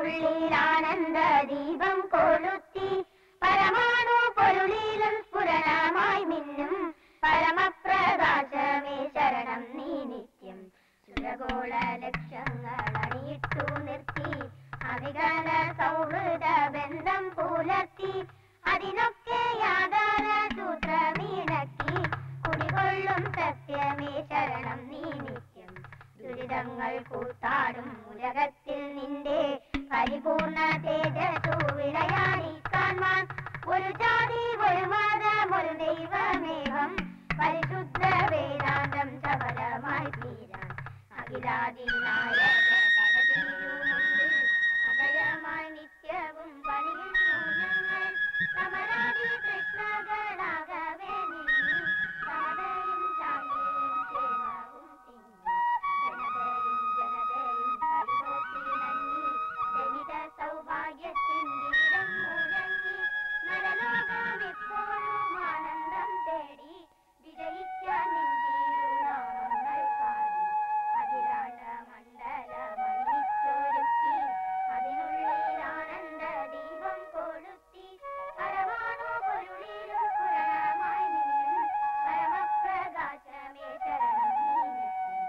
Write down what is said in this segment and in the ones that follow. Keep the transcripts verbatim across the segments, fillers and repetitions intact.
അതിനുള്ളിൽ ആനന്ദ ദീപം കൊളുത്തി പരമാണു പൊരുളിലും സ്ഫുരണമായി മിന്നും പരമപ്രകാശമേ ശരണം നീ നിത്യം. സുരഗോള ലക്ഷങ്ങൾ അണിയിട്ടു നിർത്തി അവികല സൗഹൃദ ബന്ധം പുലർത്തി അതിനൊക്കെ യാതൊര സൂത്രമീണക്കി കുടികൊള്ളും സത്യമേ ശരണം നീ നിത്യം. ദുരിതങ്ങൾ കൂത്താടും ഉലകത്തിൽ നിന്റെ പരിപൂർണ തേജസ്സു വിളയാടിക്കാൻ മാൻ ഒരു ജാതി ഒരു മതം ഒരു ദൈവമേഹം പരിശുദ്ധ വേദാന്തം സഫലമായി തീരാൻ അഖിലാദിനായ അഭയമായി നിത്യവും പണിയുന്നു ഞങ്ങൾ സമരാദി പ്രശ്നകളാകവേ നീങ്ങി സമതയും ശാന്തിയും ക്ഷേമവും തിങ്ങി ജനതയും ജനതയും കളിപോറ്റി നന്ദി ജനിത സൗഭാഗ്യത്തിൻ ഗീതം മുഴങ്ങി നരലോകം എപ്പോഴും ആനന്ദം തേടി വിജയിക്കാൻ നിന്തിരുനാമങ്ങൾ പാടി അഖിലാണ്ട മണ്ഡല മണിച്ചൊരുക്കി അതിനുള്ളിൽ ആനന്ദ ദീപം കൊളുത്തി പരമാണു പൊരുളിലും പുരണമായി നിന്നും പരമപ്രകാശമേ ശരണം നീ നിത്യം.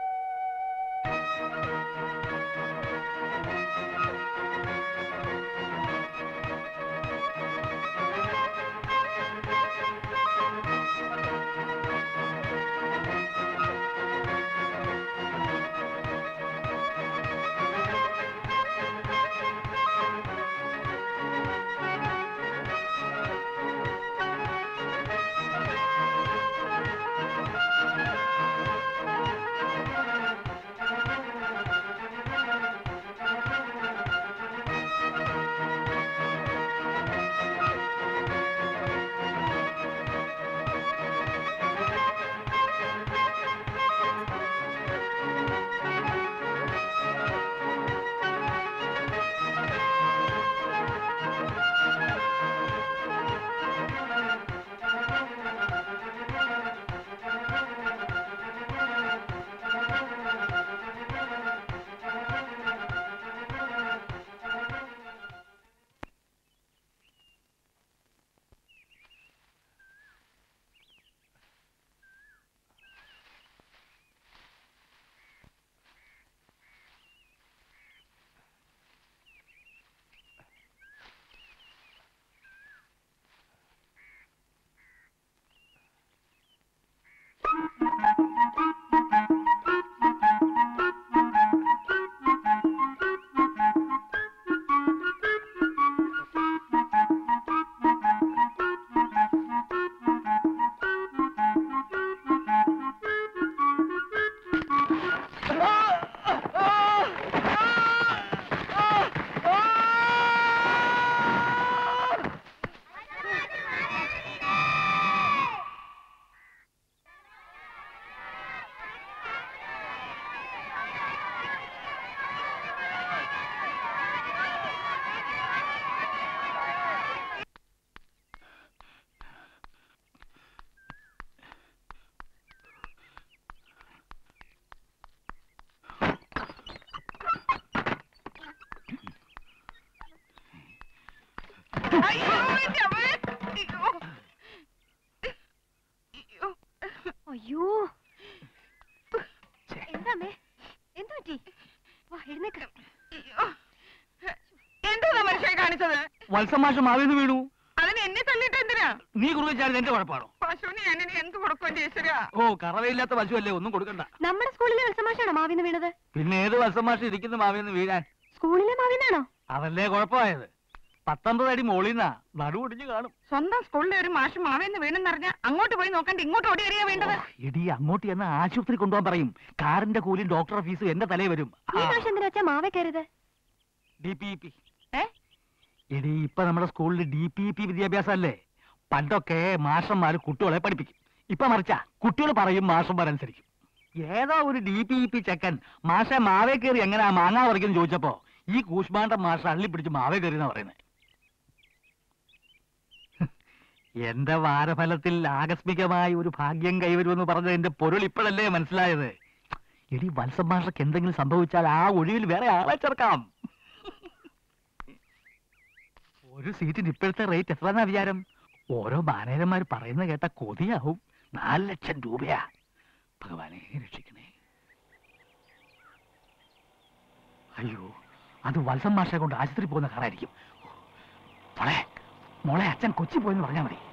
അയ്യോ എന്താമേ എന്തു പറ്റി? വാ എഴുന്നേക്ക. എന്താ മനുഷ്യ കാണിച്ചത്? വത്സമാഷ് മാവിന്ന് വീണു. അതിന് എന്നെ തള്ളിട്ട് എന്തിനാ? നീ കുറുകച്ചാൽ എന്റെ കുഴപ്പമാണോ? പശുവിന് ഞാൻ ഇനി എന്ത് കൊടുക്കും ചേശ്വരാ? ഓ കറവയില്ലാത്ത പശു അല്ലേ, ഒന്നും കൊടുക്കണ്ട. നമ്മുടെ സ്കൂളിലെ വത്സമാഷാണോ മാവിന്ന് വീണത്? പിന്നെ ഏത് വത്സമാഷ് ഇരിക്കുന്ന മാവിന്ന് വീഴാൻ? സ്കൂളിലെ മാവിന്നാണോ? അതല്ലേ കുഴപ്പമായത്. പത്തൊമ്പത് അടി മോളിന്നാ നടുവൊടിഞ്ഞു കാണും. സ്വന്തം സ്കൂളിലെ ഒരു മാഷ് മാവേന്ന് വീണെന്നറിഞ്ഞ അങ്ങോട്ട് പോയി നോക്കണ്ട ഇങ്ങോട്ട് ഓടി വരിക വേണ്ടത്. എടി അങ്ങോട്ട് എന്ന് ആശുപത്രി കൊണ്ടുപോകാൻ പറയും. കാറിന്റെ കൂലിയും ഡോക്ടറുടെ ഫീസും എന്റെ തലേ വരും. മാവേ കയറിയത് ഡി പി പി എടി ഇപ്പൊ നമ്മുടെ സ്കൂളിൽ ഡി പി പി വിദ്യാഭ്യാസം അല്ലേ. പണ്ടൊക്കെ മാഷന്മാര് കുട്ടികളെ പഠിപ്പിക്കും. ഇപ്പൊ മറിച്ചാ കുട്ടികൾ പറയും മാഷന്മാരനുസരിക്കും. ഏതോ ഒരു ഡി പി പി ചെക്കൻ മാഷെ മാവേ കയറി എങ്ങനെയാ മാങ്ങാ പറിക്കുന്നു ചോദിച്ചപ്പോ ഈ കൂശ്മാണ്ട മാഷ അള്ളി പിടിച്ച് മാവേ കയറി എന്നാ പറയുന്നത്. എന്റെ വാരഫലത്തിൽ ആകസ്മികമായി ഒരു ഭാഗ്യം കൈവരുമെന്ന് പറഞ്ഞതിന്റെ പൊരുൾ ഇപ്പോഴല്ലേ മനസ്സിലായത്. എടി വത്സം മാഷക്ക് എന്തെങ്കിലും സംഭവിച്ചാൽ ആ ഒഴിവിൽ വേറെ ആളെ ചേർക്കാം. ഒരു സീറ്റിന് ഇപ്പോഴത്തെ റേറ്റ് എത്രന്നാ വിചാരം? ഓരോ മാനേജർമാർ പറയുന്ന കേട്ട കൊതിയാവും. നാല് ലക്ഷം രൂപയാ. ഭഗവാനെ രക്ഷിക്കണേ. അയ്യോ, അത് വത്സം മാഷെ കൊണ്ട് ആശുപത്രി പോകുന്ന കാറായിരിക്കും. മോളെ മോളെ അച്ഛൻ കൊച്ചി പോയെന്ന് പറഞ്ഞാൽ മതി.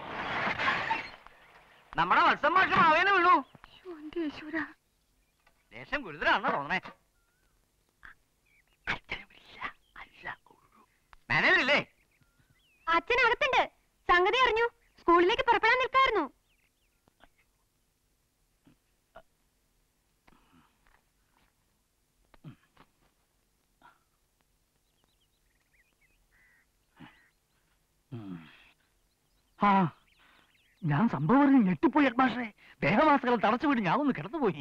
നമ്മുടെ വത്സം മാഷ് മാവേന്ന് വീണു. ദേശം ഗുരുതരാണോ തോന്നണേ? മാനേജറില്ലേ? അച്ഛനകത്തുണ്ട്. സംഗതി അറിഞ്ഞു. സ്കൂളിലേക്ക് പുറപ്പെടാൻ നിൽക്കായിരുന്നു. ആ, ഞാൻ സംഭവം പറഞ്ഞ് ഞെട്ടിപ്പോയി ഹെഡ്മാസ്റ്ററെ. ദേഹമാസകൾ തടച്ചു വീട് ഞാൻ ഒന്ന് കിടന്നുപോയി.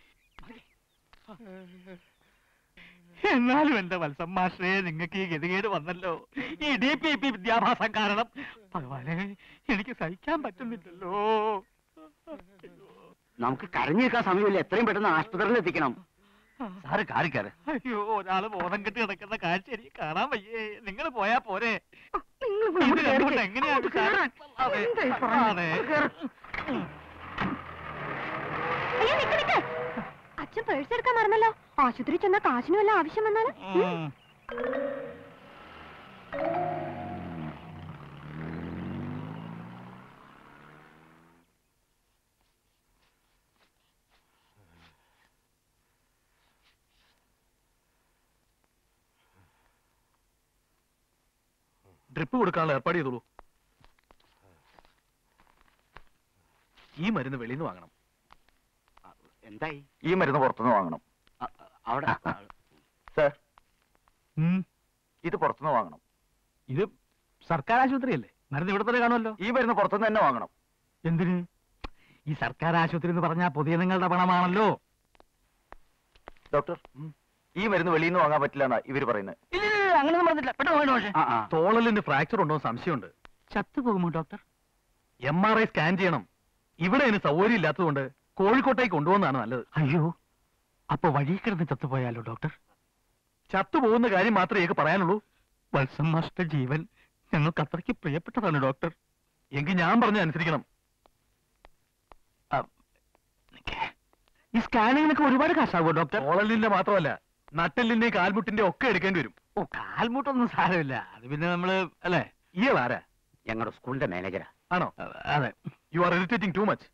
എന്നാലും എന്റെ വത്സം മാഷേ, നിങ്ങൾക്ക് ഈ ഗതികേട് വന്നല്ലോ. ഈ ഡി പി പി വിദ്യാഭ്യാസം കാരണം. ഭഗവാനെ, എനിക്ക് സഹിക്കാൻ പറ്റുന്നില്ലല്ലോ. നമുക്ക് കരഞ്ഞേക്കാൻ സമയമില്ല. എത്രയും പെട്ടെന്ന് ആശുപത്രിയിൽ എത്തിക്കണം. സാറ് കാറിക്കാറ്. അയ്യോ, ഒരാള് ബോധം കെട്ടി കിടക്കുന്ന കാഴ്ച എനിക്ക് കാണാൻ വയ്യേ. നിങ്ങൾ പോയാ പോരെ? ഇത് കണ്ടുകൊണ്ട് എങ്ങനെയാണ് സാറ്? അതെ, അതെ. അയ്യോ, നിക്ക് നിക്ക്. അച്ഛൻ പേഴ്സ് എടുക്കാൻ മറന്നല്ലോ. ആശുപത്രി ചെന്ന കാശിന് വല്ല ആവശ്യം വന്നാല് ഉം. ഡ്രിപ്പ് കൊടുക്കാനുള്ള ഏർപ്പാട് ചെയ്തോളൂ. ഈ മരുന്ന് വെളിയിൽ നിന്ന് വാങ്ങണം. എന്തായി? ഈ മരുന്ന് പുറത്തുനിന്ന് വാങ്ങണം. അവിടെ സർ, ഉം. ഇത് പുറത്തുനിന്ന് വാങ്ങണം. ഇത് സർക്കാർ ആശുപത്രിയല്ലേ? മരുന്ന് ഇവിടെ തന്നെ കാണുമല്ലോ. ഈ മരുന്ന് പുറത്തുനിന്ന് തന്നെ വാങ്ങണം. എന്തിന്? ഈ സർക്കാർ ആശുപത്രി എന്ന് പറഞ്ഞാൽ പൊതുജനങ്ങളുടെ പണമാണല്ലോ. ഡോക്ടർ, ഈ മരുന്ന് വെളിയിൽ നിന്ന് വാങ്ങാൻ പറ്റില്ല എന്നാ ഇവര് പറയുന്നത്. അങ്ങനെ പറഞ്ഞില്ല. പെട്ടെന്ന് വേണം. പക്ഷേ തോളലിന് ഫ്രാക്ചർ ഉണ്ടോ സംശയമുണ്ട്. ചത്തുപോകുമോ doctor? M R I scan ചെയ്യണം. ഇവിടെ അതിന് സൗകര്യം ഇല്ലാത്തതുകൊണ്ട് കോഴിക്കോട്ടേക്ക് കൊണ്ടുപോകുന്നതാണ് നല്ലത്. അയ്യോ, അപ്പൊ വഴി കിടന്ന് ചത്തുപോയാലോ ഡോക്ടർ? ചത്തുപോകുന്ന കാര്യം മാത്രമേ എനിക്ക് പറയാനുള്ളൂ. വത്സം മാസ്റ്റർ ജീവൻ ഞങ്ങൾക്ക് അത്രയ്ക്ക് പ്രിയപ്പെട്ടതാണ് ഡോക്ടർ. എങ്കിൽ ഞാൻ പറഞ്ഞ അനുസരിക്കണം. ഈ സ്കാനിങ്ങിനൊക്കെ ഒരുപാട് കാശാകുമോ ഡോക്ടർ? ഓളലിന്റെ മാത്രമല്ല, നട്ടെല്ലിന്റെ കാൽമുട്ടിന്റെ ഒക്കെ എടുക്കേണ്ടി വരും. ഓ, കാൽമുട്ടൊന്നും സാരമില്ല. അത് പിന്നെ നമ്മള് അല്ലേ? ഇയാളാരാ? ഞങ്ങളുടെ സ്കൂളിന്റെ മാനേജരാ. ആണോ? അതെ. You are irritating too much.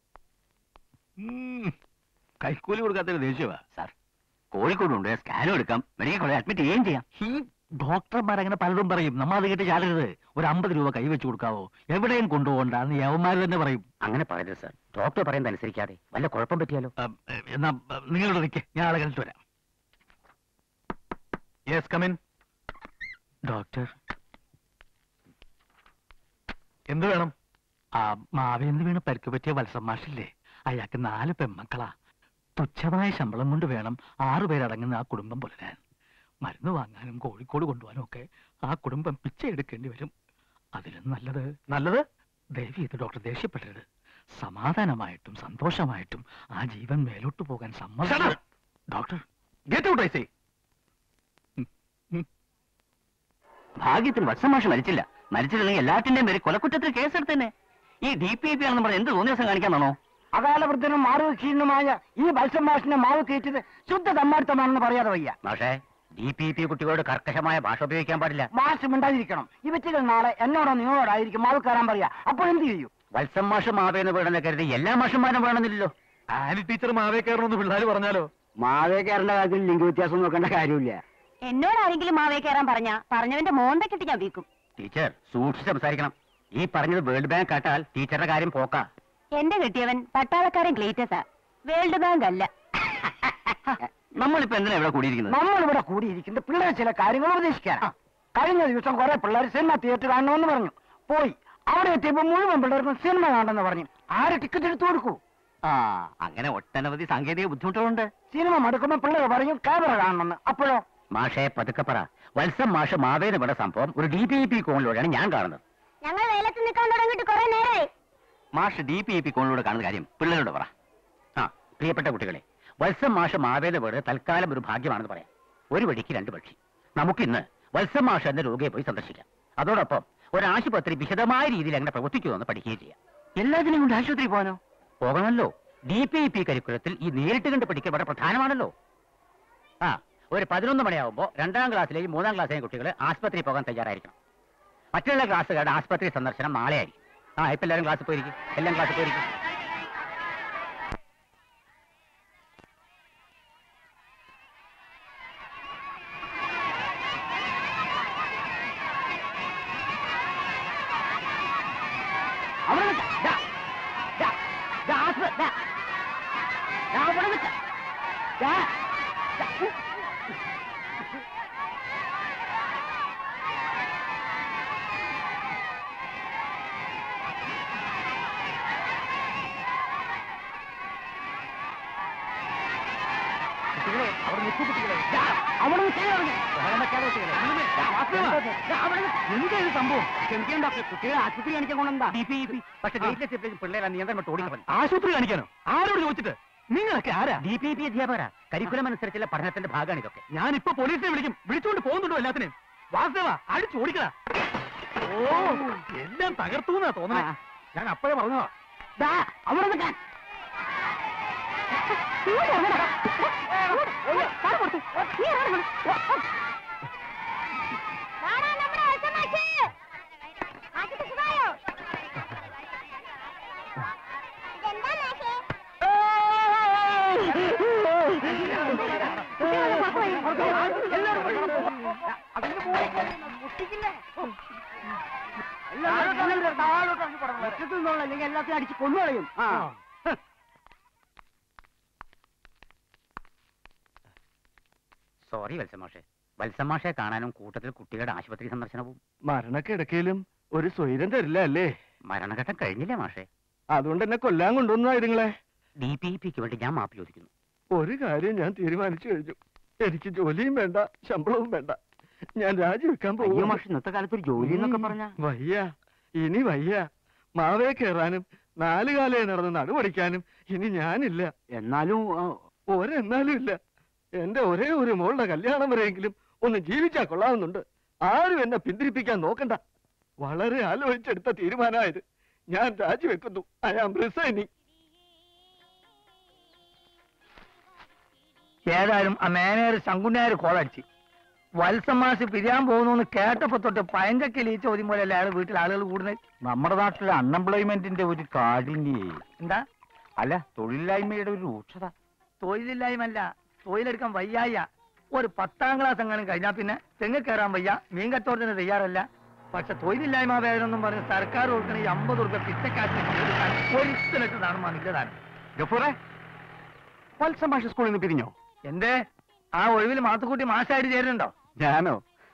കൈക്കൂലി കൊടുക്കാത്തൊരു ദേഷ്യവാ. സാർ, കോഴിക്കോടുണ്ട്. സ്കാനും എടുക്കാം, മെഡിക്കൽ കോളേജ് അഡ്മിറ്റ് ചെയ്യുകയും ചെയ്യാം. ഈ ഡോക്ടർമാർ അങ്ങനെ പലതും പറയും. നമ്മൾ അത് കേട്ട് ചാടരുത്. ഒരു അമ്പത് രൂപ കൈവച്ച് കൊടുക്കാവോ? എവിടെയും കൊണ്ടുപോകണ്ടെന്ന് യവന്മാർ തന്നെ പറയും. അങ്ങനെ പറയരുത് സാർ. ഡോക്ടർ പറയുന്നത് അനുസരിക്കാതെ വല്ല കുഴപ്പം പറ്റിയാലോ? എന്നാ നിങ്ങളുടെ നിൽക്കേ, ഞാൻ ആളെ കണ്ടിട്ട് വരാം. Yes, come in. ഡോക്ടർ, എന്ത് വേണം? ആ മാവേന്ന് വീണ് പരിക്ക് പറ്റിയ വത്സം മാഷില്ലേ, അയാൾക്ക് നാല് പെമ്മക്കളാ. തുച്ഛമായ ശമ്പളം കൊണ്ട് വേണം ആറുപേരടങ്ങുന്ന ആ കുടുംബം പുലരാൻ. മരുന്ന് വാങ്ങാനും കോഴിക്കോട് കൊണ്ടുപോകാനും ഒക്കെ ആ കുടുംബം പിച്ച എടുക്കേണ്ടി വരും. അതിലും നല്ലത് നല്ലത് ദയവ് ചെയ്ത് ഡോക്ടർ ദേഷ്യപ്പെടരുത്. സമാധാനമായിട്ടും സന്തോഷമായിട്ടും ആ ജീവൻ മേലോട്ട് പോകാൻ സമ്മതം. Doctor, get out I say. ഭാഗ്യത്തിന് വത്സം മാഷ് മരിച്ചില്ല. മരിച്ചിട്ടുണ്ടെങ്കിൽ എല്ലാത്തിന്റെയും പേര് കൊലക്കുറ്റത്തിൽ കേസെടുത്തന്നെ. ഈ ഡി പി ഐ പി ആണെന്ന് പറഞ്ഞ് എന്ത് തോന്നിയ ദിവസം കാണിക്കാന്നാണോ? അകാലവൃദ്ധനും മാറുവീക്ഷീണുമായ ഈ വത്സം മാഷിനെ മാവ് കയറ്റിയത് ശുദ്ധ തമ്മാടിത്തമാണെന്ന് പറയാതെ വയ്യ. പക്ഷേ ഡി പി പി കുട്ടികളോട് കർക്കശമായ ഭാഷ ഉപയോഗിക്കാൻ പാടില്ല. മാഷ് മിണ്ടാതിരിക്കണം. ഈ വ്യക്തികൾ നാളെ എന്നോടോ നിങ്ങളോടായിരിക്കും മാവ് കയറാൻ പറയാ. അപ്പോൾ എന്ത് ചെയ്യും? വത്സം മാഷ് മാവേന്ന് വീണെന്ന് കരുതി എല്ലാ മാഷന്മാരും വേണമെന്നില്ലല്ലോ. ആനി ടീച്ചർ മാവേ കയറണമെന്ന് പിള്ളേർ പറഞ്ഞാലോ? മാവേ കയറേണ്ട കാര്യത്തിൽ ലിംഗ വ്യത്യാസം നോക്കേണ്ട കാര്യമില്ല. എന്നോട് ആരെങ്കിലും മാവേ കയറാൻ പറഞ്ഞ പറഞ്ഞവന്റെ മോന്തക്കിട്ട് ഞാൻ വീക്കും. ടീച്ചർ സൂക്ഷിച്ച് സംസാരിക്കണം. ഈ പറഞ്ഞത് വേൾഡ് ബാങ്ക് കേട്ടാൽ ടീച്ചറുടെ കാര്യം പോക്കാ. എന്റെ കെട്ടിയവൻ പട്ടാളക്കാരൻ ഗ്ലേറ്റസാ, വേൾഡ് ബാങ്ക് അല്ല. നമ്മളിപ്പോ എന്തിനാ ഇവിടെ കൂടിയിരിക്കുന്നത്? നമ്മളിവിടെ കൂടിയിരിക്കുന്നത് പിള്ളേർ ചില കാര്യങ്ങൾ ഉപദേശിക്കാനാ. കഴിഞ്ഞ ദിവസം കുറെ പിള്ളേർ സിനിമ തിയേറ്റർ കാണണമെന്ന് പറഞ്ഞു. പോയി അവിടെ എത്തിയപ്പോ മുഴുവൻ പിള്ളേർക്കും സിനിമ കാണണമെന്ന് പറഞ്ഞു. ആര് ടിക്കറ്റ് എടുത്തു കൊടുക്കൂ? ആ, അങ്ങനെ ഒട്ടനവധി സാങ്കേതിക ബുദ്ധിമുട്ടുകളുണ്ട്. സിനിമ മടുക്കുമ്പോ പിള്ളേർ പറയും ക്യാമറ കാണണമെന്ന്. അപ്പോഴോ? മാഷെ പതുക്കെ പറ. വത്സം മാഷ് മാവേന്ന് വീണ സംഭവം ഒരു ഡി പി ഐ പി കോണിലൂടെയാണ് ഞാൻ കാണുന്നത്. ഞങ്ങൾ വേലത്ത് നിൽക്കാൻ തുടങ്ങിയിട്ട് കുറെ നേരമായി. മാഷ് ഡി പി ഐ പി കോണിലൂടെ കാണുന്ന കാര്യം പിള്ളേരോട് പറ. ആ, പ്രിയപ്പെട്ട കുട്ടികളെ, വത്സം മാഷ് മാവേന്ന് വീട് തൽക്കാലം ഒരു ഭാഗ്യമാണെന്ന് പറയാം. ഒരു വഴിക്ക് രണ്ട് പക്ഷി. നമുക്കിന്ന് വത്സം മാഷ് എന്ന രോഗിയെ പോയി സന്ദർശിക്കാം. അതോടൊപ്പം ഒരു ആശുപത്രി വിശദമായ രീതിയിൽ അങ്ങനെ പ്രവർത്തിക്കുമെന്ന് പഠിക്കുകയും ചെയ്യാം. എല്ലാത്തിനും കൊണ്ട് ആശുപത്രി പോകാനോ? പോകണമല്ലോ. ഡി പി ഇ പി കരിക്കുലത്തിൽ ഈ നേരിട്ട് കണ്ട് പഠിക്കൽ വളരെ പ്രധാനമാണല്ലോ. ആ ഒരു പതിനൊന്ന് മണിയാവുമ്പോൾ രണ്ടാം ക്ലാസ്സിലെയും മൂന്നാം ക്ലാസ്സിലെയും കുട്ടികൾ ആശുപത്രിയിൽ പോകാൻ തയ്യാറായിരിക്കണം. മറ്റുള്ള ക്ലാസ്സുകാരുടെ ആശുപത്രി സന്ദർശനം നാളെ ആയിരിക്കും. ആ ഇപ്പം എല്ലാവരും ക്ലാസ്സിൽ പോയിരിക്കും. എല്ലാം ക്ലാസ്സിൽ പോയിരിക്കും. എന്തൊരു സംഭവം കുട്ടികളെ ആശുപത്രി കാണിക്കാൻ കൊണ്ടെന്താ പക്ഷേ പിള്ളേരെ നിയന്ത്രണം വിട്ട് ഓടിക്കണം. ആശുപത്രി കാണിക്കാനോ? ആരോട് ചോദിച്ചിട്ട്? നിങ്ങളൊക്കെ ആരാ? ഡി പി പി അധ്യാപകരാ. കരിക്കുലം അനുസരിച്ചുള്ള പഠനത്തിന്റെ ഭാഗമാണ് ഇതൊക്കെ. ഞാനിപ്പോ പോലീസിനെ വിളിക്കും. വിളിച്ചുകൊണ്ട് പോകുന്നുണ്ടോ എല്ലാത്തിനെയും? വാസുദേവ അടിച്ചു ഓടിക്കടാ. ഓ എല്ലാം തകർത്തൂന്നാ തോന്നണേ. ഞാൻ അപ്പോഴേ പറഞ്ഞതാ. അവിടെ നിൽക്കാൻ അല്ലെങ്കിൽ എല്ലാത്തിനും അടിച്ച് കൊന്നുകളയും. സോറി വത്സമാഷെ. വത്സമാഷെ കാണാനും കൂട്ടത്തിൽ കുട്ടികളുടെ ആശുപത്രി സന്ദർശനവും. മരണക്കിടക്കയിലും ഒരു സ്വൈരം തരില്ല അല്ലേ? മരണഘട്ടം കഴിഞ്ഞില്ലേ മാഷെ? അതുകൊണ്ട് എന്നെ കൊല്ലാൻ കൊണ്ടുവന്നായിരുങ്ങളെ. ഡി പി ഇ പിക്ക് വേണ്ടി ഞാൻ മാപ്പ് ചോദിക്കുന്നു. ഒരു കാര്യം ഞാൻ തീരുമാനിച്ചു കഴിഞ്ഞു. എനിക്ക് ജോലിയും വേണ്ട, ശമ്പളവും വേണ്ട. ഞാൻ രാജിവെക്കാൻ പോകും. മാഷ് ഇന്നത്തെ കാലത്ത് ഒരു ജോലി എന്നൊക്കെ പറഞ്ഞ വയ്യ, ഇനി വയ്യ. മാവേ കയറാനും നാല് കാലേ നടന്ന് നടുപടിക്കാനും ഇനി ഞാനില്ല. എന്നാലും ഒരെന്നാലും ഇല്ല. എന്റെ ഒരേ ഒരു മോളുടെ കല്യാണം വരെയെങ്കിലും ഒന്ന് ജീവിച്ചാ കൊള്ളാവുന്നുണ്ട്. ആരും എന്നെ പിന്തിരിപ്പിക്കാൻ നോക്കണ്ട. വളരെ ആലോചിച്ചെടുത്ത തീരുമാനമായത്. ഞാൻ രാജിവെക്കുന്നു. I am resigning. ഏതായാലും ആ മാനേജർ ശങ്കുനായർ കോളടിച്ച് വത്സമാസ് പിരിയാൻ പോകുന്നു കേട്ടപ്പോ തൊട്ട് പയങ്കക്കിൽ ഈ ചോദ്യം പോലെ അയാൾ വീട്ടിൽ ആളുകൾ കൂടുന്നത്. നമ്മുടെ നാട്ടിലെ അൺഎംപ്ലോയ്മെന്റിന്റെ ഒരു കാഠിന്യേ. എന്താ? അല്ല, തൊഴിലില്ലായ്മയുടെ ഒരു രൂക്ഷത. തൊഴിലില്ലായ്മല്ല, തൊഴിലെടുക്കാൻ വയ്യായ. ഒരു പത്താം ക്ലാസ് എങ്ങാനും കഴിഞ്ഞാൽ പിന്നെ തെങ്ങ് കയറാൻ വയ്യ, മീൻ കച്ചവടത്തിന് തയ്യാറല്ല. പക്ഷെ തൊഴിലില്ലായ്മ വേദനൊന്നും പറഞ്ഞ് സർക്കാർ കൊടുക്കണ ഈ അമ്പത് റുപ്യ പിച്ചക്കാശ് ഒരിക്കലിട്ടതാണ് മനുഷ്യതാണ്. ഗഫൂറെ, വത്സമാഷ് സ്കൂളിൽ നിന്ന് പിരിഞ്ഞോ? എന്തേ ആ ഒഴിവിൽ മാത്തുക്കുട്ടി മാഷായിട്ട് ചേരുന്നുണ്ടോ? ഞാനോ?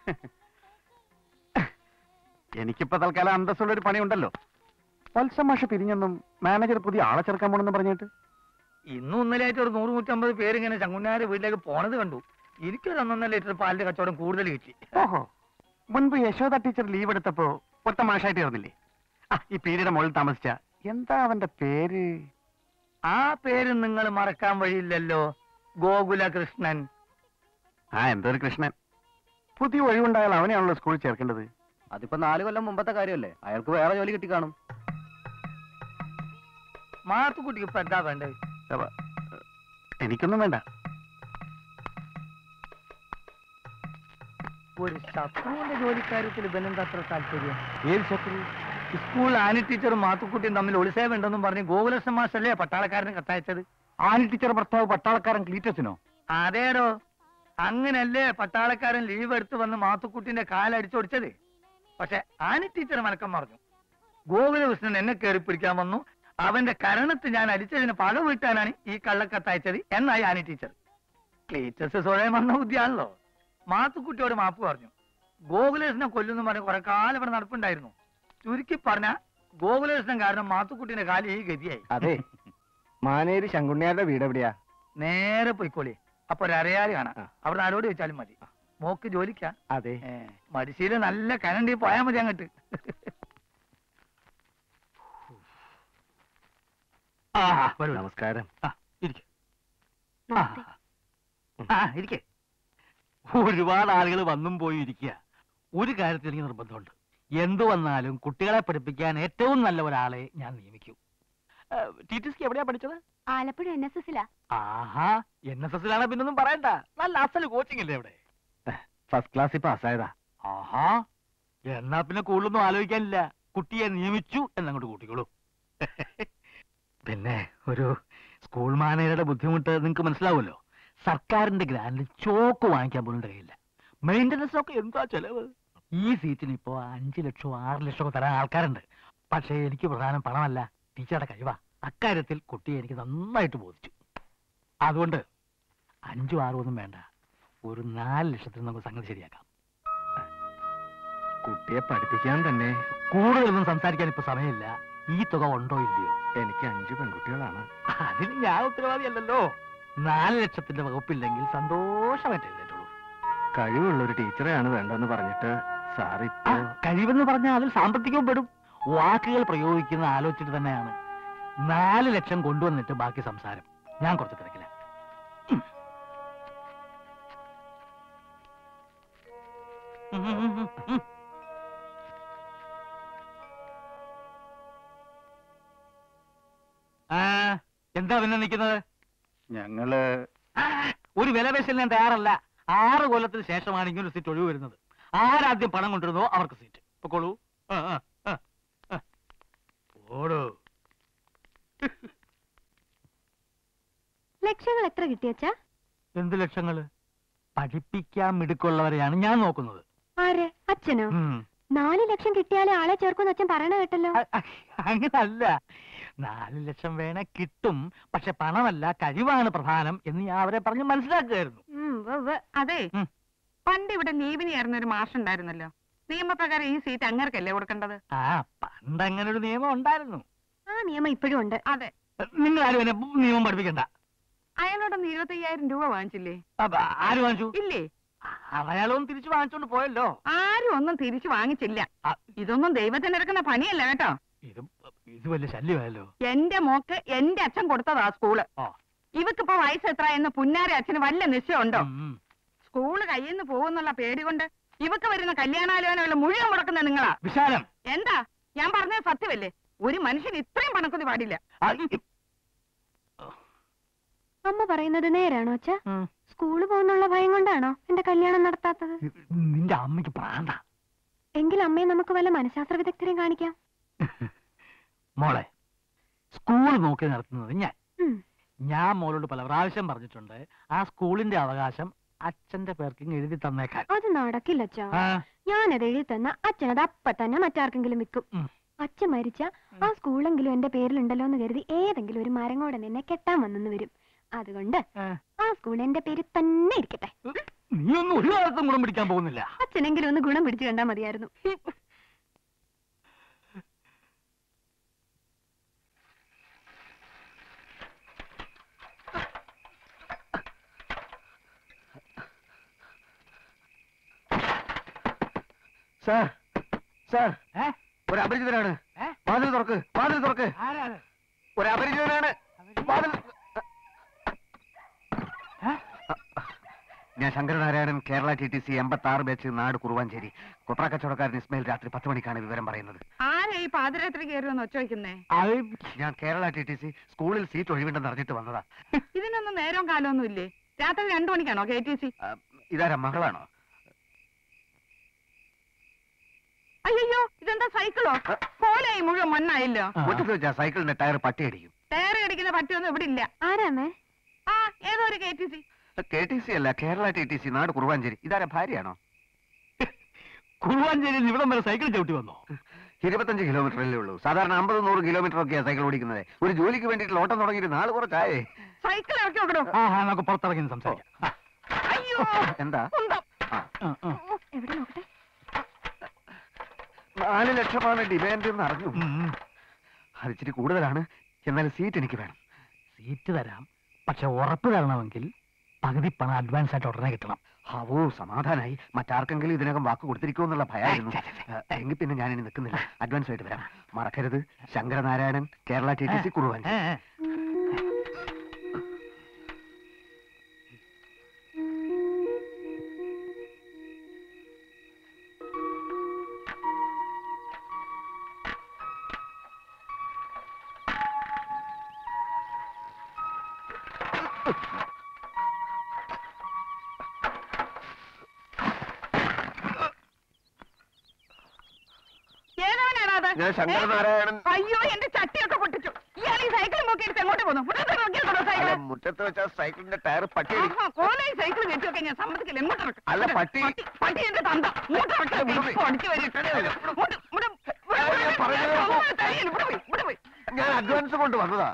എനിക്കിപ്പോ തൽക്കാലം അന്തസ്സുള്ള ഒരു പണിയുണ്ടല്ലോ. വത്സമാഷ് പിരിഞ്ഞെന്നും മാനേജർ പുതിയ ആളെ ചേർക്കാൻ പോണെന്ന് പറഞ്ഞിട്ട് ഇന്നും ഇന്നലെയായിട്ട് ഒരു നൂറ് നൂറ്റമ്പത് പേര് ഇങ്ങനെ ചങ്കുന്നാരെ വീട്ടിലേക്ക് പോണത് കണ്ടു. എനിക്കൊരു ഒന്നൊന്നര ലിറ്റർ പാലിന്റെ കച്ചവടം കൂടുതൽ കിട്ടി. ഓഹോ, മുൻപ് യശോദ ടീച്ചർ ലീവ് എടുത്തപ്പോ ഒറ്റ മാഷായിട്ട് ചേർന്നില്ലേ? ആ ഈ പീരിയുടെ മുകളിൽ താമസിച്ച എന്താ അവന്റെ പേര്? ആ പേര് നിങ്ങൾ മറക്കാൻ വഴിയില്ലല്ലോ. ഗോകുല കൃഷ്ണൻ. ആ എന്തൊരു കൃഷ്ണൻ. പുതിയ ഒഴിവുണ്ടായാൽ അവനെയാണല്ലോ സ്കൂളിൽ ചേർക്കേണ്ടത്. അതിപ്പോ നാല് കൊല്ലം മുമ്പത്തെ കാര്യമല്ലേ. അയാൾക്ക് വേറെ ജോലി കിട്ടി കാണും. മാത്തുക്കുട്ടിക്ക് ഇപ്പൊ എന്താ വേണ്ടത്? എനിക്കൊന്നും വേണ്ട. ഒരു ശത്രുവിന്റെ ജോലിക്കാര്യത്തിൽ ഇവനെന്താ അത്ര താല്പര്യം? ഏത് ശത്രു? സ്കൂൾ ആനി ടീച്ചറും മാത്തുക്കുട്ടിയും തമ്മിൽ ഒളിസേവ ഉണ്ടെന്നും പറഞ്ഞ് ഗോകുലകൃഷ്ണൻ മാഷല്ലേ പട്ടാളക്കാരന് കത്തയച്ചത്? ആനി ടീച്ചർ ഭർത്താവ് പട്ടാളക്കാരൻ ക്ലീറ്റസിനോ? അതേടോ, അങ്ങനല്ലേ പട്ടാളക്കാരൻ ലീവ് എടുത്ത് വന്ന് മാത്തുക്കുട്ടിന്റെ കാലടിച്ചൊടിച്ചത്. പക്ഷെ ആനി ടീച്ചർ മനക്കം പറഞ്ഞു. ഗോകുലകൃഷ്ണൻ എന്നെ കയറി പിടിക്കാൻ വന്നു, അവന്റെ കരണത്ത് ഞാൻ അടിച്ചതിന് പക വീട്ടാനാണ് ഈ കള്ളക്കത്തയച്ചത് എന്നായി ആനി ടീച്ചർ. ക്ലീറ്റസ് സ്വയം വന്ന ബുദ്ധിയാണല്ലോ. മാത്തുക്കുട്ടിയോട് മാപ്പ് പറഞ്ഞു. ഗോകുലകൃഷ്ണൻ കൊല്ലുന്നു പറഞ്ഞ് കുറെ കാലം ഇവിടെ നടപ്പുണ്ടായിരുന്നു. ചുരുക്കി പറഞ്ഞ ഗോകുലകൃഷ്ണൻ കാരണം മാത്തുക്കുട്ടിന്റെ കാലം ഈ ഗതിയായി. അതെ, മാനേരി ശങ്കുണ്ണിയാരുടെ വീട് എവിടെയാ? നേരെ പോയിക്കോളി. അപ്പൊ ഒരു അറിയാല് കാണാം. അവിടെ ആരോട് വെച്ചാലും മതി. മോക്ക് ജോലിക്കാ? അതെ. മടിശീല നല്ല കനണ്ടി പോയാ മതി അങ്ങോട്ട്. നമസ്കാരം. ഒരുപാട് ആളുകൾ വന്നും പോയി ഇരിക്കുക. ഒരു കാര്യത്തിൽ എനിക്ക് നിർബന്ധമുണ്ട്. എന്തു വന്നാലും കുട്ടികളെ പഠിപ്പിക്കാൻ ഏറ്റവും നല്ല ഒരാളെ ഞാൻ നിയമിക്കൂ. ടി ടി സിക്ക് എവിടെയാ പഠിച്ചത്? ആലപ്പുഴ എൻ എസ് എസിലാ. ആഹാ, എൻ എസ് എസിലാണ് പിന്നൊന്നും പറയണ്ട. നല്ല അസല് കോച്ചിങ് അല്ലേ അവിടെ? ഫസ്റ്റ് ക്ലാസ്സിൽ പാസ്സായതാ. ആഹാ, എന്നാ പിന്നെ കൂടുതലൊന്നും ആലോചിക്കാനില്ല. കുട്ടിയെ നിയമിച്ചു എന്നങ്ങോട്ട് കൂട്ടിക്കോളൂ. പിന്നെ ഒരു സ്കൂൾ മാനേജറുടെ ബുദ്ധിമുട്ട് നിങ്ങൾക്ക് മനസ്സിലാവുമല്ലോ. സർക്കാരിന്റെ ഗ്രാൻഡിൽ ചോക്ക് വാങ്ങിക്കാൻ പോലും കഴിയില്ല. മെയിൻ്റനൻസ് ഒക്കെ എന്താ ചെലവ്? ഈ സീറ്റിന് ഇപ്പോ അഞ്ചു ലക്ഷമോ ആറ് ലക്ഷമോ തരാൻ ആൾക്കാരുണ്ട്. പക്ഷേ എനിക്ക് പ്രധാനം പണമല്ല, ടീച്ചറുടെ കഴിവാ. അക്കാര്യത്തിൽ കുട്ടിയെ എനിക്ക് നന്നായിട്ട് ബോധിച്ചു. അതുകൊണ്ട് അഞ്ചും ആറും ഒന്നും വേണ്ട, ഒരു നാല് ലക്ഷത്തിന് നമുക്ക് സംഗതി ശരിയാക്കാം. കുട്ടിയെ പഠിപ്പിക്കാൻ തന്നെ കൂടുതലൊന്നും സംസാരിക്കാൻ ഇപ്പൊ സമയമില്ല. ഈ തുക ഉണ്ടോ ഇല്ലയോ? എനിക്ക് അഞ്ച് പെൺകുട്ടികളാണ്. അതിന് ഞാൻ ഉത്തരവാദിയല്ലല്ലോ. നാല് ലക്ഷത്തിന്റെ വകുപ്പില്ലെങ്കിൽ സന്തോഷമായിട്ട് എഴുന്നേറ്റുള്ളൂ. കഴിവുള്ള ഒരു ടീച്ചറെയാണ് വേണ്ടെന്ന് പറഞ്ഞിട്ട് സാറിപ്പോ കഴിവെന്ന് പറഞ്ഞാൽ അതിൽ സാമ്പത്തികവും പെടും. വാക്കുകൾ പ്രയോഗിക്കുന്ന ആലോചിച്ചിട്ട് തന്നെയാണ്. നാല് ലക്ഷം കൊണ്ടുവന്നിട്ട് ബാക്കി സംസാരം. ഞാൻ കുറച്ച് തിരക്കില്ല. എന്താ പിന്നെ നിൽക്കുന്നത്? ഞങ്ങള് ഒരു വിലപേശൽ ഞാൻ തയ്യാറല്ല. ആറ് കൊല്ലത്തിന് ശേഷമാണ് ഇങ്ങനെ ഒരു സീറ്റ് ഒഴിവ് വരുന്നത്. ആരാദ്യം പണം കൊണ്ടിരുന്നോ അവർക്ക് സീറ്റ്. പൊക്കോളൂ. ഓടോ. ലക്ഷങ്ങൾ എത്ര കിട്ടിയച്ചാ? എന്ത് ലക്ഷങ്ങള്? പഠിപ്പിക്കാൻ മിടുക്കുള്ളവരെയാണ് ഞാൻ നോക്കുന്നത്. ആരെ? അച്ഛനോ? ഉം. നാല് ലക്ഷം കിട്ടിയാലേ ആളെ ചേർക്കുമെന്ന് അച്ഛൻ പറയണ കേട്ടല്ലോ. അ- അ- അങ്ങനല്ല. നാല് ലക്ഷം വേണേ കിട്ടും, പക്ഷെ പണമല്ല കഴിവാണ് പ്രധാനം എന്ന് ഞാൻ അവരെ പറഞ്ഞ് മനസ്സിലാക്കുകയായിരുന്നു. ഉം, ഉവ്വ് ഉവ്വ്. അതെ, ഉം. പണ്ട് ഇവിടെ നീവിനി ആയിരുന്ന ഒരു മാഷുണ്ടായിരുന്നല്ലോ. നിയമപ്രകാരം ഈ സീറ്റ് അങ്ങർക്കല്ലേ കൊടുക്കേണ്ടത്? ആ, പണ്ട് അങ്ങനെ ഒരു നിയമം ഉണ്ടായിരുന്നു. ആ നിയമം ഇപ്പോഴും ഉണ്ട്. അതെ, നിങ്ങൾ ആരും എന്നെ നിയമം പഠിപ്പിക്കണ്ട. അയാളോടൊന്ന് ഇരുപത്തി അയ്യായിരം രൂപ വാങ്ങിച്ചില്ലേ? അപ്പൊ ആര് വാങ്ങിച്ചു? ഇല്ലേ? അയാളൊന്നും തിരിച്ചു വാങ്ങിച്ചോണ്ട് പോയല്ലോ. ആരും ഒന്നും തിരിച്ചു വാങ്ങിച്ചില്ല. ആ, ഇതൊന്നും ദൈവത്തിന് എടുക്കുന്ന പണിയല്ല കേട്ടോ. ഇത് ഇത് വലിയ ശല്യമായല്ലോ. എന്റെ മോക്ക് എന്റെ അച്ഛൻ കൊടുത്തതാ സ്കൂള്. ആ. ഇവക്കിപ്പോ വയസ്സ് എത്ര എന്ന് പുന്നാരെ അച്ഛന് വല്ല നിശ്ചയമുണ്ടോ? ഉം, ഉം. സ്കൂള് കയ്യിൽ നിന്ന് പോകുന്നുള്ള പേടി കൊണ്ട് ഇവക്ക് വരുന്ന കല്യാണാലോചനകൾ മുഴുവൻ മുടക്കുന്ന നിങ്ങളാ. വിശാലം. എന്താ ഞാൻ പറഞ്ഞത് സത്യമല്ലേ? ഒരു മനുഷ്യൻ ഇത്രയും പണക്കൊതി പാടില്ല. ആ, അമ്മ പറയുന്നത് നേരാണോ അച്ഛാ? ഉം. സ്കൂള് പോകുന്നുള്ള ഭയം കൊണ്ടാണോ എന്റെ കല്യാണം നടത്താത്തത്? നിന്റെ അമ്മയ്ക്ക് പ്രാന്ത. എങ്കിൽ അമ്മയെ നമുക്ക് വല്ല മനഃശാസ്ത്ര വിദഗ്ധരെയും കാണിക്കാം. മോളെ, സ്കൂൾ നോക്കി നടത്തുന്നത് ഞാൻ. ഉം. ഞാൻ മോളോട് പല പ്രാവശ്യം പറഞ്ഞിട്ടുണ്ട്, ആ സ്കൂളിന്റെ അവകാശം അച്ഛന്റെ പേർക്ക് ഇങ്ങ് എഴുതി തന്നേക്കാൻ. അത് നടക്കില്ല അച്ഛാ. ആ, ഞാനത് എഴുതി തന്ന അച്ഛനത് അപ്പ തന്നെ മറ്റാർക്കെങ്കിലും വിൽക്കും. ഉം. അച്ഛൻ മരിച്ച ആ സ്കൂളെങ്കിലും എന്റെ പേരിലുണ്ടല്ലോ എന്ന് കരുതി ഏതെങ്കിലും ഒരു മരങ്ങോടെ നിന്നെ കെട്ടാൻ വന്നെന്ന് വരും. അതുകൊണ്ട് ആ. ആ സ്കൂൾ എന്റെ പേര് തന്നെ ഇരിക്കട്ടെ. നീ ഒന്നും ഒരു കാലത്തും ഗുണം പിടിക്കാൻ പോകുന്നില്ല. അച്ഛനെങ്കിലും ഒന്ന് ഗുണം പിടിച്ചു കണ്ടാ മതിയായിരുന്നു. സാർ സാർ ഏ? ഒരു അപരിചിതനാണ്. ഏ? വാതിൽ തുറക്ക്, വാതിൽ തുറക്ക്. ആരാ അത്? ഒരു അപരിചിതനാണ്. വാതിൽ. ഏ? ഞാൻ Sankaranarayanan, Kerala T T C എൺപത്തി ആറ് ബാച്ച്, നാട് കുറുവാഞ്ചേരി. കൊപ്ര കച്ചവടക്കാരൻ ഇസ്മയിൽ രാത്രി പത്ത് മണിക്കാണ് വിവരം പറയുന്നത്. ആരാ ഈ പാതിരാത്രി കയറുമെന്ന് ഒച്ച വയ്ക്കുന്നേ? അത് ഞാൻ കേരള ടി ടി സി സ്കൂളിൽ സീറ്റ് ഒഴിവുണ്ടെന്ന് അറിഞ്ഞിട്ട് വന്നതാ. ഇതിനൊന്നും നേരവും കാലമൊന്നും ഇല്ലേ? രാത്രി രണ്ടു മണിക്കാണോ കെ ടി സി? ആ, ഇതാരാ, മകളാണോ? അയ്യോ, ഇതെന്താ സൈക്കിളോ? പോലായി മുഴുവൻ മണ്ണായില്ലോ. ആ. മുറ്റത്ത് വെച്ചാ സൈക്കിളിന്റെ ടയർ പട്ടി അടിക്കും. ടയർ കടിക്കുന്ന പറ്റിയൊന്നും ഇവിടെ ഇല്ല. ആരാമേ? ആ, ഏതോ ഒരു K T C. K T C അല്ല, കേരള ടി ടി സി, നാട് കുറുവാഞ്ചേരി. ഇതാരാ, ഭാര്യയാണോ? കുറുവാഞ്ചേരിയിൽ ഇവിടം വരെ സൈക്കിൾ ചവിട്ടി വന്നോ? ഇരുപത്തഞ്ച് കിലോമീറ്ററല്ലേ ഉള്ളൂ. സാധാരണ അമ്പത് നൂറ് കിലോമീറ്റർ ഒക്കെയാ സൈക്കിൾ ഓടിക്കുന്നത്. ഒരു ജോലിക്ക് വേണ്ടിയിട്ട് ഓട്ടം തുടങ്ങിയിട്ട് നാള് കുറച്ചായേ. സൈക്കിൾ ഇറക്കി നോക്കണോ? ആ, ആ, നമുക്ക് പുറത്തിറങ്ങി നിന്ന് സംസാരിക്കാം. ആ, അയ്യോ, എന്താ? കുന്തം. ആ, ആ, ആ. ഓ, എവിടെ നോക്കട്ടെ. നാല് ലക്ഷമാണ് ഡിമാൻഡ് എന്ന് അറിഞ്ഞു. ഉം, ഉം. അത് ഇച്ചിരി കൂടുതലാണ്. എന്നാൽ സീറ്റ് എനിക്ക് വേണം. സീറ്റ് തരാം, പക്ഷെ ഉറപ്പ് തരണമെങ്കിൽ പകുതി പണം അഡ്വാൻസ് ആയിട്ട് ഉടനെ കിട്ടണം. അവോ, സമാധാനായി. മറ്റാർക്കെങ്കിലും ഇതിനകം വാക്ക് കൊടുത്തിരിക്കുമോ എന്നുള്ള ഭയമായിരുന്നു. എങ്കിൽ പിന്നെ ഞാനിനി നിൽക്കുന്നില്ല. അഡ്വാൻസ് ആയിട്ട് വരാം. മറക്കരുത്, Sankaranarayanan, Kerala T T C, Kuruvanchery. ഏ, ഏ. ഞാൻ ശങ്കരനാരായണൻ. അയ്യോ എന്റെ ചട്ടിയൊക്കെ പൊട്ടിച്ചു. ഇയാൾ ഈ സൈക്കിൾ നോക്കിയെടുത്ത് എങ്ങോട്ട് പോകുന്നു? മുറ്റത്ത് നോക്കിയാൽ സൈക്കിൾ. മുറ്റത്ത് വെച്ച സൈക്കിളിന്റെ ടയർ പട്ടി കോലയിൽ സൈക്കിൾ വെച്ചൊക്കെ ഞാൻ സമ്മതിക്കില്ല. എങ്ങോട്ട് ഇറക്കും? അല്ല, പട്ടി. പട്ടി എന്റെ തന്ത. ഇങ്ങോട്ട് ഇറക്കാം. അടിച്ചു വരിട്ടേ ഞാൻ അഡ്വാൻസ് കൊണ്ട് വന്നതാ.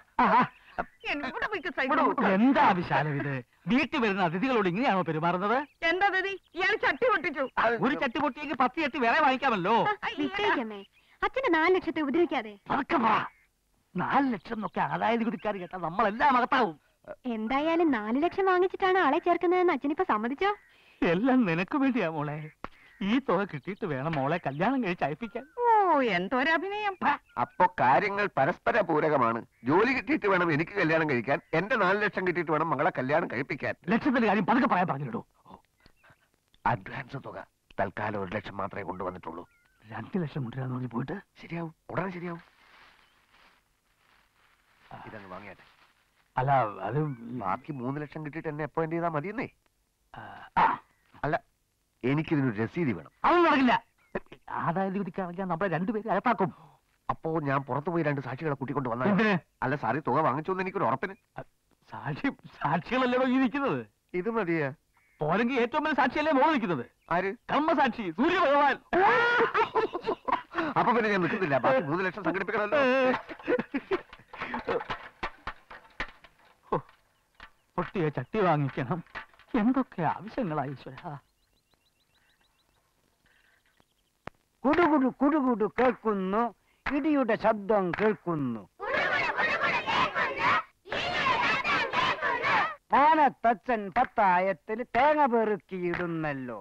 എന്താ വിശാലം ഇത്? വീട്ടിൽ വരുന്ന അതിഥികളോട് ഇങ്ങനെയാണോ പെരുമാറുന്നത്? എന്താ അതിഥി? ഇയാൾ ചട്ടി പൊട്ടിച്ചു. ഒരു ചട്ടി പൊട്ടിയെങ്കിൽ പത്ത് ചട്ടി വേറെ വാങ്ങിക്കാമല്ലോ. വിട്ടേക്കമ്മേ, അച്ഛന്റെ നാല് ലക്ഷത്തെ ഉപദ്രവിക്കാതെ. അതൊക്കെ പറ. നാല് ലക്ഷം എന്നൊക്കെ ആദായ നികുതിക്കാർ കേട്ടാ നമ്മളെല്ലാം അകത്താവും. എന്തായാലും നാല് ലക്ഷം വാങ്ങിച്ചിട്ടാണ് ആളെ ചേർക്കുന്നതെന്ന് അച്ഛനിപ്പോ സമ്മതിച്ചോ? എല്ലാം നിനക്ക് വേണ്ടിയാ മോളെ. ഈ തുക കിട്ടിയിട്ട് വേണം മോളെ കല്യാണം കഴിച്ച് അയപ്പിക്കാൻ. ഓ എന്തൊരഭിനയം. അപ്പൊ കാര്യങ്ങൾ പരസ്പര പൂരകമാണ്. ജോലി കിട്ടിയിട്ട് വേണം എനിക്ക് കല്യാണം കഴിക്കാൻ, എന്റെ നാല് ലക്ഷം കിട്ടിയിട്ട് വേണം മകളെ കല്യാണം കഴിപ്പിക്കാൻ. ലക്ഷത്തിന്റെ കാര്യം പതുക്കെ പറയാൻ പറഞ്ഞിടൂ. അഡ്വാൻസ് തുക തൽക്കാലം ഒരു ലക്ഷം മാത്രമേ കൊണ്ടുവന്നിട്ടുള്ളൂ. രണ്ട് ലക്ഷം കൊണ്ടുവരാന്ന് പറഞ്ഞ് പോയിട്ട് ശരിയാവും, ഉടനെ ശരിയാവും. ഇതങ്ങ് വാങ്ങിയാട്ടെ. അല്ല അത് ബാക്കി മൂന്ന് ലക്ഷം കിട്ടിയിട്ട് എന്നെ അപ്പോയിന്റ് ചെയ്താൽ മതിയെന്നേ. ആ, അല്ല, എനിക്കിതിനൊരു രസീതി വേണം. അതൊന്നും നടക്കില്ല. ആദായ നികുതിക്കാണെങ്കിൽ നമ്മളെ രണ്ടുപേരും അകത്താക്കും. അപ്പോ ഞാൻ പുറത്തു പോയി രണ്ട് സാക്ഷികളെ കൂട്ടിക്കൊണ്ട് വന്നാൽ? എന്തിന്? അല്ല സാറി, തുക വാങ്ങിച്ചോന്ന് എനിക്കൊരു ഉറപ്പിന്. സാക്ഷി സാക്ഷികളല്ലേ ഈ നിൽക്കുന്നത്? ഇത് മതിയാ? പോരെങ്കിൽ ഏറ്റവും വലിയ സാക്ഷിയല്ലേ മോള് നിൽക്കുന്നത്? ആര്? കർമ്മസാക്ഷി സൂര്യഭഗവാൻ. അപ്പൊ പിന്നെ ഞാൻ നിൽക്കുന്നില്ല. ബാക്കി മൂന്ന് ലക്ഷം സംഘടിപ്പിക്കണമല്ലോ. പൊട്ടിയ ചട്ടി വാങ്ങിക്കണം. എന്തൊക്കെ ആവശ്യങ്ങളായി ഈശ്വരാ. കുടുകുടു കുടുകുടു കേൾക്കുന്നു, ഇടിയുടെ ശബ്ദം കേൾക്കുന്നു. മാനത്തച്ഛൻ പത്തായത്തിൽ തേങ്ങ പെറുക്കിയിടുന്നല്ലോ.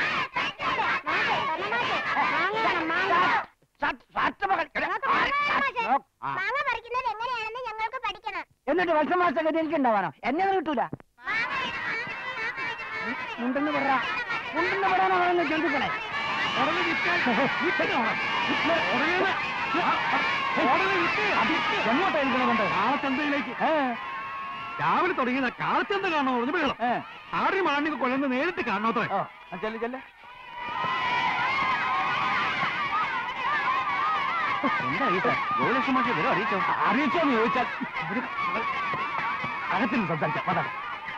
എന്നിട്ട് വർഷമാസഗതി എനിക്ക് ഉണ്ടാവാനോ? എന്നെ കിട്ടൂല. മുണ്ടെന്ന് പറ, മുണ്ടെന്ന് പറയാനാണോ ചിന്തിക്കണേ? എങ്ങോട്ടായിരിക്കണമുണ്ട്? കാളച്ചന്തയിലേക്ക്. രാവിലെ തുടങ്ങിയ കാളച്ചന്ത കാണണോ? ആറ് മാണിക്ക് കൊല്ലന്ന് നേരിട്ട് കാണണോത്രേ. ചെല്ല് ചെല്ല്. എന്താ ഈ സാർ ഗോലക്ഷം മാഷെ വരും അറിയിച്ചോ? അറിയിച്ചോന്ന് ചോദിച്ചാൽ അകത്തിന് സംസാരിക്കാം. അതാണ്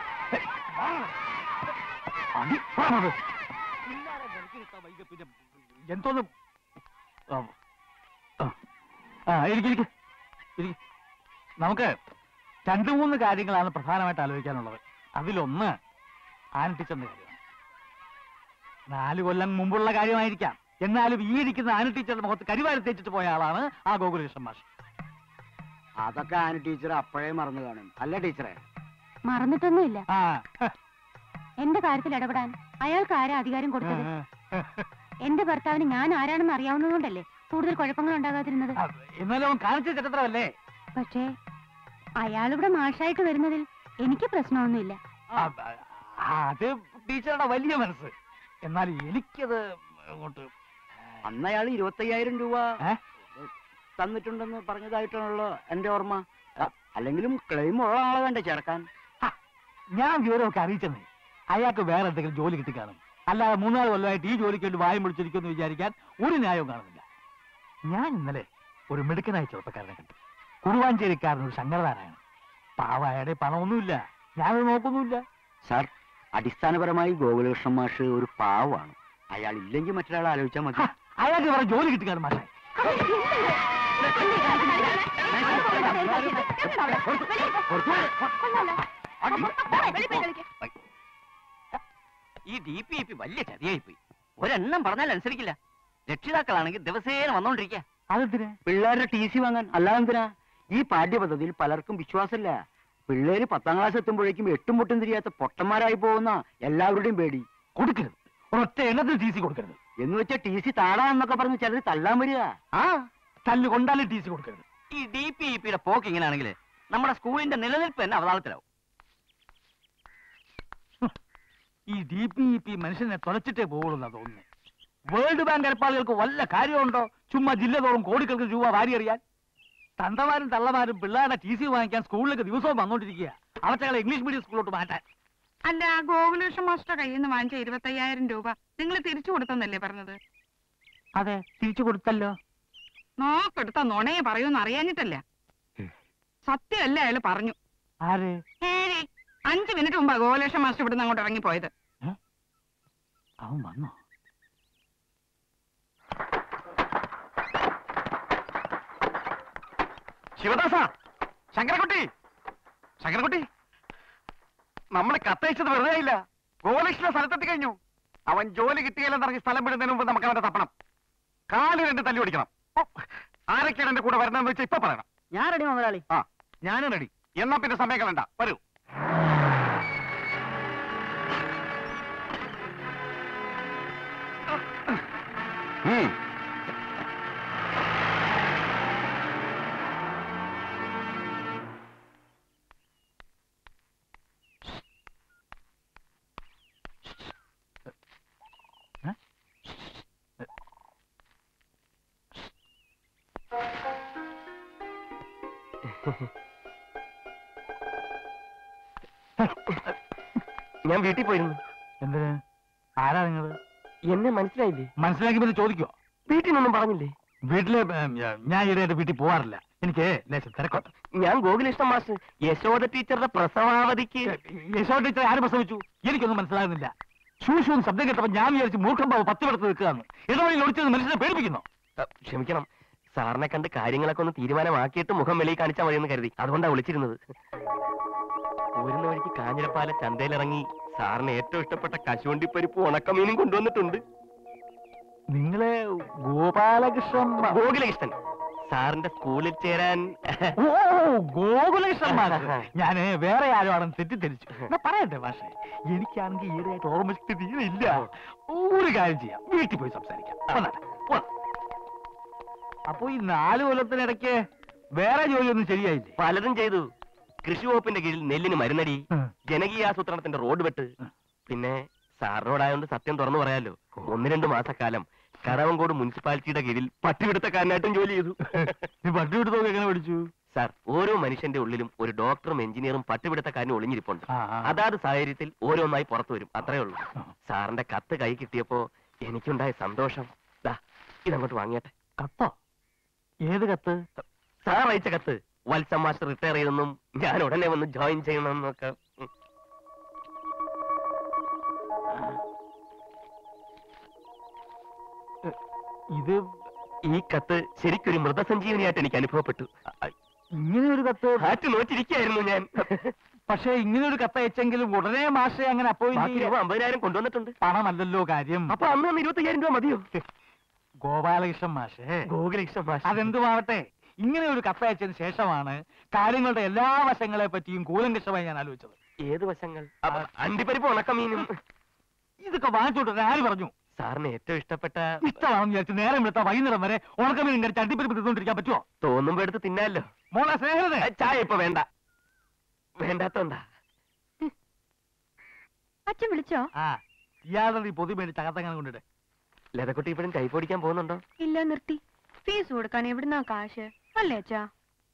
എന്തോന്ന്. ആ ഇരിക്കും. നമുക്ക് രണ്ടു മൂന്ന് കാര്യങ്ങളാണ് പ്രധാനമായിട്ട് ആലോചിക്കാനുള്ളത്. അതിലൊന്ന് ആൻ ടീച്ചറിന്റെ കാര്യമാണ്. നാല് കൊല്ലം മുമ്പുള്ള കാര്യമായിരിക്കാം, എന്നാലും ഈ ഇരിക്കുന്ന ആന ടീച്ചറുടെ മുഖത്ത് കരിവാരി തേച്ചിട്ട് പോയ ആളാണ് ആ ഗോകുലകൃഷ്ണൻ മാഷ്. അതൊക്കെ ആന ടീച്ചർ അപ്പോഴേ മറന്നു കാണും. അല്ല ടീച്ചറെ? മറന്നിട്ടൊന്നുമില്ല. ആ എന്റെ കാര്യത്തിൽ ഇടപെടാൻ അയാൾക്ക് ആരാ അധികാരം കൊടുത്തത്? എന്റെ ഭർത്താവിന് ഞാൻ ആരാണെന്ന് അറിയാവുന്നതുകൊണ്ടല്ലേ കൂടുതൽ കുഴപ്പങ്ങൾ ഉണ്ടാകാതിരുന്നത്. എന്നാലും അവൻ കാണിച്ച ചരിത്രമല്ലേ. പക്ഷേ അയാളിവിടെ മാഷായിട്ട് വരുന്നതിൽ എനിക്ക് പ്രശ്നമൊന്നുമില്ല. അത് ടീച്ചറുടെ വലിയ മനസ്സ്. എന്നാൽ എനിക്കത് അങ്ങോട്ട്. അന്ന് അയാൾ ഇരുപത്തയ്യായിരം രൂപ തന്നിട്ടുണ്ടെന്ന് പറഞ്ഞതായിട്ടാണല്ലോ എന്റെ ഓർമ്മ. അല്ലെങ്കിലും ക്ലെയിം ഉള്ള ആളെ വേണ്ടേ ചേർക്കാൻ? ഞാൻ വിവരമൊക്കെ അറിയിച്ചെന്നേ. അയാൾക്ക് വേറെ എന്തെങ്കിലും ജോലി കിട്ടിക്കാണും. അല്ലാതെ മൂന്നാല് കൊല്ലമായിട്ട് ഈ ജോലിക്ക് വേണ്ടി വായും പിടിച്ചിരിക്കുമെന്ന് വിചാരിക്കാൻ ഒരു ന്യായവും കാണുന്നില്ല. ഞാൻ ഇന്നലെ ഒരു മിടുക്കനായ ചെറുപ്പക്കാരനെ കണ്ടു. കുറുവാഞ്ചേരിക്കാരൻ, ഒരു ശങ്കരനാരായണൻ. പാവായുടെ പണമൊന്നുമില്ല, ഞാനത് നോക്കൊന്നുമില്ല. സാർ, അടിസ്ഥാനപരമായി ഗോകുലകൃഷ്ണൻ മാഷ് ഒരു പാവമാണ്. അയാൾ ഇല്ലെങ്കിൽ മറ്റൊരാളെ ആലോചിച്ചാൽ മതി. അയാൾക്ക് വേറെ ജോലി കിട്ടിക്കാണും മാഷേ. ഈ ഡി പി ഐ പി വലിയ ചതിയായിപ്പോയി. ഒരെണ്ണം പറഞ്ഞാൽ അനുസരിക്കില്ല. രക്ഷിതാക്കളാണെങ്കിൽ ദിവസേന വന്നോണ്ടിരിക്കുക. അതെന്തിനാ? പിള്ളേരുടെ ടി സി വാങ്ങാൻ. അല്ലാതെന്തിനാ? ഈ പാഠ്യപദ്ധതിയിൽ പലർക്കും വിശ്വാസമില്ല. പിള്ളേര് പത്താം ക്ലാസ് എത്തുമ്പോഴേക്കും എട്ടും പൊട്ടും തിരിയാത്ത പൊട്ടന്മാരായി പോകുന്ന എല്ലാവരുടെയും പേടി. കൊടുക്കരുത്, ഒരൊറ്റ എണ്ണത്തിന് ടി സി കൊടുക്കരുത്. എന്ന് വെച്ചാൽ ടി സി താടാന്നൊക്കെ പറഞ്ഞ് ചിലർ തല്ലാൻ വരിക. ആ തല്ല് കൊണ്ടാലും ടി സി കൊടുക്കരുത്. ഈ ഡി പി ഇ പിയുടെ പോക്ക് ഇങ്ങനെയാണെങ്കിൽ നമ്മുടെ സ്കൂളിന്റെ നിലനിൽപ്പ് തന്നെ അവതാളത്തിലാവും. ഈ ഡി പി ഇ പി മനുഷ്യനെ തുളച്ചിട്ടേ പോകുള്ളൂ തോന്നുന്നു. വേൾഡ് ബാങ്ക് ഏർപ്പാടുകൾക്ക് വല്ല കാര്യമുണ്ടോ? ചുമ്മാ ജില്ല തോറും കോടിക്കൾക്ക് രൂപ വാരി അറിയാൻ. തന്തമാരും തള്ളമാരും പിള്ളേരുടെ ടി സി വാങ്ങിക്കാൻ സ്കൂളിലേക്ക് ദിവസവും വന്നോണ്ടിരിക്കുക. അവറ്റകളെ ഇംഗ്ലീഷ് മീഡിയം സ്കൂളിലോട്ട് മാറ്റാൻ. അല്ല, ഗോകുലകൃഷ്ണൻ മാസ്റ്റർ കയ്യിൽ നിന്ന് വാങ്ങിച്ച ഇരുപത്തയ്യായിരം രൂപ നിങ്ങൾ തിരിച്ചു കൊടുത്തെന്നല്ലേ പറഞ്ഞത്? അതെ, തിരിച്ചു കൊടുത്തല്ലോ. നോക്കെടുത്ത നുണയെ പറയൂന്ന് അറിയാഞ്ഞിട്ടല്ല. സത്യമല്ല അയാള് പറഞ്ഞു. ആര്? ഏഴ് അഞ്ചു മിനിറ്റ് മുമ്പാ ഗോപാലകൃഷ്ണൻ മാസ്റ്റർ ഇവിടുന്ന് അങ്ങോട്ട് ഇറങ്ങിപ്പോയത്. അവൻ വന്നോ? ശിവദാസ, ശങ്കരക്കുട്ടി, ശങ്കരക്കുട്ടി, നമ്മൾ കത്തയച്ചത് വെറുതെ ഇല്ല. ഗോപാലകൃഷ്ണൻ സ്ഥലത്തെത്തി കഴിഞ്ഞു. അവൻ ജോലി കിട്ടിയാലെന്ന് ഇറങ്ങി സ്ഥലം വിടുന്നതിന് മുമ്പ് നമുക്ക് അവനെ തപ്പണം. കാല് രണ്ട് തല്ലി ഓടിക്കണം. ആരൊക്കെയാണ് എന്റെ കൂടെ വരുന്നതെന്ന് വെച്ചാൽ ഇപ്പൊ പറയണം. ഞാൻ റെഡി മുതലാളി. ആ, ഞാനും റെഡി. എന്നാ പിന്നെ സമയം കളയണ്ട, വരൂ. ഉം. ഞാൻ വീട്ടിൽ പോയിരുന്നു. എന്തിന്? ആരാ നിങ്ങള്? എന്നെ മനസ്സിലായില്ലേ? മനസ്സിലാക്കി പിന്നെ ചോദിക്കോ? വീട്ടിൽ നിന്നൊന്നും പറഞ്ഞില്ലേ? വീട്ടില് ഉം, ഞാൻ ഈയിടെ വീട്ടിൽ പോവാറില്ല. എനിക്ക് ലേശം തിരക്കോട്ടെ. ഞാൻ ഗോകുലകൃഷ്ണൻ മാസ്റ്റർ, യശോദ ടീച്ചറുടെ പ്രസവാവധിക്ക്. യശോ ടീച്ചർ ആര് പ്രസവിച്ചു? എനിക്കൊന്നും മനസ്സിലാകുന്നില്ല. ശൂശൂന്ന് ശബ്ദം കേട്ടപ്പോ ഞാൻ വിചാരിച്ചു മൂർഖം ബാബു പത്ത് പെടുത്ത് നിൽക്കുകയാണ്. ഇടവഴി ഒളിച്ചത് മനുഷ്യനെ പേടിപ്പിക്കുന്നു. ക്ഷമിക്കണം, സാറിനെ കണ്ട് കാര്യങ്ങളൊക്കെ ഒന്ന് തീരുമാനമാക്കിയിട്ട് മുഖം വെളിയിൽ കാണിച്ചാൽ മതിയെന്ന് കരുതി. അതുകൊണ്ടാണ് വിളിച്ചിരുന്നത്. പോരുന്ന വഴിക്ക് കാഞ്ഞിരപ്പാല ചന്തയിലിറങ്ങി സാറിന് ഏറ്റവും ഇഷ്ടപ്പെട്ട കശുവണ്ടിപ്പരിപ്പ് ഉണക്കമീനും കൊണ്ടുവന്നിട്ടുണ്ട്. നിങ്ങളെ ഗോപാലകൃഷ്ണൻ മ- ഗോകുലകൃഷ്ണൻ സാറിന്റെ സ്കൂളിൽ ചേരാൻ. ഓ ഗോകുലകൃഷ്ണൻ മാസ്റ്റർ. ഞാന് വേറെ ആരോ ആണെന്ന് തെറ്റിദ്ധരിച്ചു. എന്നാ പറയട്ടെ മാഷെ, എനിക്കാണെങ്കിൽ ഈയിടെയായിട്ട് ഓർമ്മശക്തി തീരെ ഇല്ല. ഒരു കാര്യം ചെയ്യാം, വീട്ടിൽ പോയി സംസാരിക്കാം. വന്നാട്ടെ, പോവാം. അപ്പൊ ഈ നാല് കൊല്ലത്തിനിടയ്ക്ക് വേറെ ജോലിയൊന്നും ശരിയായില്ലേ? പലതും ചെയ്തു. കൃഷി വകുപ്പിന്റെ കീഴിൽ നെല്ലിന് മരുന്നടി, ജനകീയാസൂത്രണത്തിന്റെ റോഡ് വെട്ട്. പിന്നെ സാറിനോടായോണ്ട് സത്യം തുറന്നു പറയാലോ, ഒന്ന് രണ്ടു മാസക്കാലം കടവങ്കോട് മുനിസിപ്പാലിറ്റിയുടെ കീഴിൽ പട്ടിപിടുത്തക്കാരനായിട്ടും ജോലി ചെയ്തു. നീ പട്ടി വിടുത്തൊക്കെ എങ്ങനെ പഠിച്ചു? സാർ, ഓരോ മനുഷ്യന്റെ ഉള്ളിലും ഒരു ഡോക്ടറും എഞ്ചിനീയറും പട്ടിപിടുത്തക്കാരനും ഒളിഞ്ഞിരിപ്പുണ്ട്. ആ, ആ. അതാത് സാഹചര്യത്തിൽ ഓരോന്നായി പുറത്തു വരും, അത്രേ ഉള്ളൂ. സാറിന്റെ കത്ത് കൈ കിട്ടിയപ്പോ എനിക്കുണ്ടായ സന്തോഷം. ദാ ഇതങ്ങോട്ട് വാങ്ങിയട്ടെ. കത്തോ? ഏത് കത്ത്? സാർ അയച്ച കത്ത്. വത്സം മാസ്റ്റർ റിട്ടയർ ചെയ്തെന്നും ഞാൻ ഉടനെ വന്ന് ജോയിൻ ചെയ്യണമെന്നൊക്കെ. ഉം. ഇത് ഈ കത്ത് ശരിക്കൊരു മൃതസഞ്ജീവനിയായിട്ട് എനിക്ക് അനുഭവപ്പെട്ടു. ഇങ്ങനെ ഒരു കത്ത്? ഹാറ്റ് നോറ്റിരിക്കായിരുന്നു ഞാൻ. പക്ഷെ ഇങ്ങനെ ഒരു കത്ത് അയച്ചെങ്കിലും ഉടനെ മാഷെ അങ്ങനെ ബാക്കി അപ്പോയിന്റ് രൂപ അമ്പതിനായിരം കൊണ്ടുവന്നിട്ടുണ്ട്. പണമല്ലല്ലോ കാര്യം. അപ്പൊ അന്ന് അന്ന് ഇരുപത്തയ്യായിരം രൂപ മതിയോ? ഗോപാലകൃഷ്ണൻ മാഷേ, ഗോകുലകൃഷ്ണൻ മാഷ്. അതെന്തുമാവട്ടെ, ഇങ്ങനെ ഒരു കത്തയച്ചതിന് ശേഷമാണ് കാര്യങ്ങളുടെ എല്ലാ വശങ്ങളെ പറ്റിയും കൂലങ്കഷമായി ഞാൻ ആലോചിച്ചത്. ഏത് വശങ്ങൾ? അപ്പൊ അണ്ടിപ്പരിപ്പ് ഉണക്കമീനും. ഇതൊക്കെ വാങ്ങിച്ചോട്ടെ ആര് പറഞ്ഞു? സാറിന് ഏറ്റവും ഇഷ്ടപ്പെട്ട ഇഷ്ടമാണെന്ന് വിചാരിച്ച് നേരം എടുത്താൽ വൈകുന്നേരം വരെ ഉണക്കമീൻ കടിച്ച് അണ്ടിപ്പരിപ്പ് തിന്നോണ്ടിരിക്കാൻ പറ്റുമോ? തോന്നുമ്പോ എടുത്ത് തിന്നാലോ. മോളെ സ്നേഹിതേ, ഏ, ചായ ഇപ്പൊ വേണ്ട. വേണ്ടാത്തോണ്ടാ. അച്ഛൻ വിളിച്ചോ? ആ ഇയാളുടെ ഈ പൊതി മേടിച്ച് അകത്തങ്ങനെ കൊണ്ടിട്ട്. ലതക്കുട്ടി ഇപ്പോഴും ടൈപ്പ് ഓടിക്കാൻ പോകുന്നുണ്ടോ? ഇല്ല, നിർത്തി. ഫീസ് കൊടുക്കാൻ എവിടുന്നാ കാശ്? അല്ലേ അച്ഛാ?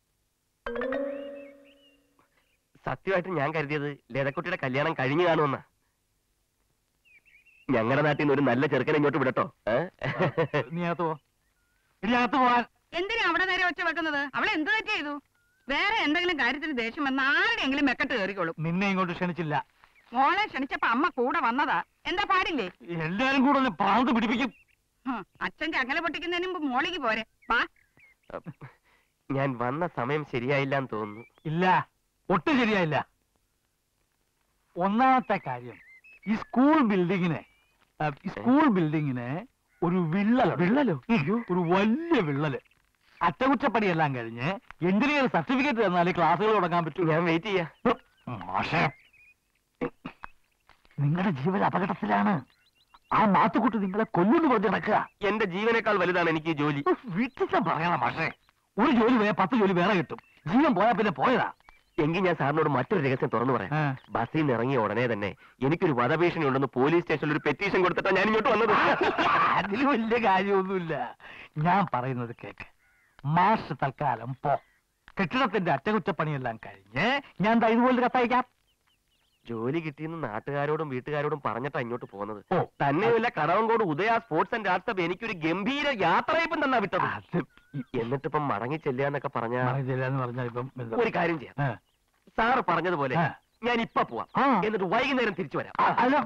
സത്യമായിട്ട് ഞാൻ കരുതിയത് ലതക്കുട്ടിയുടെ കല്യാണം കഴിഞ്ഞു കാണുമെന്നാ. ഞങ്ങളുടെ നാട്ടിൽ നിന്ന് ഒരു നല്ല ചെറുക്കനെ ഇങ്ങോട്ട് വിടട്ടോ. ഏ? നീ അകത്ത് പോ. ഇനി അകത്ത് പോവാൻ. എന്തിനാ അവിടെ നേരെ ഒച്ച വെക്കുന്നത്? അവളെ എന്ത് തെറ്റ് ചെയ്തു? വേറെ എന്തെങ്കിലും കാര്യത്തിന് ദേഷ്യം വന്ന ആരുടെയെങ്കിലും മെക്കെട്ട് കയറിക്കോളും. നിന്നെ ഇങ്ങോട്ട് ക്ഷണിച്ചില്ല. മോളെ ക്ഷണിച്ചപ്പോ അമ്മ കൂടെ വന്നതാ. എന്താ പാടില്ലേ? എല്ലാരും കൂടെ ഒന്ന് പ്രാന്ത് പിടിപ്പിക്കും. ഹും, അച്ഛൻ ചങ്ങല പൊട്ടിക്കുന്നതിന് മുമ്പ് മോളിക്ക് പോരെ. വാ. ഞാൻ വന്ന സമയം ശരിയായില്ല എന്ന് തോന്നുന്നു. ഇല്ല, ഒട്ടും ശരിയായില്ല. ഒന്നാമത്തെ കാര്യം, ഈ സ്കൂൾ ബിൽഡിങ്ങിന് ആ, ഈ സ്കൂൾ ബിൽഡിങ്ങിന് ഒരു വിള്ളൽ വിള്ളലോ ഒരു വലിയ വിള്ളല്. അറ്റകുറ്റപ്പണിയെല്ലാം കഴിഞ്ഞ് എഞ്ചിനീയർ സർട്ടിഫിക്കറ്റ് തന്നാലേ ക്ലാസ്സുകൾ തുടങ്ങാൻ പറ്റൂ. ഞാൻ വെയിറ്റ് ചെയ്യാം. മാഷേ, നിങ്ങളുടെ ജീവൻ അപകടത്തിലാണ്. ആ മാത്തുക്കുട്ടി നിങ്ങളെ കൊല്ലുന്നു പറഞ്ഞ് നടക്കുക. എന്റെ ജീവനേക്കാൾ വലുതാണ് എനിക്ക് ഈ ജോലി. വീട്ടിൽ പറയണം മാഷേ, ഒരു ജോലി പോയാൽ പത്ത് ജോലി വേറെ കിട്ടും. ജീവൻ പോയാൽ പിന്നെ പോയതാ. എങ്കിൽ ഞാൻ സാറിനോട് മറ്റൊരു രഹസ്യം തുറന്നു പറയാം. ആ. ബസ്സിൽ നിന്ന് ഇറങ്ങിയ ഉടനെ തന്നെ എനിക്കൊരു വധഭീഷണി ഉണ്ടെന്ന് പോലീസ് സ്റ്റേഷനിൽ ഒരു പെറ്റീഷൻ കൊടുത്തിട്ടാ ഞാൻ ഇങ്ങോട്ട് വന്നത്. അതിൽ വലിയ കാര്യമൊന്നുമില്ല. ഞാൻ പറയുന്നത് കേക്ക്. മാഷ് തൽക്കാലം പോ. കെട്ടിടത്തിന്റെ അറ്റകുറ്റപ്പണിയെല്ലാം കഴിഞ്ഞ് ഞാൻ ദാ ഇതുപോലെ കത്തയക്കാം. ജോലി കിട്ടിയെന്ന് നാട്ടുകാരോടും വീട്ടുകാരോടും പറഞ്ഞിട്ടാ ഇങ്ങോട്ട് പോകുന്നത്. ഓ. തന്നെയുമല്ല, Kadavancode Udaya sports and arts club എനിക്കൊരു ഗംഭീര യാത്രയപ്പം തന്നാ വിട്ടത്. അത് എന്നിട്ടിപ്പം മടങ്ങി ചെല്ലാന്നൊക്കെ പറഞ്ഞ പറഞ്ഞില്ലാന്ന് പറഞ്ഞാൽ ഇപ്പം എന്താ? ഒരു കാര്യം ചെയ്യാം. ആ. സാറ് പറഞ്ഞതുപോലെ ആ. ഞാൻ ഇപ്പൊ പോവാം. ആ. എന്നിട്ട് വൈകുന്നേരം തിരിച്ചു വരാം. ആ, അല്ല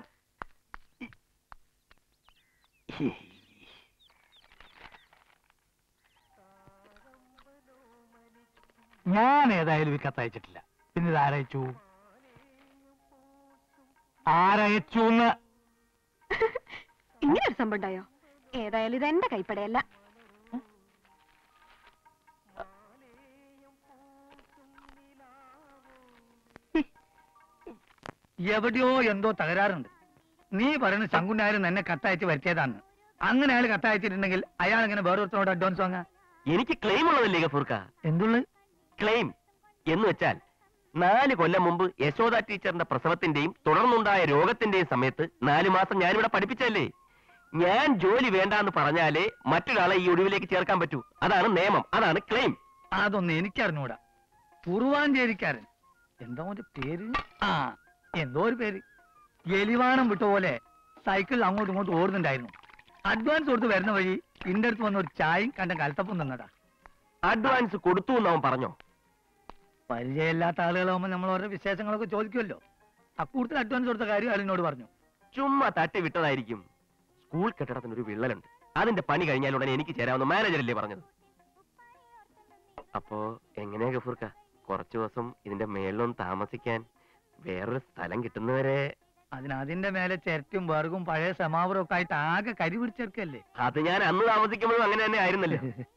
ഞാൻ ഏതായാലും ഈ കത്തയച്ചിട്ടില്ല. പിന്നെ ഇത് ആരയച്ചു ആരയച്ചു ഇങ്ങനെ ഒരു സംഭവം ഉണ്ടായോ? ഏതായാലും ഇത് എന്റെ കൈപ്പടയല്ല. എവിടെയോ എന്തോ തകരാറുണ്ട്. നീ പറയുന്ന ശങ്കുനായരും എന്നെ കത്തയച്ച് വരുത്തിയതാണ്. അങ്ങനെ അയാൾ കത്തയച്ചിട്ടുണ്ടെങ്കിൽ അയാൾ ഇങ്ങനെ വേറൊരുത്തനോട് അഡ്വാൻസ് വാങ്ങാ? എനിക്ക് ക്ലെയിം ഉള്ളതല്ലേ ഗഫൂർക്ക? എന്തുള്ളത്? ക്ലെയിം എന്ന് വെച്ചാൽ നാല് കൊല്ലം മുമ്പ് യശോദ ടീച്ചറിന്റെ പ്രസവത്തിന്റെയും തുടർന്നുണ്ടായ രോഗത്തിന്റെയും സമയത്ത് നാലു മാസം ഞാനിവിടെ പഠിപ്പിച്ചല്ലേ. ഞാൻ ജോലി വേണ്ടാന്ന് പറഞ്ഞാലേ മറ്റൊരാളെ ഈ ഒഴിവിലേക്ക് ചേർക്കാൻ പറ്റൂ. അതാണ് നിയമം, അതാണ് ക്ലെയിം. അതൊന്നും എനിക്കറിഞ്ഞൂടാ. കുറുവാഞ്ചേരിക്കാരൻ എന്താ അവന്റെ പേര്? ആ, എന്തോ ഒരു പേര്. എലിവാണം വിട്ട പോലെ സൈക്കിൾ അങ്ങോട്ടും ഇങ്ങോട്ടും ഓടുന്നുണ്ടായിരുന്നു. അഡ്വാൻസ് കൊടുത്ത് വരുന്ന വഴി ഇന്റെ അടുത്ത് വന്ന ഒരു ചായയും കണ്ട കലത്തപ്പം നിന്നടാ. അഡ്വാൻസ് കൊടുത്തു എന്ന് അവൻ പറഞ്ഞോ? പരിചയമില്ലാത്ത ആളുകളാകുമ്പോൾ നമ്മൾ ഓരോ വിശേഷങ്ങളൊക്കെ ചോദിക്കുമല്ലോ. അക്കൂട്ടത്തിൽ അഡ്വാൻസ് കൊടുത്ത കാര്യം അയാളിനോട് പറഞ്ഞു. ചുമ്മാ തട്ടി വിട്ടതായിരിക്കും. സ്കൂൾ കെട്ടിടത്തിന് ഒരു വിള്ളലുണ്ട്. അതിന്റെ പണി കഴിഞ്ഞാൽ ഉടനെ എനിക്ക് ചേരാവുന്ന മാനേജറല്ലേ പറഞ്ഞത്. അപ്പോ എങ്ങനെയാ ഗഫൂർക്ക, കുറച്ചു ദിവസം ഇതിന്റെ മേളിലൊന്ന് താമസിക്കാൻ വേറൊരു സ്ഥലം കിട്ടുന്നവരെ? അതിന് അതിന്റെ മേലെ ചിരട്ടും വർഗും പഴയ സമാവറും ഒക്കെ ആയിട്ട് ആകെ കരി പിടിച്ചെടുക്കല്ലേ. അത് ഞാൻ അന്ന് താമസിക്കുമ്പോഴും അങ്ങനെ തന്നെ ആയിരുന്നല്ലോ.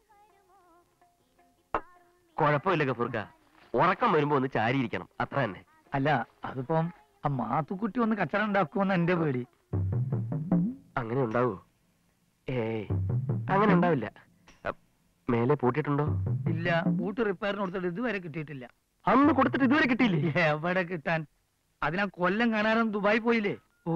കുഴപ്പമില്ല ഗഫൂർക്ക, ഉറക്കം വരുമ്പോ ഒന്ന് ചാരിയിരിക്കണം, അത്ര തന്നെ. അല്ല, അതിപ്പം ആ മാത്തുക്കുട്ടി ഒന്ന് കച്ചറ ഉണ്ടാക്കുമെന്ന് എന്റെ പേടി. അങ്ങനെ ഉണ്ടാവോ? ഏയ്, അങ്ങനെ ഉണ്ടാവില്ല. മേലെ പൂട്ടിയിട്ടുണ്ടോ? ഇല്ല, ബൂട്ട് റിപ്പയറിന് കൊടുത്തിട്ട് ഇതുവരെ കിട്ടിയിട്ടില്ല. അന്ന് കൊടുത്തിട്ട് ഇതുവരെ കിട്ടിയില്ലേ? എവിടെ കിട്ടാൻ? അതിനാ കൊല്ലം കാണാനും ദുബായി പോയില്ലേ. ഓ,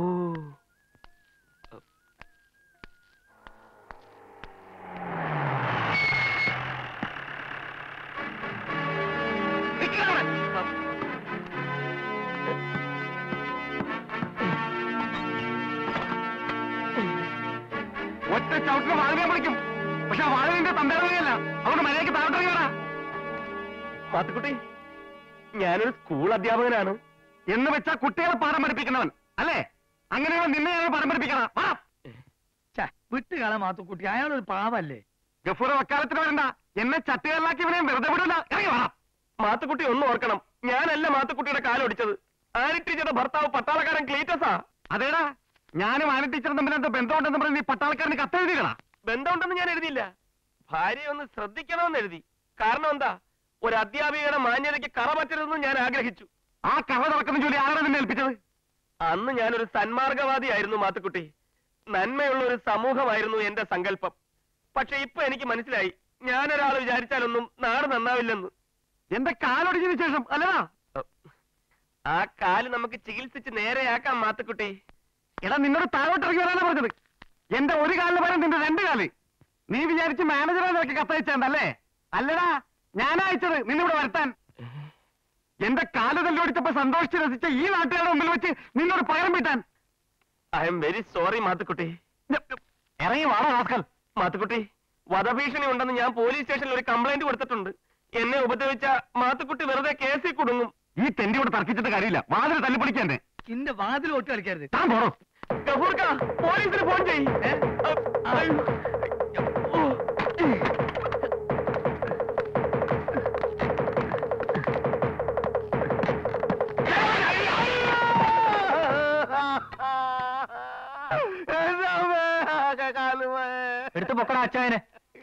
ഒറ്റ ചവിട്ടിന് വാഴനെ വിളിക്കും. പക്ഷെ വാഴന്റെ തന്തേറങ്ങയല്ല, അവന് മര്യാദയ്ക്ക് താഴ്ത്തിറങ്ങിയടാ. പാത്തുക്കുട്ടി, ഞാനൊരു സ്കൂൾ അധ്യാപകനാണ്. എന്ന് വെച്ചാ കുട്ടികളെ പാഠം പഠിപ്പിക്കുന്നവൻ അല്ലേ? അങ്ങനെയാണ് നിന്നെ ഞാൻ പാഠം പഠിപ്പിക്കണം. വിട്ടുകള മാത്തുക്കുട്ടി, അയാളൊരു പാവല്ലേ. ഗഫൂർ വക്കാലത്തിന് വരണ്ട. എന്നെ ചട്ടുകളിലാക്കി ഇവനെ വെറുതെ വിടില്ല. ഇറങ്ങി വാ. മാത്തുക്കുട്ടി ഒന്നും ഓർക്കണം, ഞാനല്ല മാത്തുക്കുട്ടിയുടെ കാലൊടിച്ചത്. ആനി ടീച്ചറുടെ ഭർത്താവ് പട്ടാളക്കാരൻ ക്ലീറ്റസാ. അതേടാ, ഞാനും ആനി ടീച്ചറും തമ്മിൽ എന്താ ബന്ധമുണ്ടെന്ന് പറഞ്ഞ് നീ പട്ടാളക്കാരന് കത്തെഴുതികളാ. ബന്ധമുണ്ടെന്ന് ഞാൻ എഴുതിയില്ല, ഭാര്യ ഒന്ന് ശ്രദ്ധിക്കണമെന്ന് എഴുതി. കാരണം എന്താ, ഒരു അധ്യാപികയുടെ മാന്യതയ്ക്ക് കറ പറ്റരുതെന്ന് ഞാൻ ആഗ്രഹിച്ചു. ആ കറ നടക്കുന്ന ജോലി ആരാണ് നിന്നെ ഏൽപ്പിച്ചത്? അന്ന് ഞാനൊരു സന്മാർഗവാദിയായിരുന്നു മാത്തുക്കുട്ടി. നന്മയുള്ള ഒരു സമൂഹമായിരുന്നു എന്റെ സങ്കല്പം. പക്ഷെ ഇപ്പൊ എനിക്ക് മനസ്സിലായി, ഞാനൊരാൾ വിചാരിച്ചാലൊന്നും നാട് നന്നാവില്ലെന്ന്. എന്റെ കാലൊടിഞ്ഞതിന് ശേഷം അല്ലടാ. ആ കാല് നമുക്ക് ചികിത്സിച്ച് നേരെയാക്കാം മാത്തുക്കുട്ടി. എടാ, നിന്നോട് താഴോട്ടിറങ്ങി വരാനാ പറഞ്ഞത്. എന്റെ ഒരു കാലിന് പകരം നിന്റെ രണ്ട് കാല്. നീ വിചാരിച്ച് മാനേജറെ നിനക്ക് കത്തയച്ചല്ലേ? അല്ലടാ, ഞാനാ അയച്ചത് നിന്നിവിടെ വരുത്താൻ. എന്റെ കാല് തല്ലോടിച്ചപ്പോ സന്തോഷിച്ച് രസിച്ച ഈ നാട്ടുകാരുടെ മുമ്പിൽ വെച്ച് നിന്നോട് പകരം വീട്ടാൻ. I am very sorry Mathukutty. ഇറങ്ങി വാടാ റാസ്കൽ. മാത്തുക്കുട്ടി, വധഭീഷണി ഉണ്ടെന്ന് ഞാൻ പോലീസ് സ്റ്റേഷനിൽ ഒരു കംപ്ലൈന്റ് കൊടുത്തിട്ടുണ്ട്. എന്നെ ഉപദ്രവിച്ച മാത്തുക്കുട്ടി വെറുതെ കേസിൽ കുടുങ്ങും. ഈ തെണ്ടിയോട് തർക്കിച്ചിട്ട് കാര്യമില്ല, വാതിൽ തല്ലിപ്പൊളിക്കാൻ. ഇന്റെ വാതിൽ ഒട്ടി കളിക്കരുത്. താൻ പോണോ? ഗഫൂർക്ക, പോലീസിന് ഫോൺ ചെയ്യ്. എടുത്ത് പൊക്കടാ അച്ചായനെ.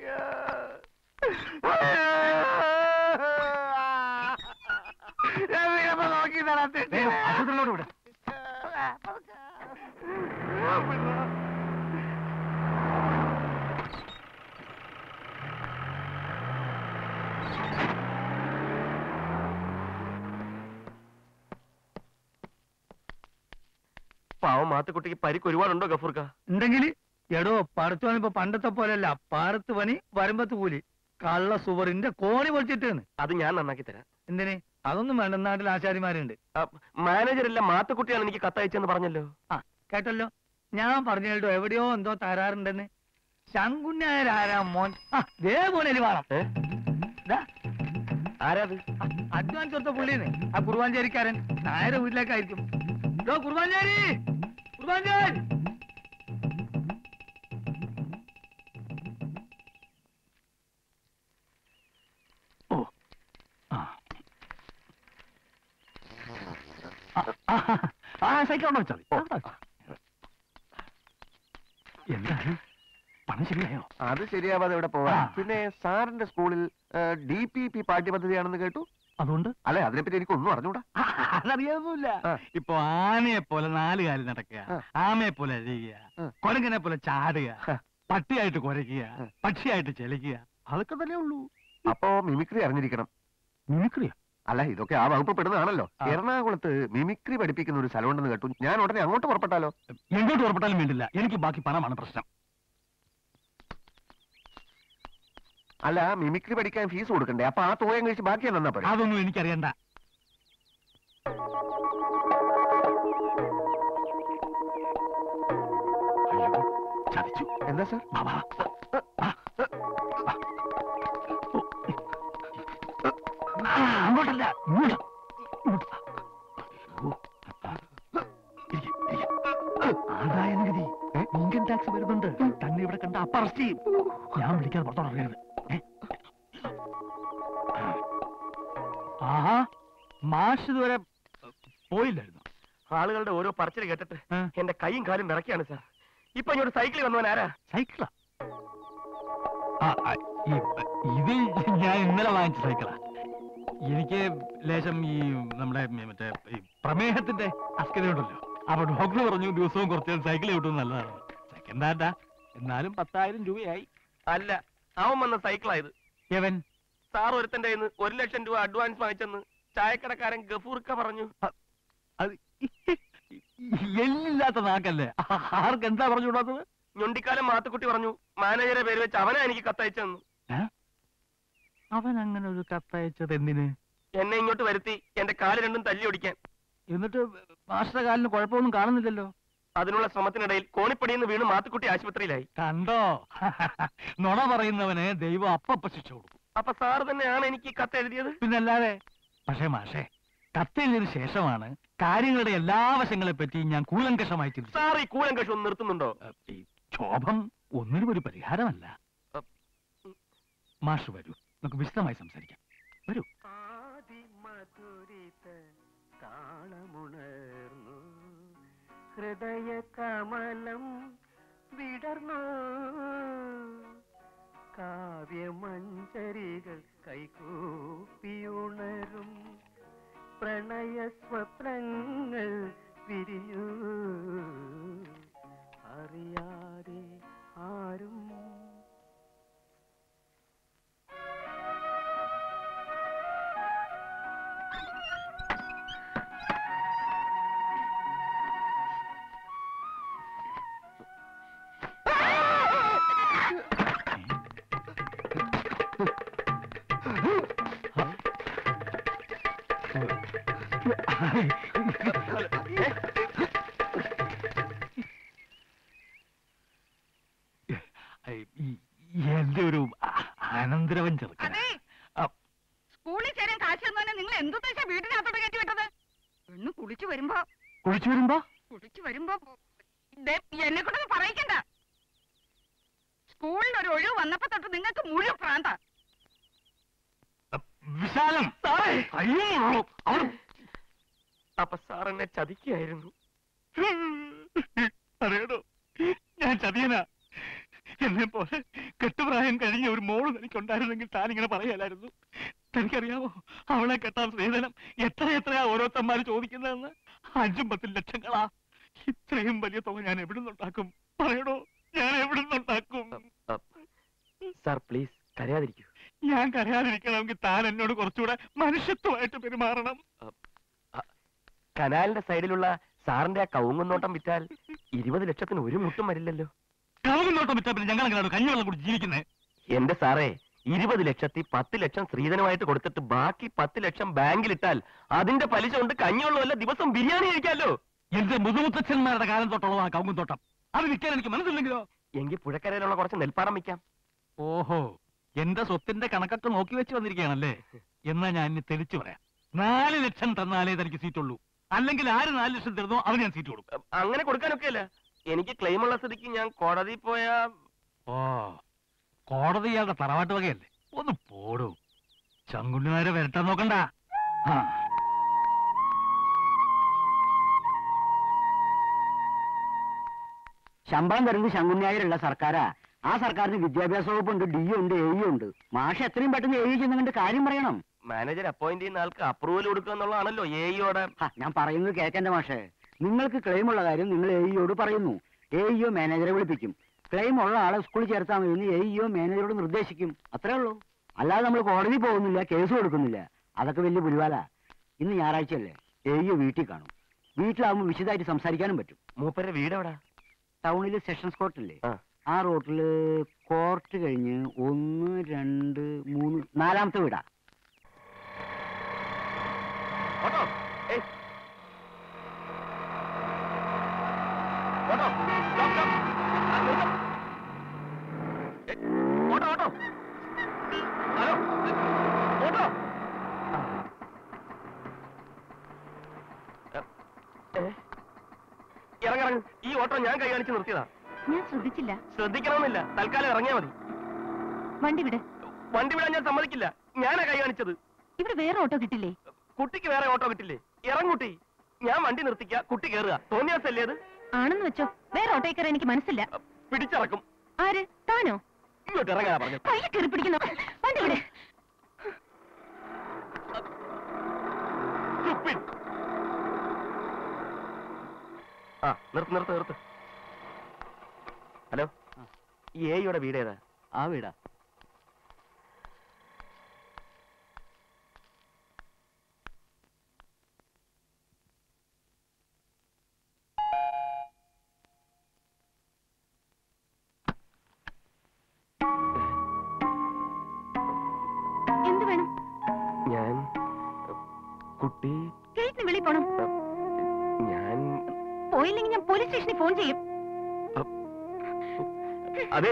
നോക്കി ആശുപത്രിയിലോട്ട് വിട്. പാവം മാത്തുക്കുട്ടിക്ക് പരിക്ക് ഒരുപാടുണ്ടോ ഗഫൂർക്ക? ഉണ്ടെങ്കിൽ എടോ, പടത്തു പണി ഇപ്പൊ പണ്ടത്തെ പോലെയല്ല. പാടത്ത് പണി വരുമ്പത്ത് കൂലി. കള്ള സുവറിന്റെ കോണി പൊളിച്ചിട്ട്. അത് ഞാൻ നന്നാക്കി തരാം. എന്തിന്? അതൊന്നും വേണ്ട, നാട്ടിൽ ആശാരിമാരുണ്ട്. മാനേജരെല്ലാം മാത്തുക്കുട്ടിയാണ് എനിക്ക് കത്തയച്ചെന്ന് പറഞ്ഞല്ലോ. ആ കേട്ടല്ലോ, ഞാൻ പറഞ്ഞു കേട്ടോ എവിടെയോ എന്തോ തരാറുണ്ടെന്ന്. ശങ്കുണ്ണാരാ മോൻ. ആ ദേപോലെ വേണം. ആരാത്? അഡ്വാൻസ് കൊടുത്ത പുള്ളിന്ന്, ആ കുറുവാഞ്ചേരിക്കാരൻ. നായരെ വീട്ടിലേക്കായിരിക്കും. ഡോ കുറുവാഞ്ചേരി, കുറുവാഞ്ചേരി. ആ സൈക്കിൾ ഉണ്ടോ വെച്ചാൽ എന്താണ് പണം ശരിയായോ? അത് ശരിയാവാതെ ഇവിടെ പോവാ. ആ. പിന്നെ സാറിന്റെ സ്കൂളിൽ ഡി പി പി പാഠ്യപദ്ധതിയാണെന്ന് കേട്ടു. അതുകൊണ്ട് അല്ലെ, അതിനെപ്പറ്റി എനിക്ക് ഒന്നും അറിഞ്ഞൂടാ. അതറിയാതൊന്നുമില്ല. ആ. ഇപ്പൊ ആനയെ പോലെ നാല് കാലിൽ നടക്കുക, ആ. ആമയെ പോലെ അഴിയുക, ആ. കൊരങ്ങനെ പോലെ ചാടുക, ആ. പട്ടിയായിട്ട് കുരയ്ക്കുക, ആ. പക്ഷിയായിട്ട് ചെലിക്കുക, അതൊക്കെ തന്നെ ഉള്ളൂ. അപ്പോ മിമിക്രി അറിഞ്ഞിരിക്കണം. മിമിക്രിയാ? അല്ല, ഇതൊക്കെ ആ വകുപ്പ് പെടുന്നതാണല്ലോ. ആ. എറണാകുളത്ത് മിമിക്രി പഠിപ്പിക്കുന്ന ഒരു സ്ഥലമുണ്ടെന്ന് കേട്ടു. ഞാൻ ഉടനെ അങ്ങോട്ട് പുറപ്പെട്ടാലോ? എങ്ങോട്ട് പുറപ്പെട്ടാലും വേണ്ടില്ല, എനിക്ക് ബാക്കി പണമാണ് പ്രശ്നം. അല്ല, മിമിക്രി പഠിക്കാൻ ഫീസ് കൊടുക്കണ്ടേ? അപ്പൊ ആ തുകയും കഴിച്ച് ബാക്കി തന്നാ പോരെ? അതൊന്നും എനിക്കറിയണ്ട. അയ്യോ, ചതിച്ചു. എന്താ സാർ? വാ, വാ. ആ, ആ, അങ്ങോട്ടല്ല, ഇങ്ങോട്ട്. ഇങ്ങോട്ട്. അയ്യോ. ഇരിക്ക്, ഇരിക്ക്. ആദായ നികുതി, ഇൻകം ടാക്സ് വരുന്നുണ്ട്. തന്നെ ഇവിടെ കണ്ട അപ്പ അറസ്റ്റ് ചെയ്യും. ഞാൻ വിളിക്കാതെ പുറത്തോട്ട് അറിയരുത്. ആഹാ, മാഷ് ഇതുവരെ പോയില്ലായിരുന്നു. ആളുകളുടെ ഓരോ പറച്ചിൽ കേട്ടിട്ട് ആ. എന്റെ കൈയും കാലും വിറയ്ക്കാണ് സാർ. ഇപ്പൊ ഇങ്ങോട്ട് സൈക്കിളിൽ വന്നവൻ ആരാ? സൈക്കിളാ? ആ, ആ, ഈ ഇത് ഞാൻ ഇന്നലെ വാങ്ങിച്ച സൈക്കിളാ. എനിക്ക് ലേശം ഈ നമ്മുടെ മറ്റേ ഈ പ്രമേഹത്തിന്റെ അസ്കതയുണ്ടല്ലോ. അപ്പൊ ഡോക്ടർ പറഞ്ഞു ദിവസവും കുറച്ച് സൈക്കിൾ കിട്ടും നല്ലതാണ്. സെക്കൻഡ് ഹാൻഡാ, എന്നാലും പത്തായിരം രൂപയായി. അല്ല, അവൻ വന്ന സൈക്കിളായത്. യവൻ സാർ ഒരുത്തന്റെ കയ്യിന്ന് ഒരു ലക്ഷം രൂപ അഡ്വാൻസ് വാങ്ങിച്ചെന്ന് ചായക്കടക്കാരൻ ഗഫൂർക്ക പറഞ്ഞു. അത് എല്ലില്ലാത്ത നാക്കല്ലേ, ആർക്ക് എന്താ പറഞ്ഞു കൂടാത്തത്? ഞൊണ്ടിക്കാലം മാത്തുക്കുട്ടി പറഞ്ഞു മാനേജറെ പേര് വെച്ച് അവനാ എനിക്ക് കത്തയച്ചെന്ന്. അവൻ അങ്ങനെ ഒരു കത്തയച്ചത് എന്തിന്? എന്നെ ഇങ്ങോട്ട് വരുത്തി എന്റെ കാല് രണ്ടും തല്ലി ഒടിക്കാൻ. എന്നിട്ട് മാസ്റ്റർ കാലിന് കുഴപ്പമൊന്നും കാണുന്നില്ലല്ലോ. അതിനുള്ള ശ്രമത്തിനിടയിൽ കോണിപ്പടിയിൽ വീണ് മാത്തുക്കുട്ടി ആശുപത്രിയിലായി. കണ്ടോ, നുണ പറയുന്നവനെ ദൈവം അപ്പ ശിക്ഷ കൊടുക്കും. അപ്പൊ സാർ തന്നെയാണ് എനിക്ക് ഈ കത്ത് എഴുതിയത്? പിന്നല്ലാതെ. പക്ഷേ മാഷേ, കത്തെഴുതിയതിനു ശേഷമാണ് കാര്യങ്ങളുടെ എല്ലാ വശങ്ങളെ പറ്റി ഞാൻ കൂലങ്കഷമായി ചിന്തിച്ചു. സാർ ഈ കൂലങ്കഷം ഒന്ന് നിർത്തുന്നുണ്ടോ? ഈ ക്ഷോഭം ഒന്നിനും ഒരു പരിഹാരമല്ല. മാഷ് വരൂ, നമുക്ക് വിശദമായി സംസാരിക്കാം. വരൂ. താളമുണർന്നു ഹൃദയ കമലം വിടർന്നു കാവ്യമഞ്ജരികൾ കൈകൂപ്പിയുണരും പ്രണയ സ്വപ്നങ്ങൾ വിരിഞ്ഞു അറിയാതെ ആരും. എന്റെ ഒരു അനന്തരവൻ ചെറുക്കൻ. അതെ, സ്കൂളിൽ ചേരാൻ കാശ് തന്നവനെ നിങ്ങൾ എന്തുദ്ദേശ വീടിനകത്തോട്ട് കയറ്റി വിട്ടത്? പെണ്ണ് കുളിച്ചു വരുമ്പോ കുളിച്ചു വരുമ്പോ കുളിച്ചു വരുമ്പോ ദേ, എന്നെ കൊണ്ടൊന്നും പറയിക്കണ്ട. സ്കൂളിൽ ഒരു ഒഴിവ് വന്നപ്പോ തൊട്ട് നിങ്ങൾക്ക് മുഴുവൻ ഭ്രാന്ത. വിശാലം അയ്യോ, അവൻ അപ്പൊ സാർ എന്നെ ചതിക്കായിരുന്നു. അറിയണോ, ഞാൻ ചതിയനാ. എന്നെ പോലെ കെട്ടുപ്രായം കഴിഞ്ഞ ഒരു മോള് തനിക്കുണ്ടായിരുന്നെങ്കിൽ താനിങ്ങനെ പറയലായിരുന്നു. തനിക്കറിയാമോ, അവളെ കെട്ടാൻ സ്ത്രീധനം എത്ര എത്രയാ ഓരോരുത്തന്മാര് ചോദിക്കുന്നതെന്ന്? അഞ്ചും പത്തും ലക്ഷങ്ങളാ. ഇത്രയും വലിയ തുക ഞാൻ എവിടുന്നുണ്ടാക്കും? പറയണോ, ഞാൻ എവിടുന്നുണ്ടാക്കും? Sir please കരയാതിരിക്കൂ. ഞാൻ കരയാതിരിക്കണമെങ്കിൽ താൻ എന്നോട് കുറച്ചുകൂടെ മനുഷ്യത്വമായിട്ട് പെരുമാറണം. കനാലിന്റെ സൈഡിലുള്ള സാറിന്റെ ആ കവുങ്ങുന്നോട്ടം വിറ്റാൽ ഇരുപത് ലക്ഷത്തിന് ഒരു മുട്ടും വരില്ലല്ലോ. കവുങ്ങുന്നോട്ടം വിറ്റാ പിന്നെ ഞങ്ങൾ എങ്ങനെയാണ് കഞ്ഞിവെള്ളം കൂടി ജീവിക്കുന്നത്? എന്റെ സാറേ, ഇരുപത് ലക്ഷത്തി പത്ത് ലക്ഷം സ്ത്രീധനമായിട്ട് കൊടുത്തിട്ട് ബാക്കി പത്ത് ലക്ഷം ബാങ്കിലിട്ടാൽ അതിന്റെ പലിശ കൊണ്ട് കഞ്ഞിയുള്ളവല്ല ദിവസം ബിരിയാണി കഴിക്കാമല്ലോ. എന്റെ മുതുമുത്തച്ഛന്മാരുടെ കാലം തൊട്ടുള്ളതാണ് കവുങ്ങും തോട്ടം. അത് വിൽക്കാൻ എനിക്ക് മനസ്സില്ലെങ്കിലോ? എങ്കിൽ പുഴക്കരയിലുള്ള കുറച്ച് നെൽപ്പാടം വയ്ക്കാം. ഓഹോ, എന്റെ സ്വത്തിന്റെ കണക്കൊക്കെ നോക്കി വെച്ച് വന്നിരിക്കുകയാണല്ലേ. എന്നാ ഞാൻ ഇനി തെളിച്ചു പറയാം. നാല് ലക്ഷം തന്നാലേ തനിക്ക് സീറ്റുള്ളൂ. അല്ലെങ്കിൽ ആര് നാല് ലക്ഷം തരുന്നോ അവന് ഞാൻ സീറ്റ് കൊടുക്കും. അങ്ങനെ കൊടുക്കാനൊക്കെ അല്ല, എനിക്ക് ക്ലെയിമുള്ള സ്ഥിതിക്ക് ഞാൻ കോടതി പോയാ. ഓ, കോടതി ഇയാളുടെ തറവാട്ട് വകയല്ലേ? ഒന്ന് പോടൂ. ചങ്കുണ്ണിമാരെ വരട്ടാൻ നോക്കണ്ട. ആ, ശമ്പളം തരുന്നത് ശങ്കുണ്ണിയായിരുള്ള സർക്കാരാ. ആ സർക്കാരിന് വിദ്യാഭ്യാസ വകുപ്പുണ്ട്, ഡി ഉണ്ട്, എ ഉണ്ട്. മാഷ് എത്രയും പെട്ടെന്ന് എ ചെന്നുകൊണ്ട് കാര്യം പറയണം. മാനേജർ അപ്പോയിന്റ് ചെയ്യുന്ന ആൾക്ക് അപ്രൂവൽ കൊടുക്കുക എന്നുള്ളതാണല്ലോ എയോടെ. ഞാൻ പറയുന്നത് കേൾക്കേണ്ട മാഷേ. നിങ്ങൾക്ക് ക്ലെയിം ഉള്ള കാര്യം നിങ്ങൾ എയോട് പറയുന്നു. എഇഒ മാനേജറെ വിളിപ്പിക്കും. ക്ലെയിം ഉള്ള ആളെ സ്കൂളിൽ ചേർത്താൽ മതി എഇഒ മാനേജറോട് നിർദ്ദേശിക്കും. അത്രേ ഉള്ളൂ. അല്ലാതെ നമ്മൾ കോടതി പോകുന്നില്ല, കേസ് കൊടുക്കുന്നില്ല. അതൊക്കെ വലിയ പുലിവാല. ഇന്ന് ഞായറാഴ്ചയല്ലേ, എഇഒ വീട്ടിൽ കാണും. വീട്ടിലാവുമ്പോൾ വിശദമായിട്ട് സംസാരിക്കാനും പറ്റും. മൂപ്പരുടെ വീട് എവിടാ? ടൗണില് സെഷൻസ് കോർട്ടില്ലേ, ആ. ആ റോട്ടില് കോർട്ട് കഴിഞ്ഞ് ഒന്ന് രണ്ട് മൂന്ന് നാലാമത്തെ വീടാ. ഓട്ടോ, ഏയ്. Auto, stop, stop. ആ, നിർത്ത്. ഏയ്, ഓട്ടോ, ഓട്ടോ. Hello, auto. ആ. ഏ, ഇറങ്ങിറങ്ങ്. ഈ ഓട്ടോ ഞാൻ കൈ കാണിച്ച് നിർത്തിയതാ. ഞാൻ ശ്രദ്ധിച്ചില്ല. ശ്രദ്ധിക്കണമെന്നില്ല, തൽക്കാലം ഇറങ്ങിയാ മതി. വണ്ടി വിട്. വണ്ടി വിടാൻ ഞാൻ സമ്മതിക്കില്ല. ഞാനാ കൈ കാണിച്ചത്. ഇവിടെ വേറെ ഓട്ടോ കിട്ടില്ലേ? കുട്ടിക്ക് വേറെ ഓട്ടോ കിട്ടില്ലേ? ഇറങ്ങുട്ടി. ഞാൻ വണ്ടി നിർത്തിക്ക, കുട്ടി കയറുക. തോന്നിയാസല്ലേ അത്? ആണെന്ന് വെച്ചോ, വേറെ ഓട്ടോ കയറാൻ എനിക്ക് മനസ്സില്ല. പിടിച്ചിറക്കും. ആര്? താനോ? ഇങ്ങോട്ട് ഇറങ്ങാ പറഞ്ഞു. കൈ കയറി പിടിക്കുന്നു. വണ്ടി വിടെ. ആ, നിർത്ത് നിർത്ത് നിർത്ത്. ഹലോ, ഈ എയുടെ വീട് ഏതാ? ആ വീടാ. എന്ത് വേണം? ഞാൻ കുട്ടി. ഗേറ്റിന് വെളിയിൽ പോണം. ഞാൻ പോയില്ലെങ്കിൽ ഞാൻ പോലീസ് സ്റ്റേഷനിൽ ഫോൺ ചെയ്യും. അതെ,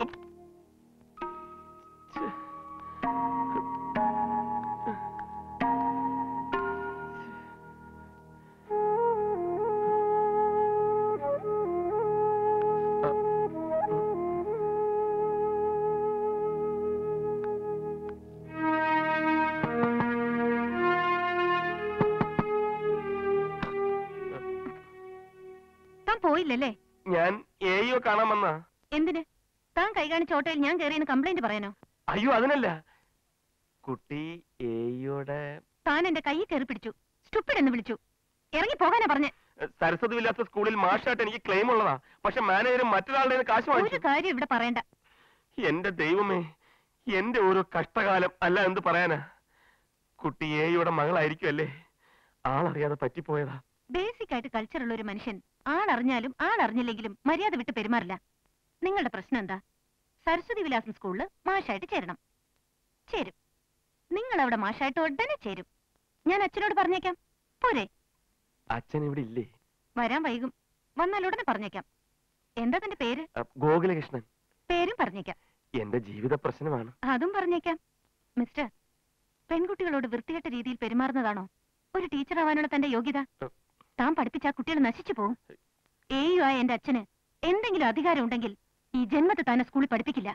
താൻ പോയില്ലല്ലേ? ഞാൻ എയോ കാണാൻ വന്നാ. എന്തിന്? താൻ കൈ കാണിച്ച ഓട്ടോയിൽ ഞാൻ കയറിയെന്ന് കംപ്ലൈന്റ് പറയാനോ? അയ്യോ, അതിനല്ല. കുട്ടി എയോടെ. താൻ എന്റെ കൈ കയറി പിടിച്ചു, സ്റ്റുപ്പിഡ് എന്ന് വിളിച്ചു. ഇറങ്ങി പോകാനാ പറഞ്ഞേ. സരസ്വതി വില്ലാത്ത സ്കൂളിൽ മാഷായിട്ട് എനിക്ക് ക്ലെയിം ഉള്ളതാ. പക്ഷെ മാനേജർ മറ്റൊരാളുടെ കാശ് ഒരു വാങ്ങിച്ചു. കാര്യം ഇവിടെ പറയണ്ട. എന്റെ ദൈവമേ, എന്റെ ഓരോ കഷ്ടകാലം. അല്ല എന്ത് പറയാനാ. കുട്ടി എയുടെ മകളായിരിക്കും അല്ലേ? ആളറിയാതെ പറ്റിപ്പോയതാ. ബേസിക് ആയിട്ട് കൾച്ചർ ഉള്ള ഒരു മനുഷ്യൻ ആളറിഞ്ഞാലും ആളറിഞ്ഞില്ലെങ്കിലും മര്യാദ വിട്ട് പെരുമാറില്ല. നിങ്ങളുടെ പ്രശ്നം എന്താ? സരസ്വതി വിലാസം സ്കൂളില് മാഷായിട്ട് ചേരണം. ചേരും. നിങ്ങൾ അവിടെ മാഷായിട്ട് ഉടനെ ചേരും. ഞാൻ അച്ഛനോട് പറഞ്ഞേക്കാം. പോരെ? അച്ഛൻ ഇവിടെ ഇല്ലേ? വരാൻ വൈകും. വന്നാൽ ഉടനെ പറഞ്ഞേക്കാം. എന്താ തന്റെ പേര്? ഗോകുലകൃഷ്ണൻ. പേരും പറഞ്ഞേക്കാം. എന്റെ ജീവിത പ്രശ്നമാണ്. അതും പറഞ്ഞേക്കാം. മിസ്റ്റർ, പെൺകുട്ടികളോട് വൃത്തികെട്ട രീതിയിൽ പെരുമാറുന്നതാണോ ഒരു ടീച്ചർ ആവാനുള്ള തന്റെ യോഗ്യത? താൻ പഠിപ്പിച്ച ആ കുട്ടികൾ നശിച്ചു പോകും. ഏയു ആയ എന്റെ അച്ഛന് എന്തെങ്കിലും അധികാരം ഉണ്ടെങ്കിൽ ഈ ജന്മത്തെ തന്നെ സ്കൂളിൽ പഠിപ്പിക്കില്ല.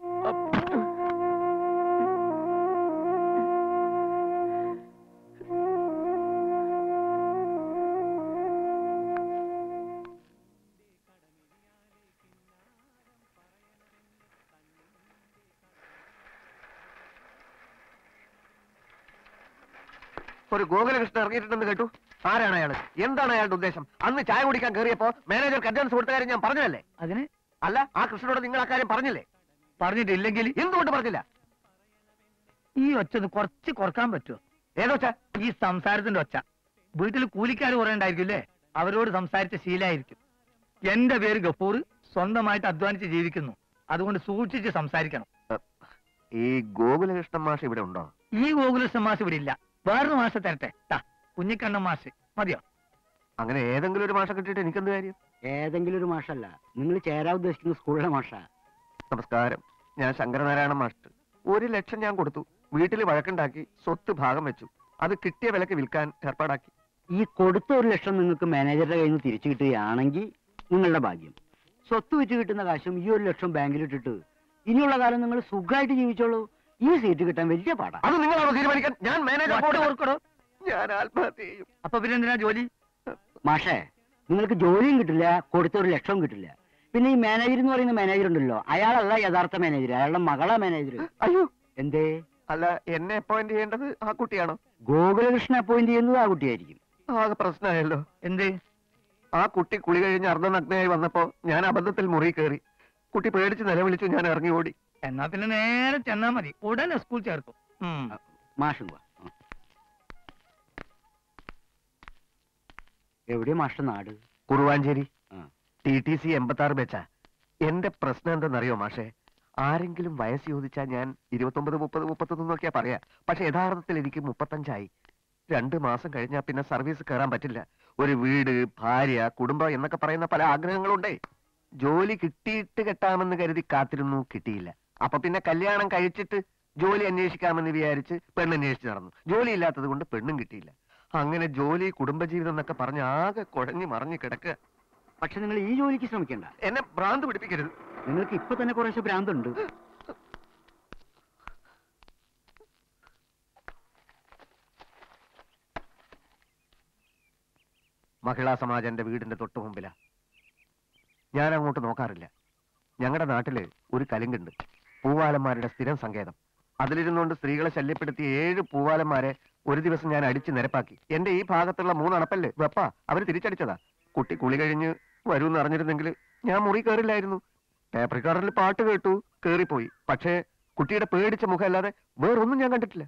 ഒരു ഗോകുലകൃഷ്ണൻ ഇറങ്ങിയിട്ടുണ്ടെന്ന് കേട്ടു. ആരാണ് അയാൾ? എന്താണ് അയാളുടെ ഉദ്ദേശം? അന്ന് ചായ കുടിക്കാൻ കയറിയപ്പോ മാനേജർക്ക് അഡ്വാൻസ് കൊടുത്ത കാര്യം ഞാൻ പറഞ്ഞതല്ലേ? അതിന് അല്ല, ആ കൃഷ്ണനോട് നിങ്ങൾ ആ കാര്യം പറഞ്ഞില്ലേ? പറഞ്ഞിട്ടില്ലെങ്കിൽ എന്തുകൊണ്ട് പറഞ്ഞില്ല? ഈ ഒച്ച ഒന്ന് കുറച്ച് കുറക്കാൻ പറ്റുമോ? ഏതൊച്ച? ഈ സംസാരത്തിന്റെ ഒച്ച. വീട്ടിൽ കൂലിക്കാർ കുറെ ഉണ്ടായിരിക്കില്ലേ, അവരോട് സംസാരിച്ച ശീലമായിരിക്കും. എന്റെ പേര് ഗഫൂർ, സ്വന്തമായിട്ട് അധ്വാനിച്ച് ജീവിക്കുന്നു. അതുകൊണ്ട് സൂക്ഷിച്ച് സംസാരിക്കണം. ഈ ഗോകുലകൃഷ്ണൻ മാഷ് ഇവിടെ ഉണ്ടോ? ഈ ഗോകുലകൃഷ്ണൻ മാഷ് ഇവിടെ ഇല്ല. വേറൊരു മാഷ തരട്ടെ. കുഞ്ഞിക്കണ്ണൻ മാഷ് മതിയോ? അങ്ങനെ ഏതെങ്കിലും ഒരു മാഷ കിട്ടിയിട്ട് എനിക്കെന്ത് കാര്യം? ഏതെങ്കിലും ഒരു മാഷല്ല, നിങ്ങൾ ചേരാൻ ഉദ്ദേശിക്കുന്ന സ്കൂളിലെ മാഷാ. നമസ്കാരം, ഞാൻ ശങ്കരനാരായണ മാസ്റ്റർ. ഒരു ലക്ഷം ഞാൻ കൊടുത്തു. വീട്ടിൽ വഴക്കുണ്ടാക്കി സ്വത്ത് ഭാഗം വെച്ചു. അത് കിട്ടിയ വിലക്ക് വിൽക്കാൻ ഏർപ്പാടാക്കി. ഈ കൊടുത്ത ഒരു ലക്ഷം നിങ്ങൾക്ക് മാനേജറുടെ കയ്യിൽ നിന്ന് തിരിച്ചു കിട്ടുകയാണെങ്കിൽ നിങ്ങളുടെ ഭാഗ്യം. സ്വത്ത് വെച്ച് കിട്ടുന്ന കാശും ഈ ഒരു ലക്ഷം ബാങ്കിലിട്ടിട്ട് ഇനിയുള്ള കാലം നിങ്ങൾ സുഖമായിട്ട് ജീവിച്ചോളൂ. ഈ സീറ്റ് കിട്ടാൻ വലിയ പാടാ. അത് നിങ്ങളാണോ തീരുമാനിക്കാൻ? ഞാൻ മാനേജർ ഓർക്കണോ? ഞാൻ ആത്മഹത്യ ചെയ്യും. അപ്പൊ പിന്നെ എന്തിനാ ജോലി? മാഷേ, നിങ്ങൾക്ക് ജോലിയും കിട്ടില്ല, കൊടുത്ത ഒരു ലക്ഷവും കിട്ടില്ല. പിന്നെ ഈ മാനേജർ എന്ന് പറയുന്ന മാനേജർ ഉണ്ടല്ലോ, അയാളല്ല യഥാർത്ഥ മാനേജർ, അയാളുടെ മകളാ മാനേജർ. അയ്യോ, എന്തേ? അല്ല, എന്നെ അപ്പോയിന്റ് ചെയ്യേണ്ടത് ആ കുട്ടിയാണോ? ഗോകുലകൃഷ്ണൻ അപ്പോയിന്റ് ചെയ്യുന്നത് ആ കുട്ടിയായിരിക്കും. ആകെ പ്രശ്നമായല്ലോ. എന്ത്? ആ കുട്ടി കുളി കഴിഞ്ഞ് അർദ്ധനഗ്നയായി വന്നപ്പോ ഞാൻ അബദ്ധത്തിൽ മുറി കയറി. കുട്ടി പേടിച്ച് നിലവിളിച്ചു. ഞാൻ ഇറങ്ങി ഓടി. എന്നാ പിന്നെ നേരെ ചെന്നാ മതി, ഉടനെ സ്കൂൾ ചേർക്കും. മാഷും എവിടെയാ മാഷ്ട നാട്? കുറുവാഞ്ചേരി. ടി ടി സി എൺപത്തി ആറ് വെച്ചാ. എന്റെ പ്രശ്നം എന്തെന്നറിയോ മാഷേ? ആരെങ്കിലും വയസ്സ് ചോദിച്ചാൽ ഞാൻ ഇരുപത്തൊമ്പത് മുപ്പത് മുപ്പത്തൊന്നൊക്കെയാ പറയാ. പക്ഷെ യഥാർത്ഥത്തിൽ എനിക്ക് മുപ്പത്തഞ്ചായി. രണ്ടു മാസം കഴിഞ്ഞാൽ പിന്നെ സർവീസ് കയറാൻ പറ്റില്ല. ഒരു വീട്, ഭാര്യ, കുടുംബം എന്നൊക്കെ പറയുന്ന പല ആഗ്രഹങ്ങളുണ്ടേ. ജോലി കിട്ടിയിട്ട് കെട്ടാമെന്ന് കരുതി കാത്തിരുന്നു, കിട്ടിയില്ല. അപ്പൊ പിന്നെ കല്യാണം കഴിച്ചിട്ട് ജോലി അന്വേഷിക്കാമെന്ന് വിചാരിച്ച് പെണ്ണന്വേഷിച്ച് നടന്നു. ജോലി ഇല്ലാത്തത് കൊണ്ട് പെണ്ണും കിട്ടിയില്ല. അങ്ങനെ ജോലി, കുടുംബജീവിതം എന്നൊക്കെ പറഞ്ഞ് ആകെ കുഴഞ്ഞു മറിഞ്ഞു കിടക്കുക. പക്ഷെ നിങ്ങൾ ഈ ജോലിക്ക് ശ്രമിക്കണ്ട. എന്നെ ഭ്രാന്ത് പിടിപ്പിക്കരുത്. നിങ്ങൾക്ക് ഇപ്പൊ തന്നെ കുറേശ്ശെ ഭ്രാന്തുണ്ട്. മഹിളാ സമാജം എന്റെ വീടിന്റെ തൊട്ടു മുമ്പിലാ. ഞാൻ അങ്ങോട്ട് നോക്കാറില്ല. ഞങ്ങളുടെ നാട്ടില് ഒരു കലുങ്കുണ്ട്, പൂവാലന്മാരുടെ സ്ഥിരം സങ്കേതം. അതിലിരുന്നുകൊണ്ട് സ്ത്രീകളെ ശല്യപ്പെടുത്തിയ ഏഴ് പൂവാലന്മാരെ ഒരു ദിവസം ഞാൻ അടിച്ച് നിരപ്പാക്കി. എന്റെ ഈ ഭാഗത്തുള്ള മൂന്നണപ്പല്ലേ വെപ്പ അവര് തിരിച്ചടിച്ചതാ. കുട്ടി കുളി കഴിഞ്ഞ് വരൂന്ന് അറിഞ്ഞിരുന്നെങ്കിൽ ഞാൻ മുറി കയറില്ലായിരുന്നു. ടേപ്പ് റെക്കോർഡറിൽ പാട്ട് കേട്ടു, കേറിപ്പോയി. പക്ഷേ കുട്ടിയുടെ പേടിച്ച മുഖം അല്ലാതെ വേറൊന്നും ഞാൻ കണ്ടിട്ടില്ല.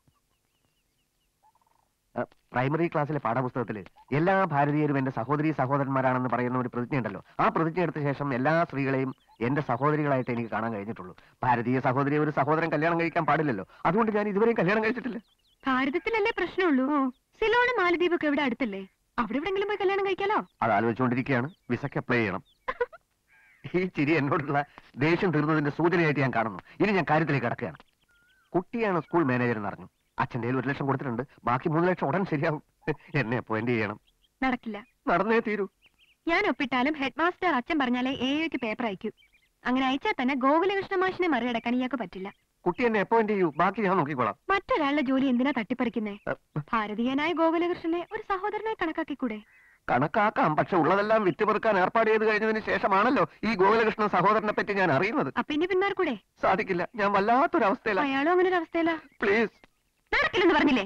പ്രൈമറി ക്ലാസ്സിലെ പാഠപുസ്തകത്തില് എല്ലാ ഭാരതീയരും എന്റെ സഹോദരി സഹോദരന്മാരാണെന്ന് പറയുന്ന ഒരു പ്രതിജ്ഞ ഉണ്ടല്ലോ. ആ പ്രതിജ്ഞ എടുത്ത ശേഷം എല്ലാ സ്ത്രീകളെയും എന്റെ സഹോദരികളായിട്ട് എനിക്ക് കാണാൻ കഴിഞ്ഞിട്ടുള്ളൂ. ഭാരതീയ സഹോദരിയെ ഒരു സഹോദരൻ കല്യാണം കഴിക്കാൻ പാടില്ലല്ലോ. അതുകൊണ്ട് ഞാൻ ഇതുവരെയും കല്യാണം കഴിച്ചിട്ടില്ല. ഭാരതത്തിലല്ലേ പ്രശ്നമുള്ളൂ? സിലോണും മാലദ്വീപൊക്കെ ഇവിടെ അടുത്തല്ലേ? അവിടെ എവിടെങ്കിലും പോയി കല്യാണം കഴിക്കാലോ? അത് ആലോചിച്ചുകൊണ്ടിരിക്കുകയാണ്. വിസയ്ക്ക് അപ്ലൈ ചെയ്യണം. ഈ ചിരി എന്നോടുള്ള ദേഷ്യം തീർന്നതിന്റെ സൂചനയായിട്ട് ഞാൻ കാണുന്നു. ഇനി ഞാൻ കാര്യത്തിലേക്ക് കടക്കുകയാണ്. കുട്ടിയാണ് സ്കൂൾ മാനേജർ എന്ന് അറിഞ്ഞു. അച്ഛൻ്റെ ഒരു ലക്ഷം കൊടുത്തിട്ടുണ്ട്. ബാക്കി മൂന്ന് ലക്ഷം ഉടൻ ശരിയാവും. എന്നെ അപ്പോയിന്റ് ചെയ്യണം. നടക്കില്ല. നടന്നേ തീരൂ. ഞാൻ ഒപ്പിട്ടാലും ഹെഡ് മാസ്റ്റർ അച്ഛൻ പറഞ്ഞാലേ എക്ക് പേപ്പർ അയക്കൂ. അങ്ങനെ അയച്ചാൽ തന്നെ ഗോകുലകൃഷ്ണ മാഷിനെ മറികടക്കാൻ ഇയാൾക്ക് പറ്റില്ല. കുട്ടി എന്നെ അപ്പോയിന്റ് ചെയ്യൂ, ബാക്കി ഞാൻ നോക്കിക്കോളാം. മറ്റൊരാളുടെ ജോലി എന്തിനാ തട്ടിപ്പറിക്കുന്നേ? ഭാരതീയനായ ഗോകുലകൃഷ്ണനെ ഒരു സഹോദരനായി കണക്കാക്കിക്കൂടെ? കണക്കാക്കാം, പക്ഷെ ഉള്ളതെല്ലാം വിറ്റുപെറുക്കാൻ ഏർപ്പാട് ചെയ്ത് കഴിഞ്ഞതിന് ശേഷമാണല്ലോ ഈ ഗോകുലകൃഷ്ണൻ സഹോദരനെ പറ്റി ഞാൻ അറിയുന്നത്. അപ്പൊ ഇനി പിന്മാർക്കൂടെ? സാധിക്കില്ല. ഞാൻ വല്ലാത്തൊരവസ്ഥയിലാണ്. അയാളും അങ്ങനെ ഒരു അവസ്ഥയിലാ. പ്ലീസ്. നടക്കില്ലെന്ന് പറഞ്ഞില്ലേ?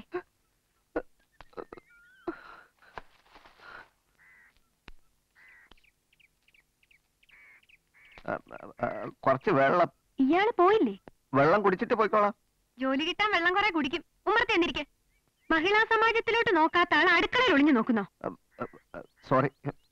കുറച്ച് വെള്ളം. ഇയാള് പോയില്ലേ? വെള്ളം കുടിച്ചിട്ട് പോയിക്കോളാം. ജോലി കിട്ടാൻ വെള്ളം കുറെ കുടിക്കും. ഉമ്മറത്ത് എന്നിരിക്കെ. മഹിളാ സമാജത്തിലോട്ട് നോക്കാത്ത ആൾ അടുക്കളയിൽ ഒളിഞ്ഞു നോക്കുന്നോ? സോറി.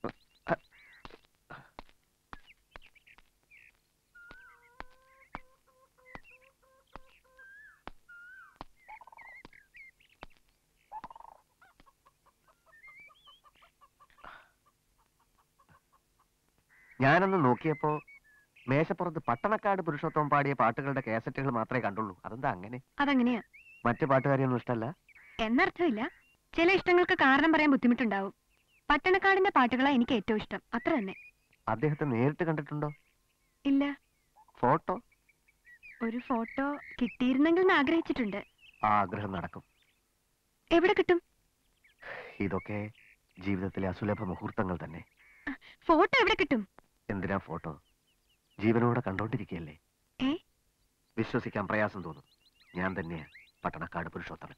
ഞാനൊന്ന് നോക്കിയപ്പോ മേശപ്പുറത്ത് പട്ടണക്കാട് പുരുഷോത്തമൻ പാടിയ പാട്ടുകളുടെ കാസറ്റുകൾ മാത്രമേ കണ്ടുള്ളൂ. അതെന്താ അങ്ങനെ? അതങ്ങനെയാ. മറ്റു പാട്ടുകാരെയൊന്നും ഇഷ്ടമല്ല എന്നർത്ഥമില്ല. ചില ഇഷ്ടങ്ങൾക്ക് കാരണം പറയാൻ ബുദ്ധിമുട്ടുണ്ടാവും. പട്ടണക്കാടിന്റെ പാട്ടുകളാ എനിക്ക് ഏറ്റവും ഇഷ്ടം. അത്ര തന്നെ. അദ്ദേഹത്തെ നേരിട്ട് കണ്ടിട്ടുണ്ടോ? ഇല്ല. ഫോട്ടോ? ഒരു ഫോട്ടോ കിട്ടിയിരുന്നെങ്കിൽ എന്ന് ആഗ്രഹിച്ചിട്ടുണ്ട്. ആ ആഗ്രഹം നടക്കും. എവിടെ കിട്ടും? ഇതൊക്കെ ജീവിതത്തിലെ അസുലഭ മുഹൂർത്തങ്ങൾ തന്നെ. ഫോട്ടോ എവിടെ കിട്ടും? എന്തിനാ ഫോട്ടോ? ജീവനോടെ കണ്ടോണ്ടിരിക്കുകയല്ലേ. വിശ്വസിക്കാൻ പ്രയാസം തോന്നും. ഞാൻ തന്നെയാ പട്ടണക്കാട് പുരുഷോത്തമൻ.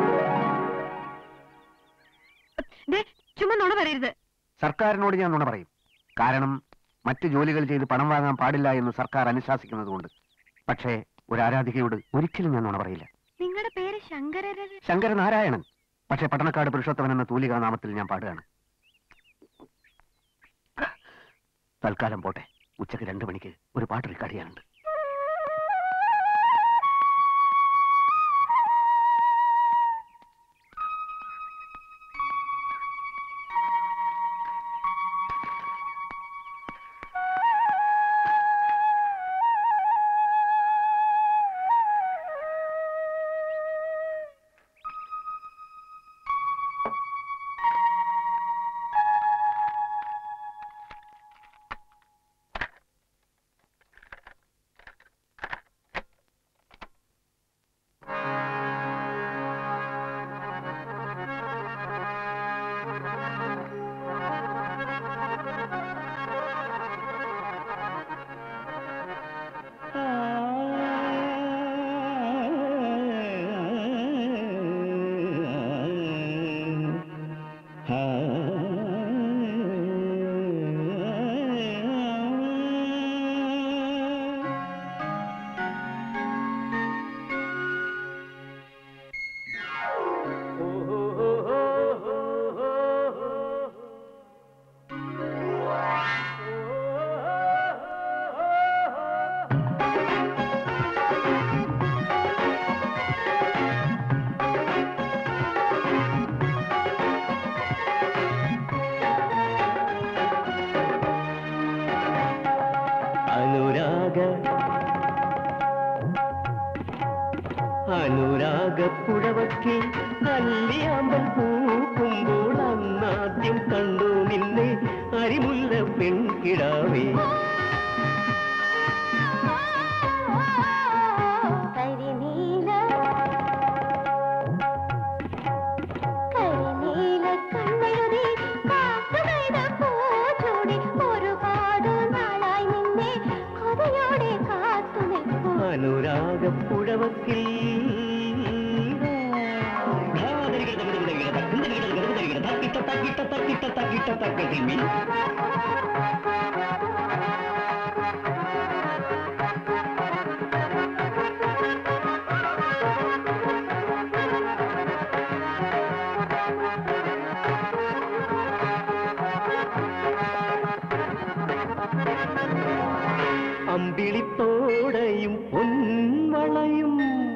ചുമ്മാ നുണ പറയരുത്. സർക്കാരിനോട് ഞാൻ നുണ പറയും. കാരണം മറ്റു ജോലികൾ ചെയ്ത് പണം വാങ്ങാൻ പാടില്ല എന്ന് സർക്കാർ അനുശാസിക്കുന്നത് കൊണ്ട്. പക്ഷേ ഒരു ആരാധികയോട് ഒരിക്കലും ഞാൻ നുണ പറയില്ല. നിങ്ങളുടെ പേര് ശങ്കര ശങ്കരനാരായണൻ. പക്ഷേ പട്ടണക്കാട് പുരുഷോത്തമൻ എന്ന തൂലികാ നാമത്തിൽ ഞാൻ പാടുകയാണ്. തൽക്കാലം പോട്ടെ. ഉച്ചക്ക് രണ്ടു മണിക്ക് ഒരു പാട്ട് റെക്കോർഡ് ചെയ്യാനുണ്ട്. അനുരാഗപ്പുഴവക്കി കല്യാമ്പൽ പൂക്കുമ്പോൾ അന്നാദ്യം കണ്ടു നിന്നെ അരിമുല്ല പെൺകിടാവേ. അനുരാഗപ്പുഴവക്കിൽ അമ്പിളിത്തോടയും പൊൻവളയും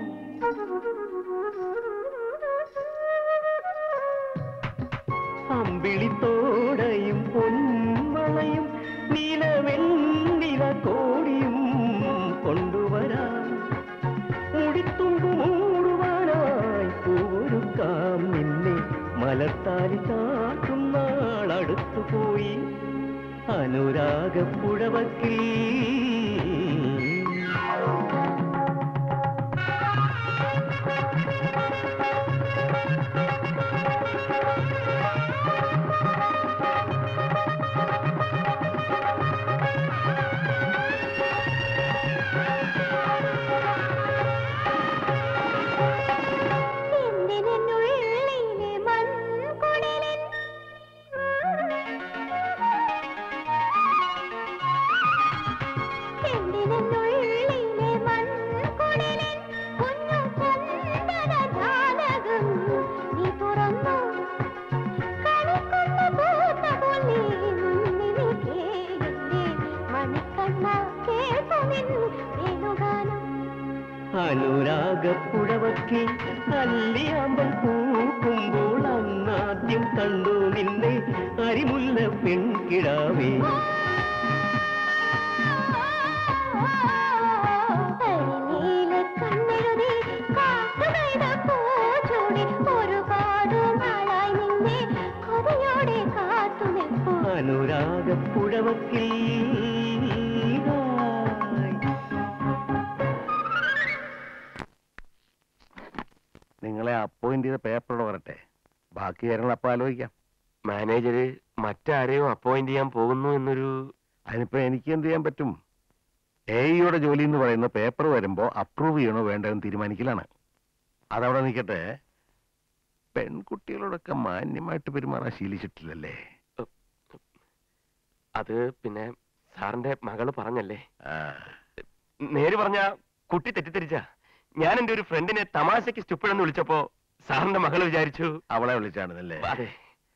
അമ്പിളിത്തോടയും പൊൻവളയും നീലവെണ്ണില കോടിയും കൊണ്ടുവരാൻ മുടിത്തുമ്പു മൂടുവാനായി പൂവൊരുക്കാം നിന്നെ മലർത്താലി ചാട്ടും നാളടുത്തു പോയി അനുരാഗപ്പുഴവക്കിൽ. അനുരാഗപ്പുഴവക്കി കല്യാമ്പൽ പൂക്കുമ്പോൾ അന്നാദ്യം കണ്ടു നിന്നെ അരിമുല്ല പെൺകിടാവേ. അനുരാഗപ്പുഴവക്കിൽ നിങ്ങളെ അപ്പോയിന്റ് ചെയ്ത പേപ്പറോട് വരട്ടെ, ബാക്കി കാര്യങ്ങൾ അപ്പം ആലോചിക്കാം. മാനേജര് മറ്റാരെയോ അപ്പോയിന്റ് ചെയ്യാൻ പോകുന്നു എന്നൊരു... അതിനിപ്പോ എനിക്ക് എന്ത് ചെയ്യാൻ പറ്റും? എയുടെ ജോലി എന്ന് പറയുന്ന പേപ്പർ വരുമ്പോ അപ്രൂവ് ചെയ്യണോ വേണ്ടതെന്ന് തീരുമാനിക്കലാണ്. അതവിടെ നിൽക്കട്ടെ, പെൺകുട്ടികളോടൊക്കെ മാന്യമായിട്ട് പെരുമാറാൻ ശീലിച്ചിട്ടില്ലല്ലേ? അത് പിന്നെ സാറിന്റെ മകള് പറഞ്ഞല്ലേ. നേര് പറഞ്ഞ കുട്ടി തെറ്റിദ്ധരിച്ച. ഞാൻ എന്റെ ഒരു ഫ്രണ്ടിനെ തമാശക്ക് സ്റ്റുപ്പിഡെന്ന് വിളിച്ചപ്പോ സാറിന്റെ മകള് വിചാരിച്ചു അവളെ വിളിച്ചാണെന്നല്ലേ? അതെ.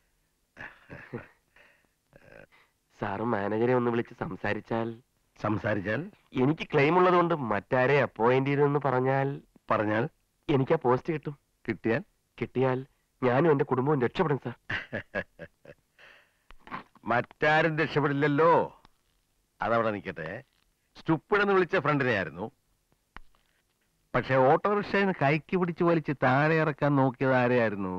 സാറ് മാനേജറെ ഒന്ന് വിളിച്ച് സംസാരിച്ചാൽ സംസാരിച്ചാൽ എനിക്ക് ക്ലെയിം ഉള്ളത് കൊണ്ട് മറ്റാരെ അപ്പോയിന്റ് ചെയ്തെന്ന് പറഞ്ഞാൽ പറഞ്ഞാൽ എനിക്ക് ആ പോസ്റ്റ് കിട്ടും. കിട്ടിയാൽ കിട്ടിയാൽ ഞാനും എന്റെ കുടുംബവും രക്ഷപ്പെടും സാർ. മറ്റാരും രക്ഷപ്പെടില്ലല്ലോ. അതവിടെ നിൽക്കട്ടെ, സ്റ്റുപ്പിഡെന്ന് വിളിച്ച ഫ്രണ്ടിനെ ആയിരുന്നു. പക്ഷെ ഓട്ടോറിക്ഷയിൽ കൈക്ക് പിടിച്ച് വലിച്ച് താഴെ ഇറക്കാൻ നോക്കിയത് ആരെയായിരുന്നു?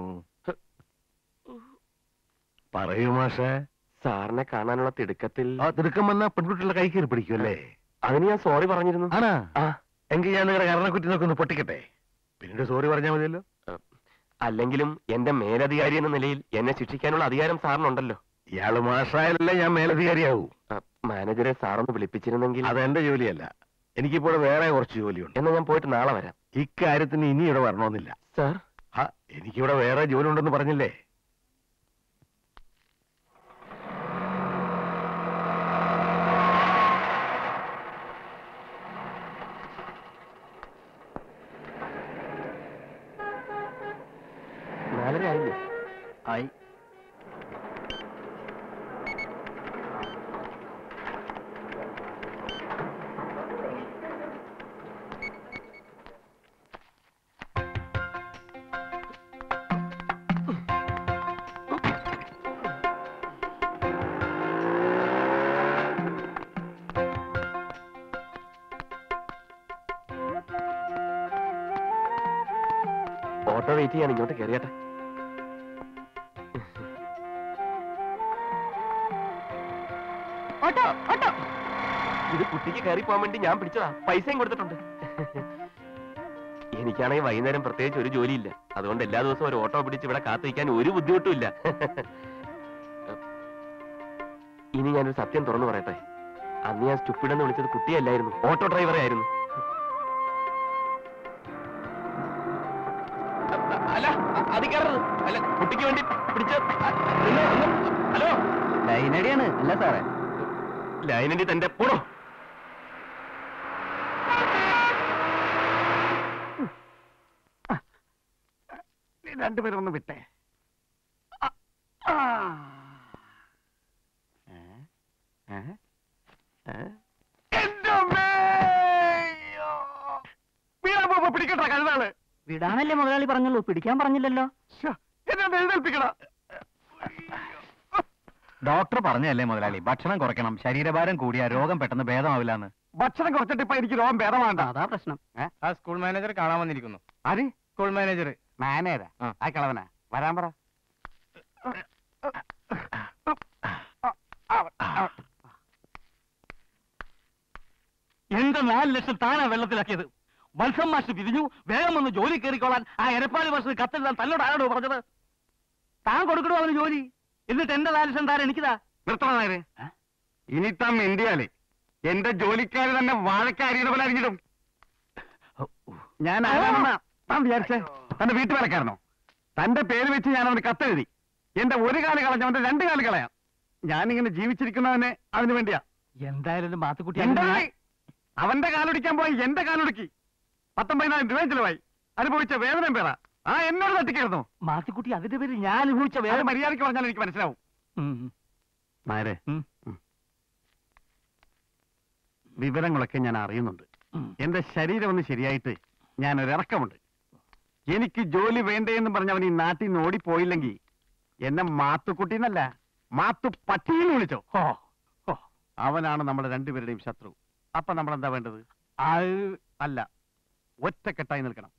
പറയൂ മാഷേ. സാറിനെ കാണാനുള്ള തിടുക്കത്തിൽ ആ തിടുക്കം വന്നാ പെൺകുട്ടികളുടെ കൈ കയറി പിടിക്കുമല്ലേ? അതിന് ഞാൻ സോറി പറഞ്ഞിരുന്നു. ആണാ? ആ എങ്കിൽ ഞാൻ നിങ്ങളുടെ കരണക്കുറ്റി നോക്കൊന്ന് പൊട്ടിക്കട്ടെ, പിന്നീട് സോറി പറഞ്ഞാൽ മതിയല്ലോ. അല്ലെങ്കിലും എന്റെ മേലധികാരി എന്ന നിലയിൽ എന്നെ ശിക്ഷിക്കാനുള്ള അധികാരം സാറിനുണ്ടല്ലോ. ഇയാള് മാഷായാലല്ലേ ഞാൻ മേലധികാരിയാവൂ. മാനേജറെ സാറൊന്ന് വിളിപ്പിച്ചിരുന്നെങ്കിൽ. അതെന്റെ ജോലിയല്ല, എനിക്കിപ്പോൾ വേറെ കുറച്ച് ജോലിയുണ്ട്. എന്നാ ഞാൻ പോയിട്ട് നാളെ വരാം. ഇക്കാര്യത്തിന് ഇനി ഇവിടെ വരണമെന്നില്ല സാർ. ആ എനിക്കിവിടെ വേറെ ജോലി ഉണ്ടെന്ന് പറഞ്ഞില്ലേ? നാലര ആയില്ലേ? ആയി. ഓട്ടോ വെയിറ്റ് ചെയ്യാൻ ഇങ്ങോട്ട് കയറിയാട്ടെ. Auto auto. ഇത് കുട്ടിക്ക് കയറി പോകാൻ വേണ്ടി ഞാൻ പിടിച്ചതാ, പൈസയും കൊടുത്തിട്ടുണ്ട്. എനിക്കാണെങ്കിൽ വൈകുന്നേരം പ്രത്യേകിച്ച് ഒരു ജോലിയില്ല, അതുകൊണ്ട് എല്ലാ ദിവസവും ഒരു ഓട്ടോ പിടിച്ച് ഇവിടെ കാത്തിരിക്കാൻ ഒരു ബുദ്ധിമുട്ടും ഇല്ല. ഇനി ഞാനൊരു സത്യം തുറന്നു പറയട്ടെ, അന്ന് ഞാൻ സ്റ്റുപ്പിഡെന്ന് വിളിച്ചത് കുട്ടിയല്ലായിരുന്നു, ഓട്ടോ ഡ്രൈവറെ ആയിരുന്നു. അല്ല അത് കയറരുത്, അല്ല കുട്ടിക്ക് വേണ്ടി പിടിച്ച. ഹലോ, ലൈനടിയാണ് അല്ല സാറേ? ലൈനടി തന്റെ പോടോ. രണ്ടുപേരും ഒന്ന് വിട്ടേ. പിടിക്കട്ടെ കഴുതാള്. വിടാനല്ലേ മുതലാളി പറഞ്ഞുള്ളൂ, പിടിക്കാൻ പറഞ്ഞില്ലല്ലോ. എന്നെ എഴുന്നേൽപ്പിക്കട. ഡോക്ടർ പറഞ്ഞല്ലേ മുതലാളി, ഭക്ഷണം കുറയ്ക്കണം, ശരീരഭാരം കൂടിയാ രോഗം പെട്ടെന്ന് ഭേദമാവില്ലാന്ന്. ഭക്ഷണം കുറച്ചിട്ട് ഇപ്പൊ എനിക്ക് രോഗം ഭേദമാണ്ട. അതാ പ്രശ്നം. ആ സ്കൂൾ മാനേജർ കാണാൻ വന്നിരിക്കുന്നു. ആര്? School manager. മാനേജരാ? ആ കളവനാ വരാൻ പറ. എന്റെ നാല് ലക്ഷം താനാ വെള്ളത്തിലാക്കിയത്. വത്സം മാഷ് പിരിഞ്ഞു, വേഗം ഒന്ന് ജോലി കയറിക്കോളാൻ ആ എരപ്പാളി മാഷ് കത്തെഴുതാൻ തന്നോട് ആരോട് പറഞ്ഞത്? താൻ കൊടുക്കണോ അവന് ജോലി, എന്നിട്ട് എന്റെ നാല് ലക്ഷം താൻ എനിക്കിതാ. നിർത്തണേ. ഇനി താൻ ഇന്ത്യയിലെ എന്റെ ജോലിക്കാര് തന്നെ വാഴക്കാരിയുടെ പോലെ അറിഞ്ഞിടും. ഞാൻ ആരാണെന്നാ താൻ വിചാരിച്ചേ? തന്റെ വീട്ടുവേലക്കാരനോ? തന്റെ പേര് വെച്ച് ഞാൻ അവന് കത്തെഴുതി. എന്റെ ഒരു കാല് കളഞ്ഞ അവന്റെ രണ്ട് കാല് കളയാം. ഞാനിങ്ങനെ ജീവിച്ചിരിക്കുന്നവനെ അതിനു വേണ്ടിയാ. എന്തായാലും മാത്തുക്കുട്ടി എന്റെ അവന്റെ കാലൊടിക്കാൻ പോയി എന്റെ കാലൊടുക്കി പത്തൊമ്പതിനായിരം രൂപ ചെലവായി. അനുഭവിച്ച വേദനയും പേരാ. ആ എന്നോട് തട്ടിക്കായിരുന്നു. മാത്തുക്കുട്ടി അതിന്റെ പേര് ഞാൻ അനുഭവിച്ച വേറെ മര്യാദയ്ക്ക് പറഞ്ഞാൽ എനിക്ക് മനസ്സിലാവും. നായരെ, വിവരങ്ങളൊക്കെ ഞാൻ അറിയുന്നുണ്ട്. എന്റെ ശരീരം ഒന്ന് ശരിയായിട്ട് ഞാൻ ഒരിറക്കമുണ്ട്. എനിക്ക് ജോലി വേണ്ടേ എന്ന് പറഞ്ഞ അവൻ ഈ നാട്ടിൽ നിന്ന് ഓടിപ്പോയില്ലെങ്കിൽ എന്നെ മാത്തുക്കുട്ടി എന്നല്ല മാത്തു പട്ടിയെന്ന് വിളിച്ചോ. അവനാണ് നമ്മുടെ രണ്ടുപേരുടെയും ശത്രു. അപ്പൊ നമ്മൾ എന്താ വേണ്ടത്? അല്ല, ഒറ്റക്കെട്ടായി നിൽക്കണം.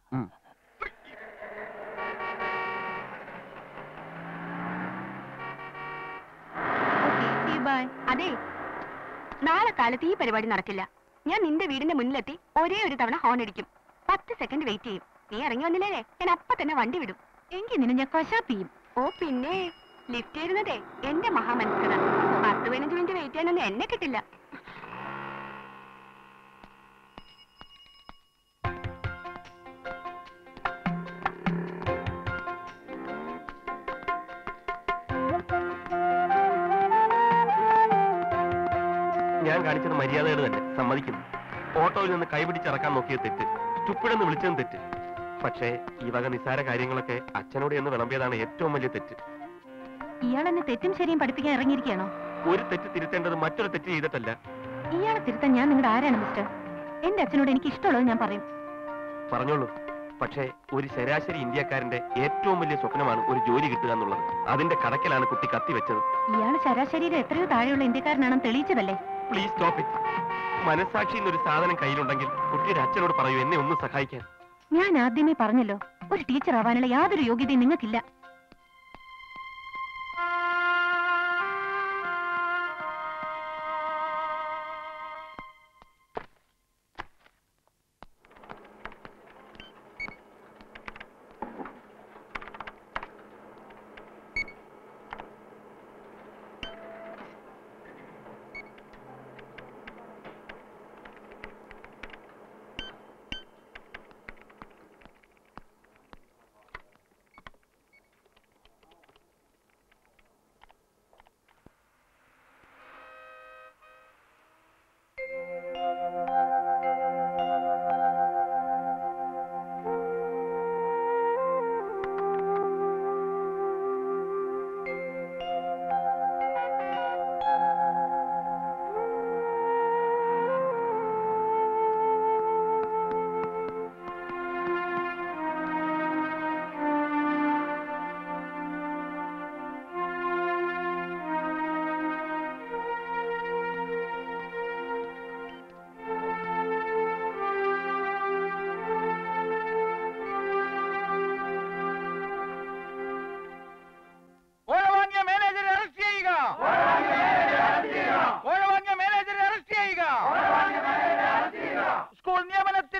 അതെ, നാളെ കാലത്ത് ഈ പരിപാടി നടക്കില്ല. ഞാൻ നിന്റെ വീടിന്റെ മുന്നിലെത്തി ഒരേ ഒരു തവണ ഹോൺ അടിക്കും. പത്ത് സെക്കൻഡ് വെയിറ്റ് ചെയ്യും. നീ ഇറങ്ങി വന്നില്ലേ, ഞാൻ അപ്പൊ തന്നെ വണ്ടി വിടും. എങ്കിൽ നിന്നെ ഞാൻ കശാപ്പിയും. ഓ പിന്നെ ലിഫ്റ്റ് ചെയ്യുന്നതേ എന്റെ മഹാമനസ്കത. പത്ത് പതിനഞ്ച് മിനിറ്റ് വെയിറ്റ് ചെയ്യാനൊന്നും എന്നെ കിട്ടില്ല. ഞാൻ കാണിച്ചത് മര്യാദയുടെ തന്നെ, സമ്മതിക്കുന്നു. ഓട്ടോയിൽ നിന്ന് കൈപിടിച്ചിറക്കാൻ നോക്കിയത് തെറ്റ്, സ്റ്റുപ്പിഡെന്ന് വിളിച്ചതും തെറ്റ്. പക്ഷേ ഈ വക നിസ്സാര കാര്യങ്ങളൊക്കെ അച്ഛനോട് എന്ന് വിളമ്പിയതാണ് ഏറ്റവും വലിയ തെറ്റ്. ഇയാൾ എന്നെ തെറ്റും ശരിയും പഠിപ്പിക്കാൻ ഇറങ്ങിയിരിക്കുകയാണോ? ഒരു തെറ്റ് തിരുത്തേണ്ടത് മറ്റൊരു തെറ്റ് ചെയ്തിട്ടല്ല. ഇയാളെ തിരുത്താൻ ഞാൻ നിങ്ങളുടെ ആരാണ് മിസ്റ്റർ? എന്റെ അച്ഛനോട് എനിക്ക് ഇഷ്ടമുള്ളത് ഞാൻ പറയും. പറഞ്ഞോളൂ. പക്ഷേ ഒരു ശരാശരി ഇന്ത്യക്കാരന്റെ ഏറ്റവും വലിയ സ്വപ്നമാണ് ഒരു ജോലി കിട്ടുക എന്നുള്ളത്. അതിന്റെ കടക്കലാണ് കുട്ടി കത്തിവെച്ചത്. ഇയാൾ ശരാശരിയിൽ എത്രയോ താഴെയുള്ള ഇന്ത്യക്കാരനാണെന്ന് തെളിയിച്ചതല്ലേ? Please stop it. മനസാക്ഷി എന്നൊരു സാധനം കയ്യിലുണ്ടെങ്കിൽ കുട്ടിയുടെ അച്ഛനോട് പറയൂ എന്നെ ഒന്ന് സഹായിക്കാൻ. ഞാൻ ആദ്യമേ പറഞ്ഞല്ലോ, ഒരു ടീച്ചർ ആവാനുള്ള യാതൊരു യോഗ്യതയും നിങ്ങൾക്കില്ല.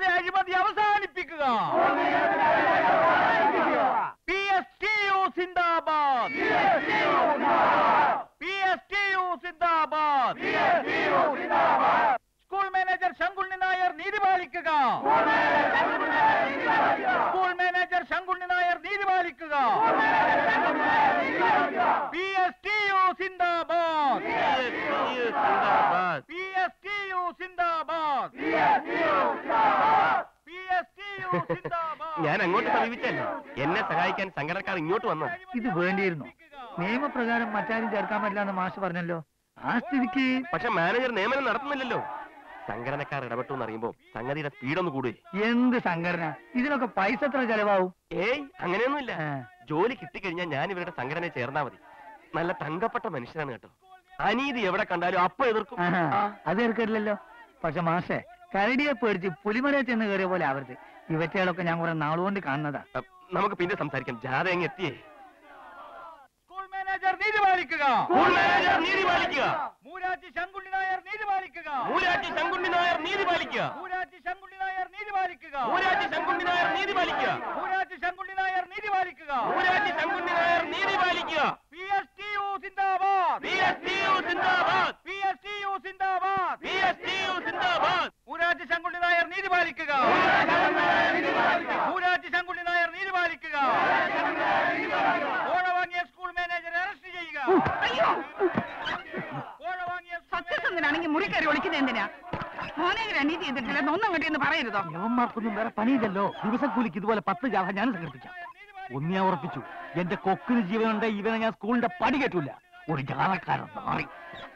നിയമത്തിലെ അഴിമതി അവസാനിപ്പിക്കുക. പി എസ് ടി യു സിന്ദാബാദ്. പി എസ് ടി യു സിന്ദാബാദ്. സ്കൂൾ മാനേജർ ശങ്കുണ്ണി നായർ നീതി പാലിക്കുക. സ്കൂൾ മാനേജർ ശങ്കുണ്ണി നായർ നീതി പാലിക്കുക. പി എസ് ടി യു സിന്ദാബാദ്. പി എസ് ടി യു സിന്ദാബാദ്. പി എസ് ടി യു സിന്ദാബാദ്. ഞാൻ അങ്ങോട്ട് സമീപിച്ചല്ലേ, എന്നെ സഹായിക്കാൻ സംഘടനക്കാർ ഇങ്ങോട്ട് വന്നു. ഇത് വേണ്ടിയിരുന്നു. നിയമപ്രകാരം മറ്റാരും ചേർക്കാൻ പറ്റില്ല എന്ന് മാഷ് പറഞ്ഞല്ലോ. ആ സ്ഥിതിക്ക് പക്ഷെ മാനേജർ നിയമനം നടത്തുന്നില്ലല്ലോ. സംഘടനക്കാർ ഇടപെട്ടു എന്നറിയുമ്പോ സംഗതിയുടെ സ്പീഡൊന്ന് കൂടുകയെ. എന്ത് സംഘടന? ഇതിനൊക്കെ പൈസ എത്ര ചെലവാവും? ഏയ് അങ്ങനെയൊന്നുമില്ല. ജോലി കിട്ടിക്കഴിഞ്ഞാൽ ഞാൻ ഇവരുടെ സംഘടനയിൽ ചേർന്നാ മതി. നല്ല തങ്കപ്പെട്ട മനുഷ്യനാണ് കേട്ടോ. അനീതി എവിടെ കണ്ടാലും അപ്പൊ എതിർക്കും. അത് എതിർക്കില്ലല്ലോ. പക്ഷെ മാഷെ, കരടിയെ പേടിച്ച് പുലിമല ചെന്ന് കയറിയ പോലെ ആവരുത്. ഇവറ്റകളൊക്കെ ഞാൻ കുറെ നാളുകൊണ്ട് കാണുന്നതാ. നമുക്ക് പിന്നെ സംസാരിക്കാം. ജാഥ എങ്ങ് എത്തിയേ. സ്കൂൾ മാനേജർ നീതി പാലിക്കുക. സ്കൂൾ മാനേജർ നീതി പാലിക്കുക. മൂരാറ്റി ശങ്കുണ്ണി നായർ നീതി പാലിക്കുക. മൂരാറ്റി ശങ്കുണ്ണി നായർ നീതി പാലിക്കുക. മൂരാറ്റി ശങ്കുണ്ണി നായർ നീതി പാലിക്കുക. മൂരാറ്റി ശങ്കുണ്ണി നായർ നീതി പാലിക്കുക. മൂരാറ്റി ശങ്കുണ്ണി നായർ നീതി പാലിക്കുക. മൂരാറ്റി ശങ്കുണ്ണി നായർ നീതി പാലിക്കുക. പി എസ് ടി യു സിന്ദാബാദ്. പി എസ് ടി യു സിന്ദാബാദ്. പി എസ് ടി യു സിന്ദാബാദ്. പി എസ് ടി യു സിന്ദാബാദ്. മൂരാറ്റി ശങ്കുണ്ണി നായർ നീതി പാലിക്കുക. മൂരാറ്റി ശങ്കുണ്ണി നായർ നീതി പാലിക്കുക. ഓണ വാങ്ങിയ സ്കൂൾ മാനേജറെ അറസ്റ്റ് ചെയ്യുക. ഓണ വാങ്ങിയ സത്യസന്ധനാണെങ്കിൽ മുറി കയറി ഒളിക്കുന്നത് എന്തിനാ? മാനേജർ അനീതി ചെയ്തിട്ടില്ലെന്ന് ഒന്നും കിട്ടിയെന്ന് പറയരുതോ? യവന്മാർക്കൊന്നും വേറെ പണിയില്ലല്ലോ. ദിവസം കൂലിക്ക് ഇതുപോലെ പത്ത് ജാഥ ഞാൻ സംഘടിപ്പിക്കാം. ഒന്ന് ഞാൻ ഉറപ്പിച്ചു, എന്റെ കൊക്കിന് ജീവനുണ്ട്. ഇവനെ ഞാൻ സ്കൂളിന്റെ പടി കേട്ടില്ല. ഒരു ജാഥക്കാരൻ മാറി.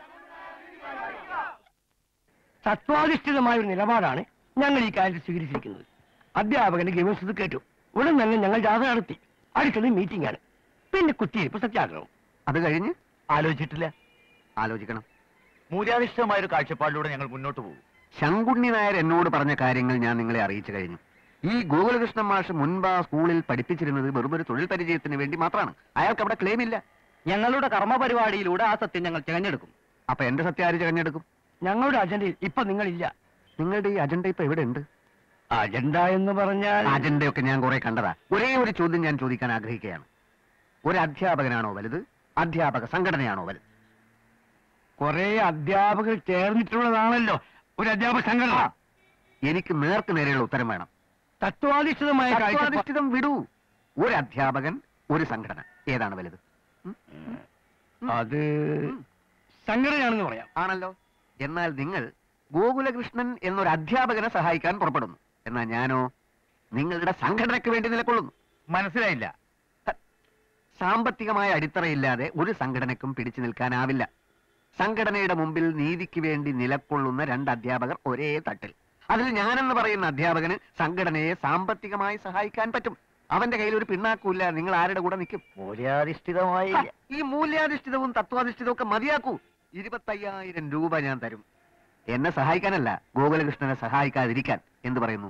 തത്വാധിഷ്ഠിതമായ ഒരു നിലപാടാണ് ഞങ്ങൾ ഈ കാര്യത്തിൽ സ്വീകരിച്ചിരിക്കുന്നത്. അധ്യാപകന്റെ ഗവേഷണത്തിൽ കേട്ടു. ഉടൻ തന്നെ ഞങ്ങൾ ജാഥ നടത്തി. അടുത്തത് മീറ്റിംഗ് ആണ്. പിന്നെ കുത്തിയിരിപ്പ് സത്യാഗ്രഹം. അത് കഴിഞ്ഞ് ആലോചിച്ചിട്ടില്ല. ആലോചിക്കണം. മൂല്യാധിഷ്ഠിതമായ ഒരു കാഴ്ചപ്പാടിലൂടെ ഞങ്ങൾ മുന്നോട്ട് പോകും. ശങ്കുണ്ണി നായർ എന്നോട് പറഞ്ഞ കാര്യങ്ങൾ ഞാൻ നിങ്ങളെ അറിയിച്ചു കഴിഞ്ഞു. ഈ ഗോകുലകൃഷ്ണൻ മാഷ് മുൻപ് ആ സ്കൂളിൽ പഠിപ്പിച്ചിരുന്നത് വെറും ഒരു തൊഴിൽ പരിചയത്തിന് വേണ്ടി മാത്രമാണ്. അയാൾക്ക് അവിടെ ക്ലെയിം ഇല്ല. ഞങ്ങളുടെ കർമ്മപരിപാടിയിലൂടെ ആ സത്യം ഞങ്ങൾ തിരഞ്ഞെടുക്കും. അപ്പൊ എന്റെ സത്യം ആര് തിരഞ്ഞെടുക്കും? ഞങ്ങളുടെ അജണ്ടയിൽ ഇപ്പൊ നിങ്ങളില്ല. നിങ്ങളുടെ ഈ അജണ്ട ഇപ്പൊ എവിടെ ഉണ്ട്? അജണ്ട എന്ന് പറഞ്ഞാൽ അജണ്ടയൊക്കെ ഞാൻ കുറെ കണ്ടതാ. ഒരേ ഒരു ചോദ്യം ഞാൻ ചോദിക്കാൻ ആഗ്രഹിക്കുകയാണ്. ഒരു അധ്യാപകനാണോ വലുത്, അധ്യാപക സംഘടനയാണോ വലുത്? കുറെ അധ്യാപകർ ചേർന്നിട്ടുള്ളതാണല്ലോ ഒരു അധ്യാപക സംഘടന. എനിക്ക് നേർക്ക് നേരെയുള്ള ഉത്തരം വേണം. തത്വാധിഷ്ഠിതമായ തത്വാധിഷ്ഠിതം വിടൂ. ഒരു അധ്യാപകൻ, ഒരു സംഘടന, ഏതാണ് വലുത്? അത് സംഘടനയാണെന്ന് പറയാം. ആണല്ലോ. എന്നാൽ നിങ്ങൾ ഗോകുലകൃഷ്ണൻ എന്നൊരു അധ്യാപകനെ സഹായിക്കാൻ പുറപ്പെടുന്നു. എന്നാൽ ഞാനോ നിങ്ങളുടെ സംഘടനയ്ക്ക് വേണ്ടി നിലകൊള്ളുന്നു. മനസ്സിലായില്ല. സാമ്പത്തികമായ അടിത്തറയില്ലാതെ ഒരു സംഘടനയ്ക്കും പിടിച്ചു നിൽക്കാനാവില്ല. സംഘടനയുടെ മുമ്പിൽ നീതിക്ക് വേണ്ടി നിലകൊള്ളുന്ന രണ്ട് അധ്യാപകർ ഒരേ തട്ടിൽ. അതിൽ ഞാനെന്ന് പറയുന്ന അധ്യാപകന് സംഘടനയെ സാമ്പത്തികമായി സഹായിക്കാൻ പറ്റും. അവന്റെ കയ്യിൽ ഒരു പിണ്ണാക്കൂല്ല. നിങ്ങൾ ആരുടെ കൂടെ നിൽക്കും? മൂല്യാധിഷ്ഠിതമായി ഈ മൂല്യാധിഷ്ഠിതവും തത്വാധിഷ്ഠിതവും ഒക്കെ മതിയാക്കൂ. ഇരുപത്തയ്യായിരം രൂപ ഞാൻ തരും. എന്നെ സഹായിക്കാനല്ല, ഗോകുലകൃഷ്ണനെ സഹായിക്കാതിരിക്കാൻ. എന്ത് പറയുന്നു?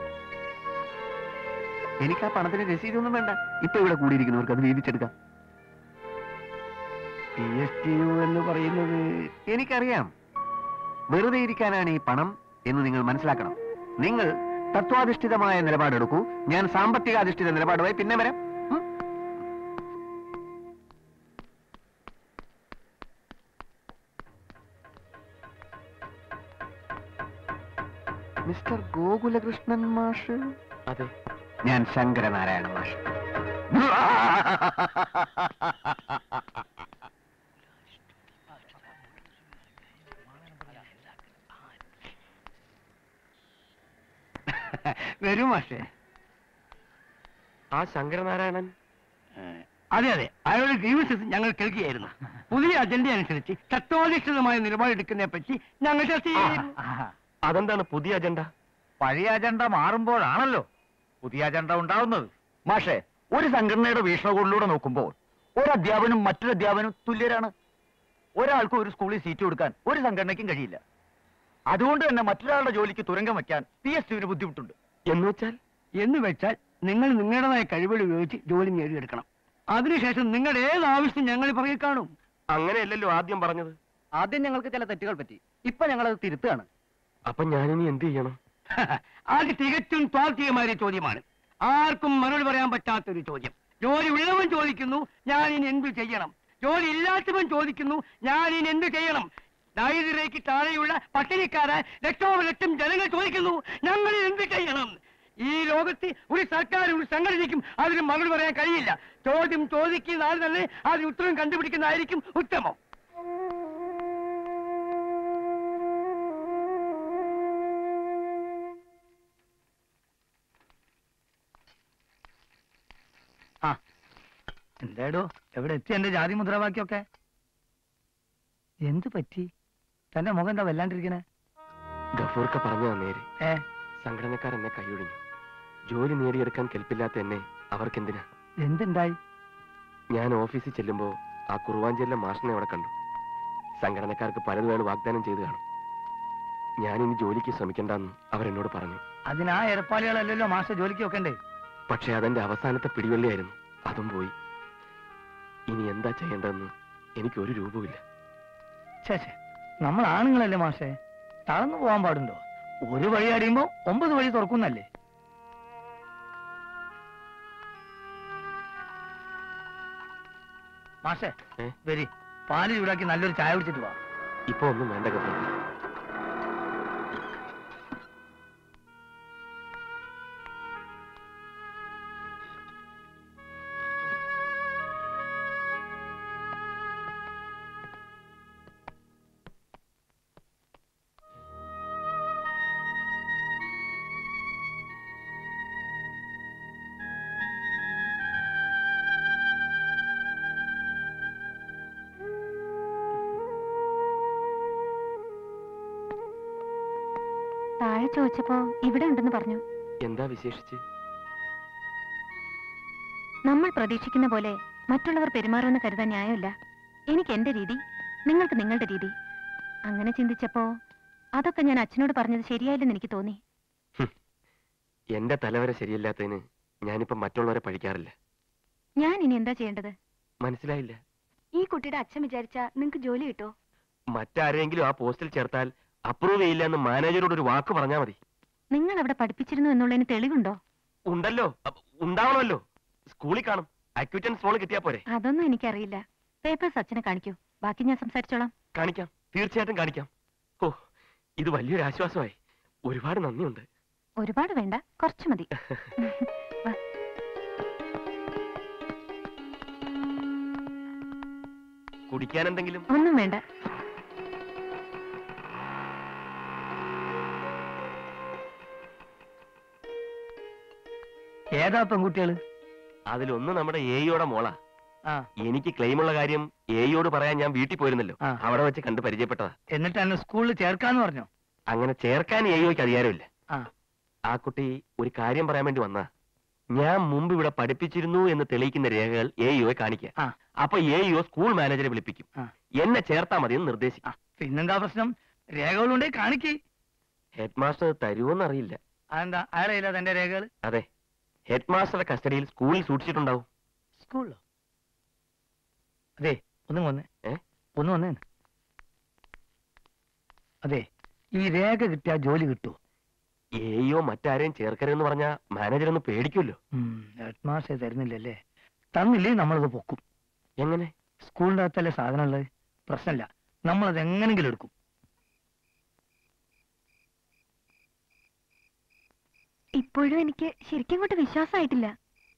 എനിക്ക് ആ പണത്തിന് രസീതൊന്നും വേണ്ട. ഇപ്പൊ ഇവിടെ കൂടിയിരിക്കുന്നവർക്ക് അത് വീതിച്ചെടുക്കാം. പി എസ് ടി യു എന്ന് പറയുന്നത് എനിക്കറിയാം. വെറുതെ ഇരിക്കാനാണ് ഈ പണം എന്ന് നിങ്ങൾ മനസ്സിലാക്കണം. നിങ്ങൾ തത്വാധിഷ്ഠിതമായ നിലപാടെടുക്കൂ. ഞാൻ സാമ്പത്തികാധിഷ്ഠിത നിലപാടുമായി പിന്നെ വരാം. മിസ്റ്റർ ഗോകുലകൃഷ്ണൻ മാഷ്? അതെ, ഞാൻ ശങ്കരനാരായണ മാഷ്. വരൂ മാഷേ. ആ ശങ്കരനാരായണൻ? അതെ അതെ, അയാളുടെ ഗ്രീവൻസസ് ഞങ്ങൾ കേൾക്കുകയായിരുന്നു. പുതിയ അജണ്ട അനുസരിച്ച് തത്വാധിഷ്ഠിതമായ നിലപാടെടുക്കുന്നതിനെ പറ്റി ഞങ്ങൾ ചർച്ച ചെയ്യുന്നു. അതെന്താണ് പുതിയ അജണ്ട? പഴയ അജണ്ട മാറുമ്പോഴാണല്ലോ പുതിയ അജണ്ട ഉണ്ടാവുന്നത്. മാഷേ, ഒരു സംഘടനയുടെ വീക്ഷണകോണിലൂടെ നോക്കുമ്പോൾ ഒരു അധ്യാപനും മറ്റൊരു അധ്യാപനും തുല്യരാണ്. ഒരാൾക്കും ഒരു സ്കൂളിൽ സീറ്റ് കൊടുക്കാൻ ഒരു സംഘടനയ്ക്കും കഴിയില്ല. അതുകൊണ്ട് തന്നെ മറ്റൊരാളുടെ ജോലിക്ക് തുരങ്കം വയ്ക്കാൻ പി എസ് യുവിന് ബുദ്ധിമുട്ടുണ്ട്. എന്ന് വെച്ചാൽ എന്ന് വെച്ചാൽ നിങ്ങൾ നിങ്ങളുടേതായ കഴിവുകൾ ഉപയോഗിച്ച് ജോലി നേടിയെടുക്കണം. അതിനുശേഷം നിങ്ങളുടെ ഏത് ആവശ്യം ഞങ്ങൾ പുറകെ കാണും. അങ്ങനെയല്ലല്ലോ ആദ്യം പറഞ്ഞത്. ആദ്യം ഞങ്ങൾക്ക് ചില തെറ്റുകൾ പറ്റി. ഇപ്പൊ ഞങ്ങളത് തിരുത്തുകയാണ്. അപ്പൊ ഞാനിനി എന്ത് ചെയ്യണം? അത് തികച്ചും സ്വാർത്ഥികമായ ചോദ്യമാണ്. ആർക്കും മറുപടി പറയാൻ പറ്റാത്തൊരു ചോദ്യം. ജോലി ഉള്ളവൻ ചോദിക്കുന്നു ഞാൻ ഇനി എന്തു ചെയ്യണം, ജോലി ഇല്ലാത്തവൻ ചോദിക്കുന്നു ഞാൻ ഇനി എന്തു ചെയ്യണം. ദാരിദ്ര്യക്ക് താഴെയുള്ള പട്ടിണിക്കാരെ ലക്ഷോപലക്ഷം ജനങ്ങൾ ചോദിക്കുന്നു ഞങ്ങൾ എന്ത് ചെയ്യണം. ഈ ലോകത്ത് ഒരു സർക്കാർ ഒരു സംഘടനയ്ക്കും അതിന് മറുപടി പറയാൻ കഴിയില്ല. ചോദ്യം ചോദിക്കുന്ന ആൾ തന്നെ അതിന് ഉത്തരം കണ്ടുപിടിക്കുന്നതായിരിക്കും ഉത്തമം. ആ എന്താടോ എവിടെ എത്തി എന്റെ ജാതി മുദ്രാവാക്യൊക്കെ? എന്ത് പറ്റി? തന്റെ മുഖം എന്താ വല്ലാണ്ടിരിക്കണേ? ഗഫൂർക്ക പറഞ്ഞു നേര്. ഏ സംഘടനക്കാർ എന്നെ കൈയൊഴിഞ്ഞു. ജോലി നേടിയെടുക്കാൻ കെൽപ്പില്ലാത്ത എന്നെ അവർക്കെന്തിനാ? എന്തുണ്ടായി? ഞാൻ ഓഫീസിൽ ചെല്ലുമ്പോ ആ കുറുവാഞ്ചേരിലെ മാഷിനെ അവിടെ കണ്ടു. സംഘടനക്കാർക്ക് പലതും അയാൾ വാഗ്ദാനം ചെയ്തു കാണും. ഞാനിനി ജോലിക്ക് ശ്രമിക്കണ്ടെന്ന് അവരെന്നോട് പറഞ്ഞു. അതിനാ എരപ്പാളികളല്ലല്ലോ മാഷ ജോലിക്ക് വെക്കണ്ടേ? പക്ഷെ അതെന്റെ അവസാനത്തെ പിടിവള്ളിയായിരുന്നു. അതും പോയി. ഇനി എന്താ ചെയ്യേണ്ടതെന്ന് എനിക്ക് ഒരു രൂപമില്ല. ശേ നമ്മൾ ആണുങ്ങളല്ലേ മാഷേ, തളർന്നു പോകാൻ പാടുണ്ടോ? ഒരു വഴി അടിയുമ്പോ ഒമ്പത് വഴി തുറക്കുന്നല്ലേ? മാഷേ വരി, പാല് ചൂടാക്കി നല്ലൊരു ചായ കുടിച്ചിട്ട് പോവാം. ഇപ്പൊ ഒന്നും വേണ്ട ഗഫൂർക്ക. താഴെ ചോദിച്ചപ്പോ ഇവിടെ ഉണ്ടെന്ന് പറഞ്ഞു. എന്താ വിശേഷിച്ച്? നമ്മൾ പ്രതീക്ഷിക്കുന്ന പോലെ മറ്റുള്ളവർ പെരുമാറുമെന്ന് കരുതാൻ ന്യായമില്ല. എനിക്ക് എന്റെ രീതി, നിങ്ങൾക്ക് നിങ്ങളുടെ രീതി. അങ്ങനെ ചിന്തിച്ചപ്പോ അതൊക്കെ ഞാൻ അച്ഛനോട് പറഞ്ഞത് ശരിയായില്ലെന്ന് എനിക്ക് തോന്നി. എന്റെ തലവരെ ശരിയല്ലാത്തതിന് ഞാനിപ്പോ മറ്റുള്ളവരെ പഴിക്കാറില്ല. ഞാൻ ഇനി എന്താ ചെയ്യേണ്ടത്? മനസ്സിലായില്ല. ഈ കുട്ടിയുടെ അച്ഛൻ വിചാരിച്ചാ നിങ്ങക്ക് ജോലി കിട്ടോ? മറ്റാരെങ്കിലും ആ പോസ്റ്റിൽ ചേർത്താൽ അപ്രൂവ് ചെയ്യില്ല എന്ന് മാനേജരോട് ഒരു വാക്ക് പറഞ്ഞാൽ മതി. നിങ്ങൾ അവിടെ പഠിപ്പിച്ചിരുന്നു എന്നുള്ളതിന് തെളിവുണ്ടോ? ഉണ്ടല്ലോ, ഉണ്ടാവണമല്ലോ. സ്കൂളിൽ കാണും. അക്യൂറ്റൻസ് റോൾ കിട്ടിയാ പോരെ? അതൊന്നും എനിക്കറിയില്ല. പേപ്പേഴ്സ് അച്ഛനെ കാണിക്കൂ, ബാക്കി ഞാൻ സംസാരിച്ചോളാം. കാണിക്കാം, തീർച്ചയായിട്ടും കാണിക്കാം. ഓ, ഇത് വലിയൊരു ആശ്വാസമായി. ഒരുപാട് നന്ദിയുണ്ട്. ഒരുപാട് വേണ്ട, കുറച്ചു മതി. കുടിക്കാൻ എന്തെങ്കിലും? ഒന്നും വേണ്ട. ഏതാ പെൺകുട്ടികള്? അതിലൊന്ന് നമ്മുടെ എയോടെ മോളാ. എനിക്ക് ക്ലെയിമുള്ള കാര്യം എയോട് പറയാൻ ഞാൻ വീട്ടിൽ പോയിരുന്നല്ലോ, അവിടെ വെച്ച് കണ്ട് പരിചയപ്പെട്ടതാ. എന്നിട്ട് എന്നെ സ്കൂളിൽ ചേർക്കാന്ന് പറഞ്ഞോ? അങ്ങനെ ചേർക്കാൻ എയോയ്ക്ക് അധികാരമില്ല. ആ കുട്ടി ഒരു കാര്യം പറയാൻ വേണ്ടി വന്നാ. ഞാൻ മുമ്പ് ഇവിടെ പഠിപ്പിച്ചിരുന്നു എന്ന് തെളിയിക്കുന്ന രേഖകൾ എയോയെ കാണിക്കുക. അപ്പൊ എയോ സ്കൂൾ മാനേജറെ വിളിപ്പിക്കും. എന്നെ ചേർത്താ മതി എന്ന് നിർദ്ദേശിക്കും. പിന്നെന്താ പ്രശ്നം? രേഖകളുണ്ടേ കാണിക്ക്. ഹെഡ് മാസ്റ്റർ തരുമോന്നറിയില്ല. അതെന്താ അയാളില്ല തന്റെ രേഖകൾ? അതെ, ഹെഡ് മാസ്റ്ററുടെ കസ്റ്റഡിയിൽ സ്കൂളിൽ സൂക്ഷിച്ചിട്ടുണ്ടാവും. സ്കൂളിലോ? അതെ, ഒന്നും വന്നേ. ഏ ഒന്നും വന്നേ. അതെ, ഈ രേഖ കിട്ടിയാ ജോലി കിട്ടുമോ? ഏയോ മറ്റാരെയും ചേർക്കരുതെന്ന് പറഞ്ഞാ മാനേജർ ഒന്ന് പേടിക്കുമല്ലോ. Head master തരുന്നില്ലല്ലേ? തന്നില്ലേ നമ്മളത് പൊക്കും. എങ്ങനെ? സ്കൂളിന്റെ അകത്തല്ലേ സാധനം ഉള്ളത്, പ്രശ്നമില്ല. നമ്മളത് എങ്ങനെങ്കിലും എടുക്കും. ഇപ്പോഴും എനിക്ക് ശരിക്കും കൊണ്ട് വിശ്വാസമായിട്ടില്ല.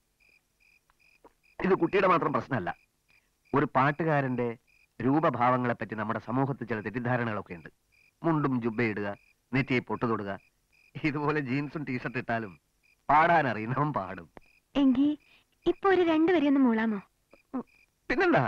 ഇത് കുട്ടിയുടെ മാത്രം പ്രശ്നമല്ല. ഒരു പാട്ടുകാരന്റെ രൂപഭാവങ്ങളെ പറ്റി നമ്മുടെ സമൂഹത്തിൽ ചില തെറ്റിദ്ധാരണകളൊക്കെ ഉണ്ട്. മുണ്ടും ജുബയിടുക, നെറ്റിയെ പൊട്ടു തൊടുക, ഇതുപോലെ ജീൻസും ടീഷർട്ട് ഇട്ടാലും പാടാൻ അറിയുന്നവൻ പാടും. എങ്കി ഇപ്പൊ ഒരു രണ്ടുപേരെയൊന്ന് മൂളാമോ? പിന്നെന്താ?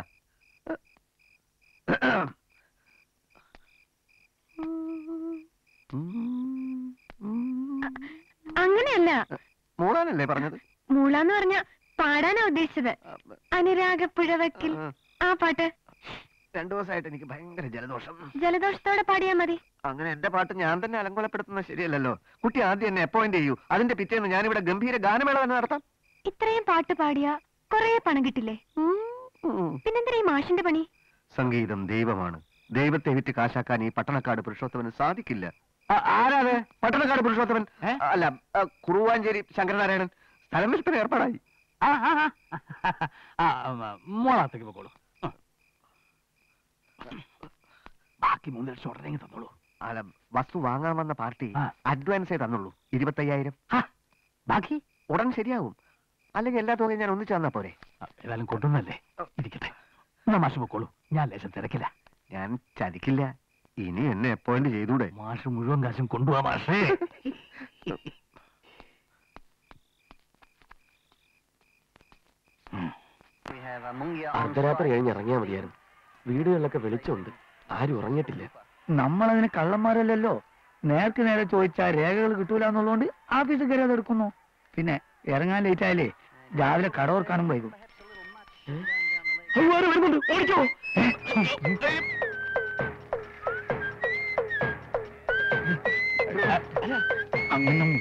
അങ്ങനെയല്ല, മൂളാനല്ലേ പറഞ്ഞത്? മൂളാന്ന് പറഞ്ഞ പാടാനാ ഉദ്ദേശിച്ചത്. അനുരാഗപ്പുഴവക്കിൽ ആ പാട്ട്. രണ്ടു ദിവസമായിട്ട് എനിക്ക് ഭയങ്കര ജലദോഷം. ജലദോഷത്തോടെ പാടിയാ മതി. അങ്ങനെ എന്റെ പാട്ട് ഞാൻ തന്നെ അലങ്കോലപ്പെടുത്തുന്നത് ശരിയല്ലല്ലോ. കുട്ടി ആദ്യം എന്നെ അപ്പോയിന്റ് ചെയ്യൂ, അതിന്റെ പിറ്റേന്ന് ഞാനിവിടെ ഗംഭീര ഗാനമേള തന്നെ നടത്താം. ഇത്രയും പാട്ട് പാടിയാ കൊറേ പണം കിട്ടില്ലേ? പിന്നെന്താ ഈ മാഷിന്റെ പണി? സംഗീതം ദൈവമാണ്. ദൈവത്തെ വിറ്റ് കാശാക്കാൻ ഈ പട്ടണക്കാട് പുരുഷോത്തമന് സാധിക്കില്ല. ആരാത്? പട്ടണക്കാട് പുരുഷോത്തമൻ. അല്ല, കുറുവാഞ്ചേരി ശങ്കരനാരായണൻ. സ്ഥലം വിൽപ്പന ഏർപ്പാടായി. മോളാത്തേക്ക് പോക്കോളൂ. ബാക്കി മൂന്ന് ലക്ഷം ഉടനെ തന്നോളൂ. അല്ല, വസ്തു വാങ്ങാൻ വന്ന പാർട്ടി അഡ്വാൻസേ തന്നുള്ളൂ, ഇരുപത്തയ്യായിരം. ബാക്കി ഉടൻ ശരിയാവും. അല്ലെങ്കിൽ എല്ലാ തുകയും ഞാൻ ഒന്നിച്ചു തന്നാ പോരെ? ഏതായാലും കൊണ്ടുവന്നല്ലേ, ഇരിക്കട്ടെ. എന്നാ മാഷ് പൊക്കോളൂ, ഞാൻ ലേശം തിരക്കില്ല. ഞാൻ ചതിക്കില്ല. ഇനി എന്നെ അപ്പോയിന്റ് ചെയ്തൂടെ? മാഷ് മുഴുവൻ കാശും കൊണ്ടുപോവാ മാഷേ. അർദ്ധരാത്രി കഴിഞ്ഞ് ഇറങ്ങിയാ മതിയായിരുന്നു. വീടുകളിലൊക്കെ വെളിച്ചമുണ്ട്, ആരും ഉറങ്ങിയിട്ടില്ല. നമ്മളതിന് കള്ളന്മാരല്ലല്ലോ. നേർക്ക് നേരെ ചോദിച്ചാൽ രേഖകൾ കിട്ടൂല എന്നുള്ളതുകൊണ്ട് ആഫീസിൽ കയറി അത് എടുക്കുന്നു. പിന്നെ ഇറങ്ങാൻ ലേറ്റ് ആയാലേ രാവിലെ കട ഓർക്കാനും വൈകും. അങ്ങനെ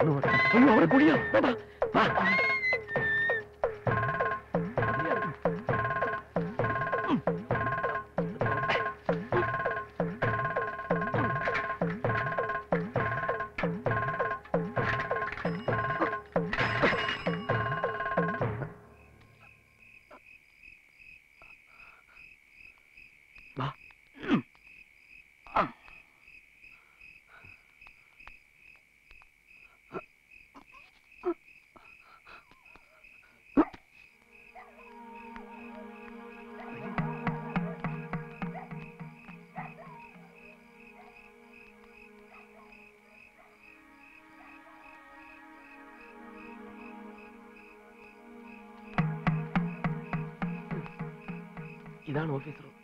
ഇതാണ് ഓഫീസ് റൂം.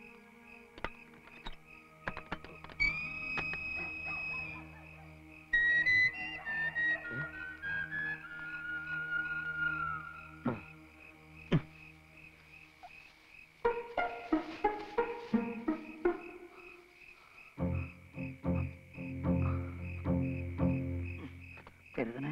കരുതണേ.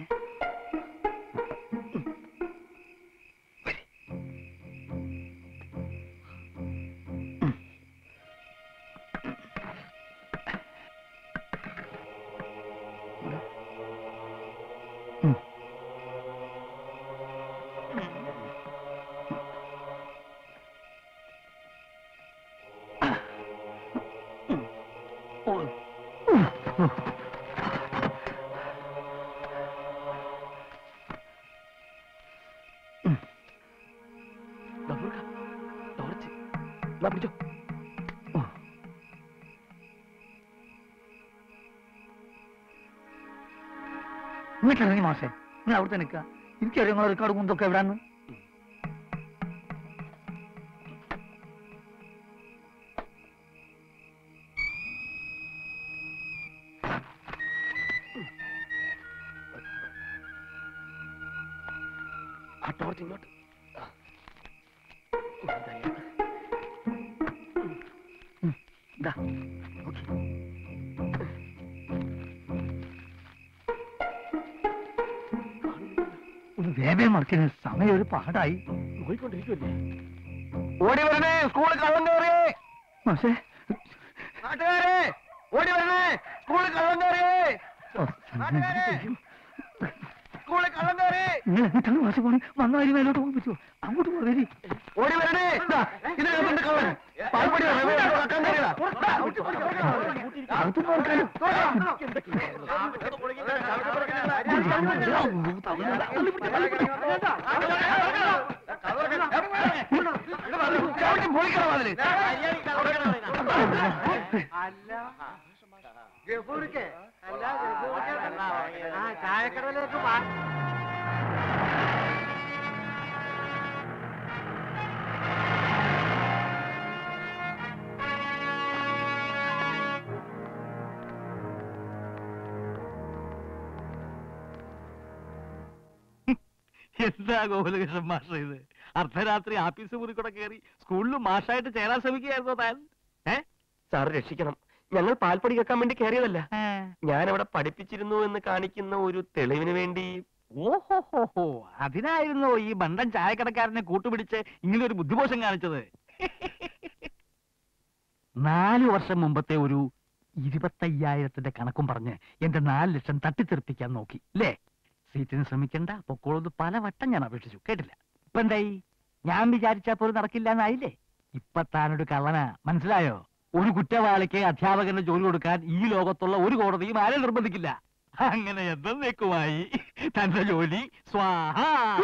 ഇങ്ങോട്ടിറങ്ങി മാഷേ, നിങ്ങൾ അവിടുത്തെ നിൽക്കുക. എനിക്കറിയാം നിങ്ങളെ റെക്കോർഡ് കുന്തൊക്കെ എവിടാന്ന്. ആ ടോർച്ച് ഇങ്ങോട്ട്. ഇതാ ഒരു വേവേ മറിക്കുന്ന സമയം ഒരു പാടായി. പോയിക്കൊണ്ടിരിക്കുമല്ലേ? ഓടി വരണേ, സ്കൂളിൽ കള്ളം കയറിയേ. മാഷേ, നാട്ടുകാരെ ഓടി വരണേ, സ്കൂളിൽ കള്ളം കയറിയേ. നാട്ടുകാരെ സ്കൂളിൽ കള്ളം കയറി. നിങ്ങൾ എന്നിട്ടാണ് മാഷ പോണേ? വന്ന വരി മേലോട്ട് പോകാൻ പറ്റുമോ? അങ്ങോട്ട് പോകരി. ഓടി വരണേ, ഇതിനകത്തുണ്ട് കള്ളൻ. പാൽപ്പൊടി കക്കാൻ കയറിയതാ. അകത്ത് നോക്കാനും ചായക്കടയിലേക്ക് എന്താ ഗോകുലകൃഷ്ണൻ മാഷ ഇത്? അർദ്ധരാത്രി ആഫീസ് മുറി കൂടെ കയറി സ്കൂളിൽ മാഷായിട്ട് ചേരാൻ ശ്രമിക്കുകയായിരുന്നോ താൻ? ഏ സാർ രക്ഷിക്കണം, ഞങ്ങൾ പാൽപ്പൊടി കേൾക്കാൻ വേണ്ടി കയറിയതല്ല. ഞാൻ അവിടെ പഠിപ്പിച്ചിരുന്നു എന്ന് കാണിക്കുന്ന ഒരു തെളിവിന് വേണ്ടി. ഓഹോ ഹോ ഹോ, അതിനായിരുന്നോ ഈ ബണ്ടൻ ചായക്കടക്കാരനെ കൂട്ടുപിടിച്ച് ഇങ്ങനെ ഒരു ബുദ്ധിമോശം കാണിച്ചത്? നാലു വർഷം മുമ്പത്തെ ഒരു ഇരുപത്തയ്യായിരത്തിന്റെ കണക്കും പറഞ്ഞ് എന്റെ നാല് ലക്ഷം തട്ടിത്തെറിപ്പിക്കാൻ നോക്കി അല്ലേ? സീറ്റിന് ശ്രമിക്കണ്ട, പൊക്കോളത് പലവട്ടം ഞാൻ അപേക്ഷിച്ചു, കേട്ടില്ല. ഇപ്പൊ എന്തായി? ഞാൻ വിചാരിച്ചാൽ പോലും നടക്കില്ല എന്നായില്ലേ? ഇപ്പൊ താനൊരു കള്ളനാ, മനസ്സിലായോ? ഒരു കുറ്റവാളിക്ക് അധ്യാപകന് ജോലി കൊടുക്കാൻ ഈ ലോകത്തുള്ള ഒരു കോടതിയും ആരും നിർബന്ധിക്കില്ല. അങ്ങനെ എന്നേക്കുമായി തന്റെ ജോലി സ്വാഹ.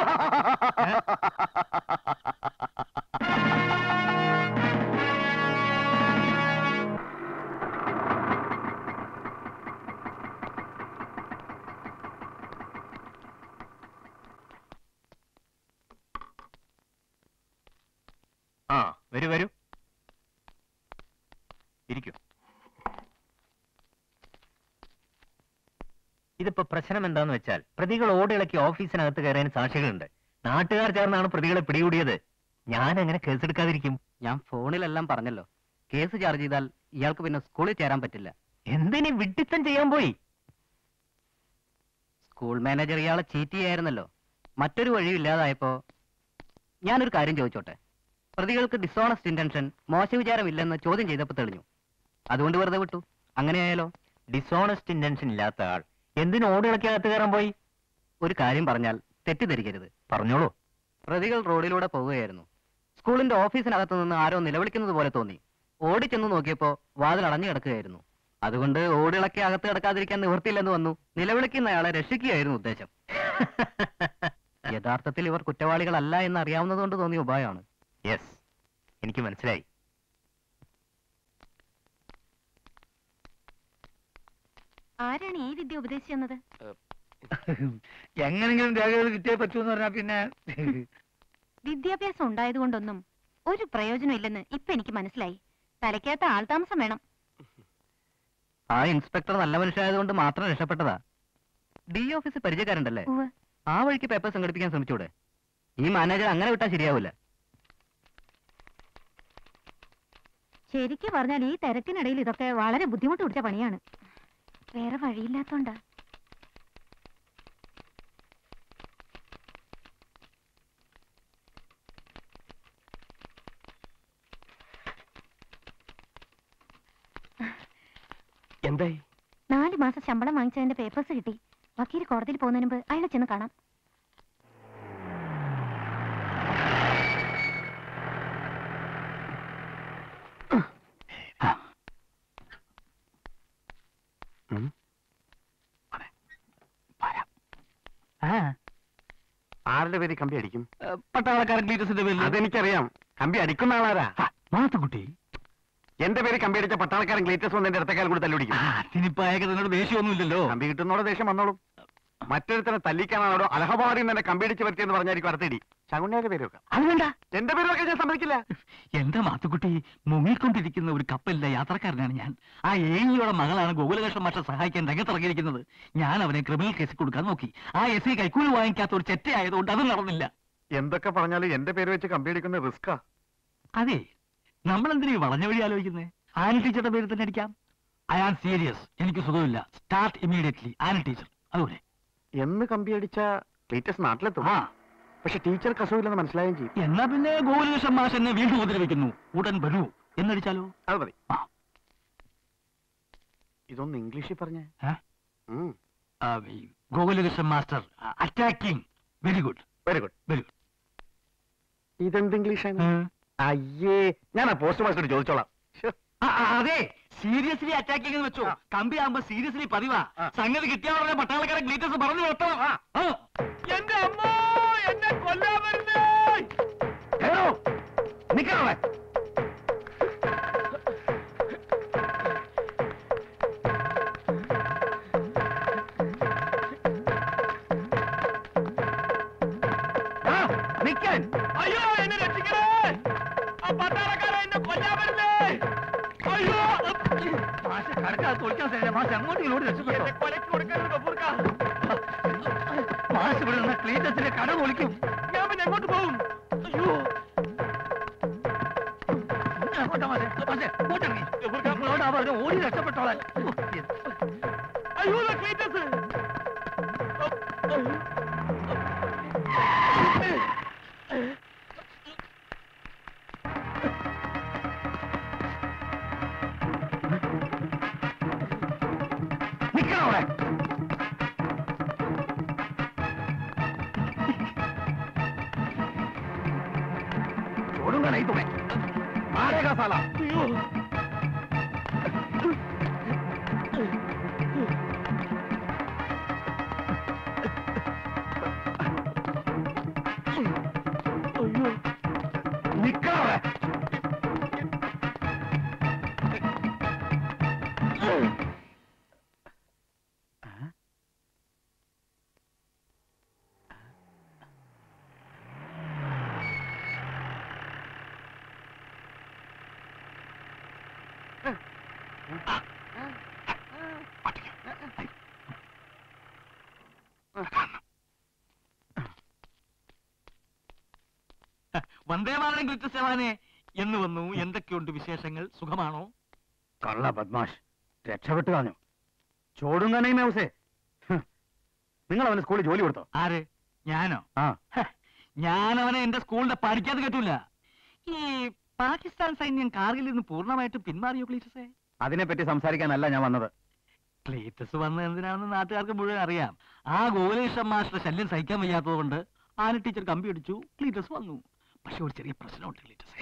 ആ വരൂ വരൂ, ഇരിക്കൂ. ഇതിപ്പോ പ്രശ്നം എന്താന്ന് വെച്ചാൽ പ്രതികൾ ഓടിളക്കി ഓഫീസിനകത്ത് കയറാൻ സാക്ഷികളുണ്ട്. നാട്ടുകാർ ചേർന്നാണ് പ്രതികളെ പിടികൂടിയത്. ഞാൻ അങ്ങനെ കേസെടുക്കാതിരിക്കും? ഞാൻ ഫോണിലെല്ലാം പറഞ്ഞല്ലോ, കേസ് ചാർജ് ചെയ്താൽ ഇയാൾക്ക് പിന്നെ സ്കൂളിൽ ചേരാൻ പറ്റില്ല. എന്തിനീ വിഡ്ഢിത്തം ചെയ്യാൻ പോയി? സ്കൂൾ മാനേജർ ഇയാളെ ചീറ്റ് ചെയ്യായിരുന്നല്ലോ. മറ്റൊരു വഴിയും ഇല്ലാതായപ്പോ ഞാനൊരു കാര്യം ചോദിച്ചോട്ടെ. പ്രതികൾക്ക് ഡിസോണസ്റ്റ് ഇന്റൻഷൻ, മോശവിചാരമില്ലെന്ന് ചോദ്യം ചെയ്തപ്പോൾ തെളിഞ്ഞു. അതുകൊണ്ട് വെറുതെ വിട്ടു. അങ്ങനെയായാലോ? ഡിസോണസ്റ്റ് ഇന്റൻഷൻ ഇല്ലാത്ത ആൾ എന്തിനു ഓടിളക്കി അകത്ത് കയറാൻ പോയി? ഒരു കാര്യം പറഞ്ഞാൽ തെറ്റിദ്ധരിക്കരുത്. പറഞ്ഞോളൂ. പ്രതികൾ റോഡിലൂടെ പോവുകയായിരുന്നു. സ്കൂളിന്റെ ഓഫീസിനകത്ത് നിന്ന് ആരോ നിലവിളിക്കുന്നത് പോലെ തോന്നി. ഓടിച്ചെന്ന് നോക്കിയപ്പോ വാതിൽ അടഞ്ഞു കിടക്കുകയായിരുന്നു. അതുകൊണ്ട് ഓടിളക്കി അകത്ത് കിടക്കാതിരിക്കാൻ നിവൃത്തിയില്ലെന്ന് വന്നു. നിലവിളിക്കുന്നയാളെ രക്ഷിക്കുകയായിരുന്നു ഉദ്ദേശം. യഥാർത്ഥത്തിൽ ഇവർ കുറ്റവാളികളല്ല എന്ന് അറിയാവുന്നതുകൊണ്ട് തോന്നിയ ഉപായമാണ്. യെസ്, എനിക്ക് മനസ്സിലായി. ആരാണ് ഈ വിദ്യ ഉപദേശിച്ചത്? എങ്ങനെങ്കിലും രേഖകൾ കിട്ടിയേ പറ്റൂന്ന് പറഞ്ഞാ പിന്നെ വിദ്യാഭ്യാസം ഉണ്ടായതുകൊണ്ടൊന്നും ഒരു പ്രയോജനം ഇല്ലെന്ന് ഇപ്പൊ എനിക്ക് മനസ്സിലായി. തലയ്ക്കകത്ത് ആൾതാമസം വേണം. ആ ഇൻസ്പെക്ടർ നല്ല മനുഷ്യനായതുകൊണ്ട് മാത്രം രക്ഷപ്പെട്ടതാ. D office പരിചയക്കാരുണ്ടല്ലേ? ആ വഴിക്ക് പേപ്പർ സംഘടിപ്പിക്കാൻ ശ്രമിച്ചൂടെ? ഈ മാനേജർ അങ്ങനെ വിട്ടാൽ ശരിയാവില്ല. ശരിക്കും പറഞ്ഞാൽ ഈ തിരക്കിനിടയിൽ ഇതൊക്കെ വളരെ ബുദ്ധിമുട്ട് പിടിച്ച പണിയാണ്. വേറെ വഴിയില്ലാത്തോണ്ടാ. എന്തായി? നാല് മാസം ശമ്പളം വാങ്ങിച്ചതിന്റെ പേപ്പേഴ്സ് കിട്ടി. വക്കീൽ കോടതിയിൽ പോകുന്നതിന് മുമ്പ് അയാളെ ചെന്ന് കാണാം. ആരുടെ പേര് കമ്പി അടിക്കും? പട്ടാളക്കാരൻ ക്ലീറ്റസിന്റെ പേരിൽ. അതെനിക്കറിയാം. കമ്പി അടിക്കുന്ന ആളാരാ? മാത്തുക്കുട്ടി. എന്റെ പേര് കമ്പി അടിച്ച പട്ടാളക്കാരൻ ക്ലീറ്റസ് വന്ന് എന്റെ ഇടത്തേക്കാൽ കൂടി തല്ലുപിടിക്കും. അതിനിപ്പോ അയാൾക്ക് നിന്നോട് ദേഷ്യമൊന്നുമില്ലല്ലോ. കമ്പി കിട്ടുന്നോടെ ദേഷ്യം വന്നോളും. മറ്റൊരുത്തനെ തല്ലിക്കാനാണോ അലഹബാദിൽ നിന്ന് എന്നെ കമ്പി അടിച്ച് വരുത്തിയെന്ന് പറഞ്ഞായിരിക്കും അടുത്തിടി. ശകുണ്ണിയുടെ പേര് വെക്കാം. അത് വേണ്ട, എന്റെ പേര് വെക്കാൻ ഞാൻ സമ്മതിക്കില്ല. എന്റെ മാത്തുക്കുട്ടി, മുങ്ങിക്കൊണ്ടിരിക്കുന്ന ഒരു കപ്പലിലെ യാത്രക്കാരനാണ് ഞാൻ. ആ ഏഴിയുടെ മകളാണ് ഗോകുലകൃഷ്ണൻ മാഷെ സഹായിക്കാൻ രംഗത്തിറങ്ങിയിരിക്കുന്നത്. ഞാൻ അവനെ ക്രിമിനൽ കേസിൽ കൊടുക്കാൻ നോക്കി. ആ എസ് ഐ കൈക്കൂലി വാങ്ങിക്കാത്ത ഒരു ചെറ്റയായതുകൊണ്ട് അത് നടന്നില്ല. എന്തൊക്കെ പറഞ്ഞാലും എന്റെ പേര് വെച്ച് കമ്പി അടിക്കുന്ന റിസ്കാ. അതെ, നമ്മളെന്തിനാ ഈ വളഞ്ഞ വഴി ആലോചിക്കുന്നത്? ആനി ടീച്ചറുടെ പേര് തന്നെ അടിക്കാം. ഐ ആം സീരിയസ്, എനിക്ക് സുഖമില്ല. Start immediately. Annie teacher. അതുപോലെ എന്ന് കമ്പി അടിച്ച ക്ലീറ്റസ് നാട്ടിലെത്തും. ആ, പക്ഷെ ടീച്ചർ കസുവില്ലെന്ന് മനസ്സിലായും ചെയ്യും. എന്നാ പിന്നെ ഗോകുലകൃഷ്ണൻ മാഷ് എന്നെ വീണ്ടും ഉപദ്രവിക്കുന്നു, ഉടൻ വരൂ എന്നടിച്ചാലോ? അത് മതി. ആ. ഇതൊന്ന് ഇംഗ്ലീഷിൽ പറഞ്ഞേ. Gokulakrishnan master attacking. Very good, very good, very good. ഇതെന്ത് ഇംഗ്ലീഷാണ്? അയ്യേ, ഞാൻ ആ പോസ്റ്റ് മാസ്റ്റർ ചോദിച്ചോളാം. അതെ, സീരിയസ്ലി അറ്റാക്കിംഗ് എന്ന് വെച്ചോ. കമ്പി ആകുമ്പോ സീരിയസ്ലി പതിവാ. സംഗതി കിട്ടിയ ഉടനെ പട്ടാളക്കാരൻ ഗ്ലീറ്റസ് പറഞ്ഞു നിർത്തണം. എന്റെ അമ്മ എന്നെ കൊല്ലാൻ വരുന്നേ. നിക്കണേ. നിക്കാൻ. അയ്യോ, എന്നെ രക്ഷിക്കണേ. ആ പട്ടാളക്കാരൻ എന്നെ കൊല്ലാൻ വരുന്നേ. അയ്യോ, മാഷ് കടക്കാതെ തൊളിക്കാൻ ശ്രമിച്ച മാഷ് അങ്ങോട്ട് ഇങ്ങോട്ട് രക്ഷപ്പെട്ടോ. കൊലക്ക് കൊടുക്കരുത് ഗഫൂർക്ക. മാഷ് ഇവിടെ നിന്ന് ക്ലീറ്റസിന്റെ കട പൊളിക്കും. ഞാൻ പിന്നെ എങ്ങോട്ട് പോകും? അയ്യോ, അങ്ങോട്ടാ മാഷെ. മാഷെ ഓട്ടിറങ്ങി. ഗഫൂർക്ക അവിടെ ഓടി രക്ഷപ്പെട്ടോളാൻ. അയ്യോ, ക്ലീറ്റസ്. मारूंगा नहीं तुम्हें, मारेगा साला। निकल रहा है। വന്ദേമാതരം ഗ്ലിറ്റർ സേവാനെ എന്ന് വന്നു. എന്തൊക്കെയുണ്ട് വിശേഷങ്ങൾ? സുഖമാണോ? കള്ള ബദ്മാഷ് രക്ഷപ്പെട്ടു കളഞ്ഞു. ചോടും കനയുമേ ഉസേ. നിങ്ങൾ അവന് സ്കൂളിൽ ജോലി കൊടുത്തോ? ആര്? ഞാനോ? ആ, ഞാൻ അവനെ എന്റെ സ്കൂളിന്റെ പഠിക്കാതെ കേട്ടില്ല. ഈ പാകിസ്ഥാൻ സൈന്യം കാർഗിൽ നിന്ന് പൂർണ്ണമായിട്ട് പിന്മാറിയോ ക്ലീറ്റസേ? അതിനെപ്പറ്റി സംസാരിക്കാനല്ല ഞാൻ വന്നത്. ക്ലീറ്റസ് വന്നത് എന്തിനാണെന്ന് നാട്ടുകാർക്ക് മുഴുവൻ അറിയാം. ആ ഗോകുലേഷൻ മാസ്റ്റർ ശല്യം സഹിക്കാൻ വയ്യാത്തത് കൊണ്ട് ആന ടീച്ചർ കമ്പി അടിച്ചു, ക്ലീറ്റസ് വന്നു. പക്ഷെ ഒരു ചെറിയ പ്രശ്നമുണ്ട് ക്ലീറ്റസേ.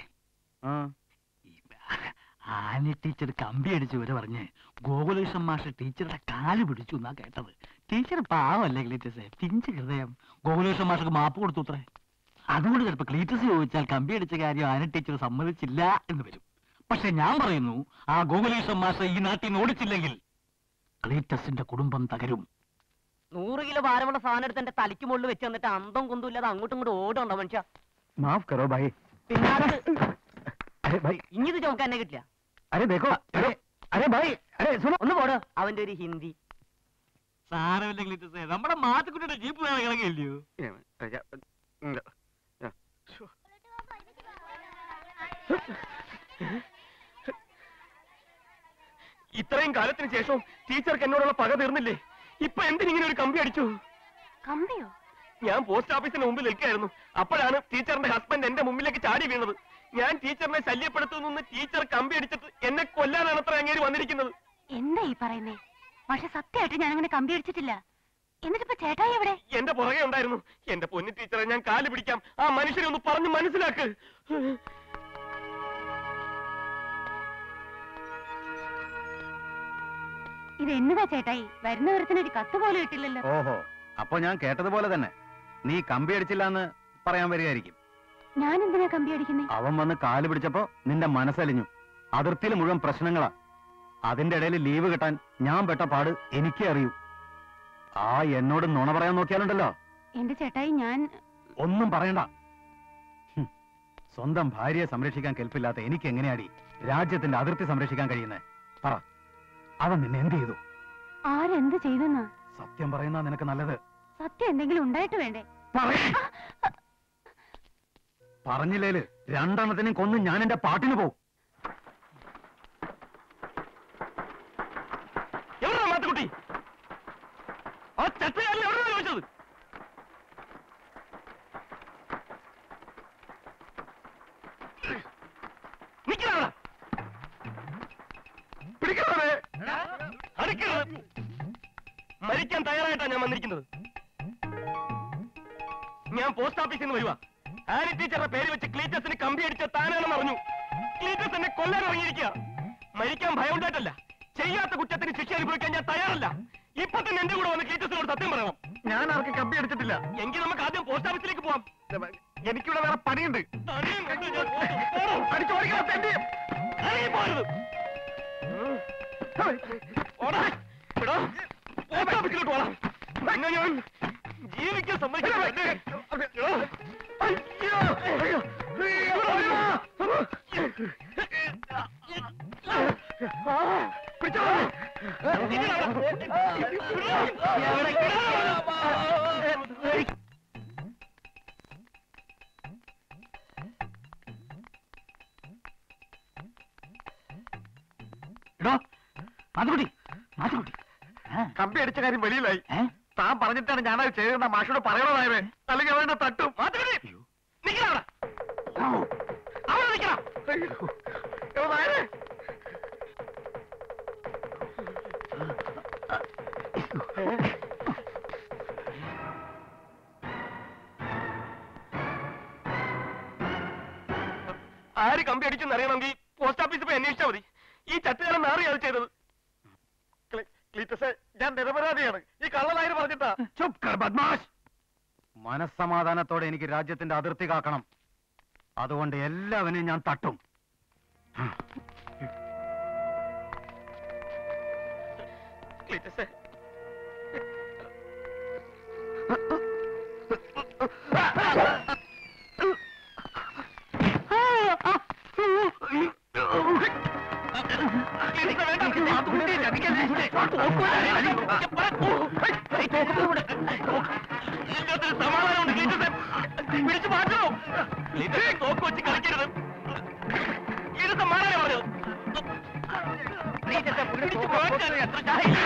ആന ടീച്ചർ കമ്പി അടിച്ചു വരെ പറഞ്ഞ് ഗോകുലേഷൻ മാസ്റ്റർ ടീച്ചറുടെ കാല് പിടിച്ചു എന്നാ കേട്ടത്. ടീച്ചർ പാവല്ലേ ക്ലീറ്റസേ, പിഞ്ച് ഹൃദയം. ഗോകുലേഷൻ മാസ്റ്റർക്ക് മാപ്പ് കൊടുത്തു അത്രേ. അതുകൊണ്ട് ചിലപ്പോ ക്ലീറ്റസ് ചോദിച്ചാൽ കമ്പി അടിച്ച കാര്യം ആന ടീച്ചർ സമ്മതിച്ചില്ല എന്ന് വരും. പക്ഷെ ഞാൻ പറയുന്നു, ആ ഗോകുലേഷൻ മാസ്റ്റർ ഈ നാട്ടിൽ നിന്ന് ഓടിച്ചില്ലെങ്കിൽ ക്ലീറ്റസിന്റെ കുടുംബം തകരും. നൂറ് കിലോ ഭാരമുള്ള സാധനം എടുത്ത് എന്റെ തലയ്ക്ക് മുകളിൽ വെച്ച് തന്നിട്ട് അന്തം കൊന്തുമില്ലാതെ അങ്ങോട്ടും ഇങ്ങോട്ടും ഓടുണ്ടോ മനുഷ്യ? മാഫ് കരോ ഭായി. പിന്നെ അരെ ഭായി, ഇഞ്ഞിത് ചുമക്കാൻ എന്നെ കിട്ടില്ല. അരെ ദേഖോ, അരെ അരെ ഭായി, അരെ സുനോ. ഒന്ന് പോടോ അവന്റെ ഒരു ഹിന്ദി. സാരമില്ല ക്ലീറ്റസേ, നമ്മുടെ മാത്തുക്കുട്ടിയുടെ ജീപ്പ് വേറെ കിളങ്ങില്ലയോ? ഇത്രയും കാലത്തിന് ശേഷം ടീച്ചർക്ക് എന്നോടുള്ള പക തീർന്നില്ലേ? ഇപ്പൊ എന്തിനിങ്ങനെ ഒരു കമ്പി അടിച്ചു? കമ്പിയോ? ഞാൻ പോസ്റ്റ് ഓഫീസിന് മുമ്പിൽ നിൽക്കുകയായിരുന്നു. അപ്പോഴാണ് ടീച്ചറിന്റെ ഹസ്ബൻഡ് എന്റെ മുമ്പിലേക്ക് ചാടി വീണത്. ഞാൻ ടീച്ചറിനെ ശല്യപ്പെടുത്തുന്നു, ടീച്ചർ കമ്പി അടിച്ചിട്ട് എന്നെ കൊല്ലാനാണ് അത്ര അങ്ങേര് വന്നിരിക്കുന്നത്. എന്താ ഈ പറയുന്നേ? പക്ഷെ സത്യമായിട്ട് ഞാൻ അങ്ങനെ കമ്പി അടിച്ചിട്ടില്ല. എന്നിട്ടിപ്പോ ചേട്ടായി എവിടെ? എന്റെ പുറകെ ഉണ്ടായിരുന്നു. എന്റെ പൊന്നു ടീച്ചറെ, ഞാൻ കാല് പിടിക്കാം. ആ മനുഷ്യനെ ഒന്ന് പറഞ്ഞു മനസ്സിലാക്ക്. ഇത് എന്നതാ ചേട്ടായി? വരുന്ന ഒരുത്തിന് ഒരു കത്ത് പോലും ഇട്ടില്ലല്ലോ. ഓഹോ, അപ്പൊ ഞാൻ കേട്ടതുപോലെ തന്നെ നീ കമ്പി അടിച്ചില്ല എന്ന് പറയാൻ വരികയായിരിക്കും. ഞാൻ എന്തിനാ കമ്പി അടിക്കുന്നേ? അവൻ വന്ന് കാല് പിടിച്ചപ്പോ നിന്റെ മനസ്സലിഞ്ഞു. അതിർത്തിയിൽ മുഴുവൻ പ്രശ്നങ്ങളാ. അതിന്റെ ഇടയിൽ ലീവ് കിട്ടാൻ ഞാൻ പെട്ട പാട് എനിക്കേ അറിയൂ. ആ എന്നോട് നുണ പറയാൻ നോക്കിയാലുണ്ടല്ലോ. എന്റെ ചേട്ടായി, ഞാൻ ഒന്നും പറയണ്ട. ഹും, സ്വന്തം ഭാര്യയെ സംരക്ഷിക്കാൻ കെൽപ്പില്ലാത്ത എനിക്ക് എങ്ങനെയാടി രാജ്യത്തിന്റെ അതിർത്തി സംരക്ഷിക്കാൻ കഴിയുന്നേ? പറ, അവൻ നിന്നെ എന്ത് ചെയ്തു? ആരെന്ത് ചെയ്തെന്നാ? സത്യം പറയുന്ന നിനക്ക് നല്ലത്. സത്യം എന്തെങ്കിലും ഉണ്ടായിട്ട് വേണ്ടേ? പറഞ്ഞില്ലേല് രണ്ടെണ്ണത്തിനും കൊന്ന് ഞാൻ എന്റെ പാട്ടിന് പോവും. എവിടെയാ മാത്തുക്കുട്ടി? ആ ചട്ടയാലിൽ എവിടെയാണ് ചോദിച്ചത്? നിൽക്കണ പിടിക്കണേ, അടിക്കരുത്. മരിക്കാൻ തയ്യാറായിട്ടാണ് ഞാൻ വന്നിരിക്കുന്നത്. ഞാൻ പോസ്റ്റ് ഓഫീസിൽ നിന്ന് വരുവാ. ആനി ടീച്ചറുടെ പേര് വെച്ച് ക്ലീറ്റസിന് കമ്പി അടിച്ച താനാണെന്ന് അറിഞ്ഞു. ക്ലീറ്റസ് എന്നെ കൊല്ലാൻ ഇറങ്ങിയിരിക്കുക. മരിക്കാൻ ഭയമുണ്ടായിട്ടല്ല, ചെയ്യാത്ത കുറ്റത്തിന് ശിക്ഷ അനുഭവിക്കാൻ ഞാൻ തയ്യാറല്ല. ഇപ്പൊ തന്നെ എന്റെ കൂടെ വന്ന് ക്ലീറ്റസിനോട് സത്യം പറയണം. ഞാൻ ആർക്കും കമ്പി അടിച്ചിട്ടില്ല. എങ്കിൽ നമുക്ക് ആദ്യം പോസ്റ്റ് ഓഫീസിലേക്ക് പോവാം. എനിക്കിവിടെ വേറെ പണിയുണ്ട്. അടിച്ചോടിക്കണം. പോരുത്. ഓടാ, എടാ, പോസ്റ്റ് ഓഫീസിലോട്ട് പോടാ. പിന്നെ ഞാൻ ജീവിക്കാൻ സമ്മതിക്കില്ല. അയ്യോ, അയ്യോ, പിടിച്ചോ. എടോ മാത്തുക്കുട്ടി, മാത്തുക്കുട്ടി, കമ്പി അടിച്ച കാര്യം വെളിയിലായി. താൻ പറഞ്ഞിട്ടാണ് ഞാനത് ചെയ്തെന്ന മാഷോട് പറയണതായത്. അല്ലെങ്കിൽ അവന്റെ തട്ടും. മാത്തുക്കുട്ടി, നിൽക്കണം അവിടെ നിൽക്കണം. ആര് കമ്പി അടിച്ചെന്ന് അറിയണമെങ്കിൽ പോസ്റ്റ് ഓഫീസിൽ പോയി അന്വേഷിച്ചാൽ മതി. ഈ ചട്ടുകാരൻ നാറി അത് ചെയ്തത്. ക്ലീറ്റസേ, ഞാൻ നിരപരാധിയാണ്. ഈ കള്ളനായർ പറഞ്ഞിട്ടാ. ചുപ് കർ ബദ്മാഷ്. മനസ്സമാധാനത്തോടെ എനിക്ക് രാജ്യത്തിന്റെ അതിർത്തി കാക്കണം. അതുകൊണ്ട് എല്ലാവരെയും ഞാൻ തട്ടും. ക്ലീറ്റസേ, സമാധാനമുണ്ട്. ക്ലീറ്റസേ, പിടിച്ചു മാറ്റോ. ക്ലീറ്റസേ, തോക്ക് വെച്ച് കളിക്കരുത്. ഇത് സമാധാനം പറഞ്ഞു. പിടിച്ചു മാറ്റാൻ എത്ര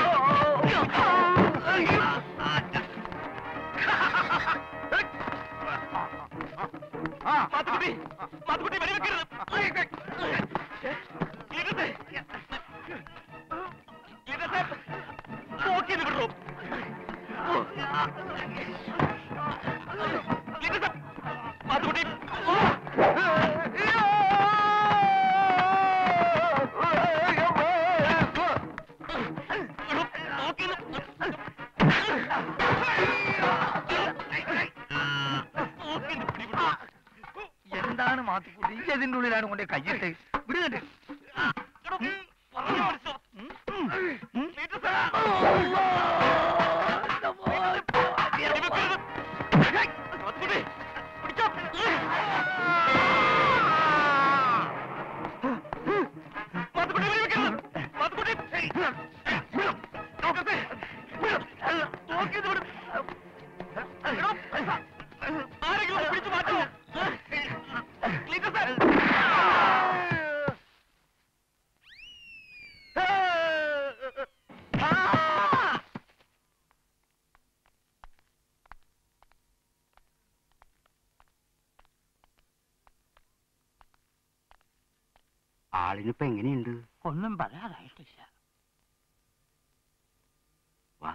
മാത്തുക്കുട്ടി, മാത്തുക്കുട്ടി വെടിവെക്കരുത്. ക്ലീറ്റസേ, ക്ലീറ്റസേ, നോക്കിയത് വിടൂ. ക്ലീറ്റസേ, മാത്തുക്കുട്ടി. എന്താണ് മാത്തുക്കുട്ടി ഈ അതിന്റെ ഉള്ളിലാണ് കൊണ്ടേ കയ്യിട്ട് വിടുകട്ടെ. ആരെങ്കിലും പിടിച്ചു മാറ്റോ. ആളിനിപ്പോ എങ്ങനെയുണ്ട്? ഒന്നും പറയാറായിട്ടില്ല. വാ.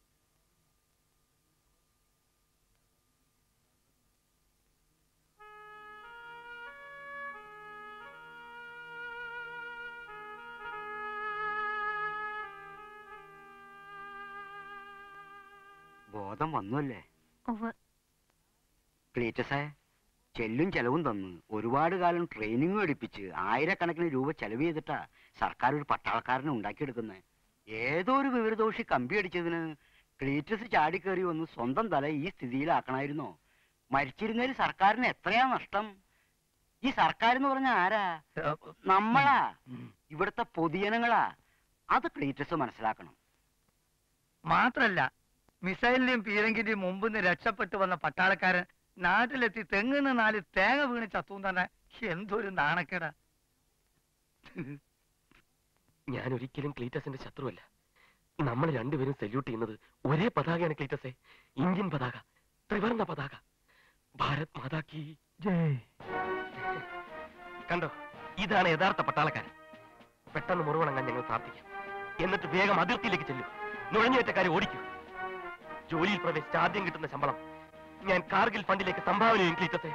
ബോധം വന്നുവല്ലേ? ക്ലീറ്റസേ, ചെല്ലും ചെലവും തന്ന് ഒരുപാട് കാലം ട്രെയിനിങ്ങും എടുപ്പിച്ച് ആയിരക്കണക്കിന് രൂപ ചെലവ് ചെയ്തിട്ടാ സർക്കാർ ഒരു പട്ടാളക്കാരനെ ഉണ്ടാക്കിയെടുക്കുന്നത്. ഏതോ ഒരു വിവരദോഷി കമ്പി അടിച്ചതിന് ക്ലീറ്റസ് ചാടിക്കേറി വന്ന് സ്വന്തം തല ഈ സ്ഥിതിയിലാക്കണമായിരുന്നോ? മരിച്ചിരുന്നതിൽ സർക്കാരിന് എത്രയാ നഷ്ടം? ഈ സർക്കാർ എന്ന് പറഞ്ഞ ആരാ? നമ്മളാ, ഇവിടുത്തെ പൊതുജനങ്ങളാ. അത് ക്ലീറ്റസ് മനസ്സിലാക്കണം. മാത്രല്ല, മിസൈലിന്റെയും പീരങ്കിന്റെയും മുമ്പിൽ നിന്ന് രക്ഷപ്പെട്ടു വന്ന പട്ടാളക്കാരൻ നാട്ടിലെത്തി തെങ്ങിന്ന് നാല് തേങ്ങ വീണ് ചത്തും തന്നെ എന്തൊരു നാണക്കേടാ. ഞാൻ ഒരിക്കലും ക്ലീറ്റസിന്റെ ശത്രുവല്ല. നമ്മൾ രണ്ടുപേരും സല്യൂട്ട് ചെയ്യുന്നത് ഒരേ പതാകയാണ് ക്ലീറ്റസേ. ഇന്ത്യൻ പതാക, ത്രിവർണ്ണ പതാക. ഭാരത് മാതാ കി ജയ്. കണ്ടോ, ഇതാണ് യഥാർത്ഥ പട്ടാളക്കാരൻ. പെട്ടെന്ന് മുറിവണങ്ങാൻ ഞങ്ങൾ പ്രാർത്ഥിക്കാം. എന്നിട്ട് വേഗം അതിർത്തിയിലേക്ക് ചെല്ലും. നുഴഞ്ഞുകയറ്റക്കാരെ ഓടിക്കൂ. ജോലിയിൽ പ്രവേശിച്ച് ആദ്യം കിട്ടുന്ന ശമ്പളം ഞാൻ കാർഗിൽ ഫണ്ടിലേക്ക് സംഭാവന ചെയ്യും ക്ലീറ്റസേ.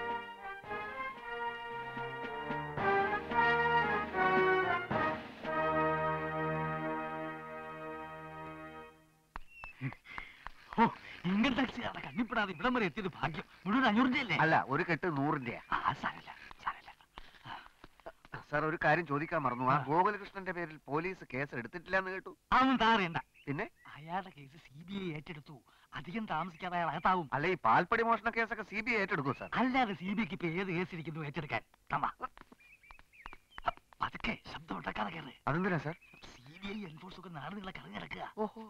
ഇങ്ങനത്തെ കണ്ണിപ്പെടാതെ ഇവിടം വരെ എത്തിയത് ഭാഗ്യം. മുഴുവൻ അഞ്ഞൂറിന്റെ അല്ലേ? അല്ല, ഒരു കെട്ട് നൂറിന്റെ. സാരമില്ല സാരമില്ല. സാർ, ഒരു കാര്യം ചോദിക്കാൻ മറന്നു. ആ ഗോകുലകൃഷ്ണന്റെ പേരിൽ പോലീസ് കേസ് എടുത്തിട്ടില്ല എന്ന് കേട്ടു. അതൊന്നും താറിയണ്ട. പിന്നെ അയാളുടെ കേസ് സി ബി ഐ ഏറ്റെടുത്തു. അധികം താമസിക്കാതെ അയാൾ അകത്താവും. അല്ല, ഈ പാൽപ്പടി മോഷണ കേസൊക്കെ സി ബി ഐ ഏറ്റെടുക്കും സാർ. അല്ലാതെ സി ബി ഐക്ക് ഇപ്പൊ ഏത് കേസ് ഇരിക്കുന്നു ഏറ്റെടുക്കാൻ? തമാ പതുക്കെ ശബ്ദം ഉണ്ടാക്കാതെ കയറ്. അതെന്തിനാ sir? C B I enforce ഒക്കെ നാട് നിങ്ങളെ കറങ്ങിടക്കുക. ഓഹോ,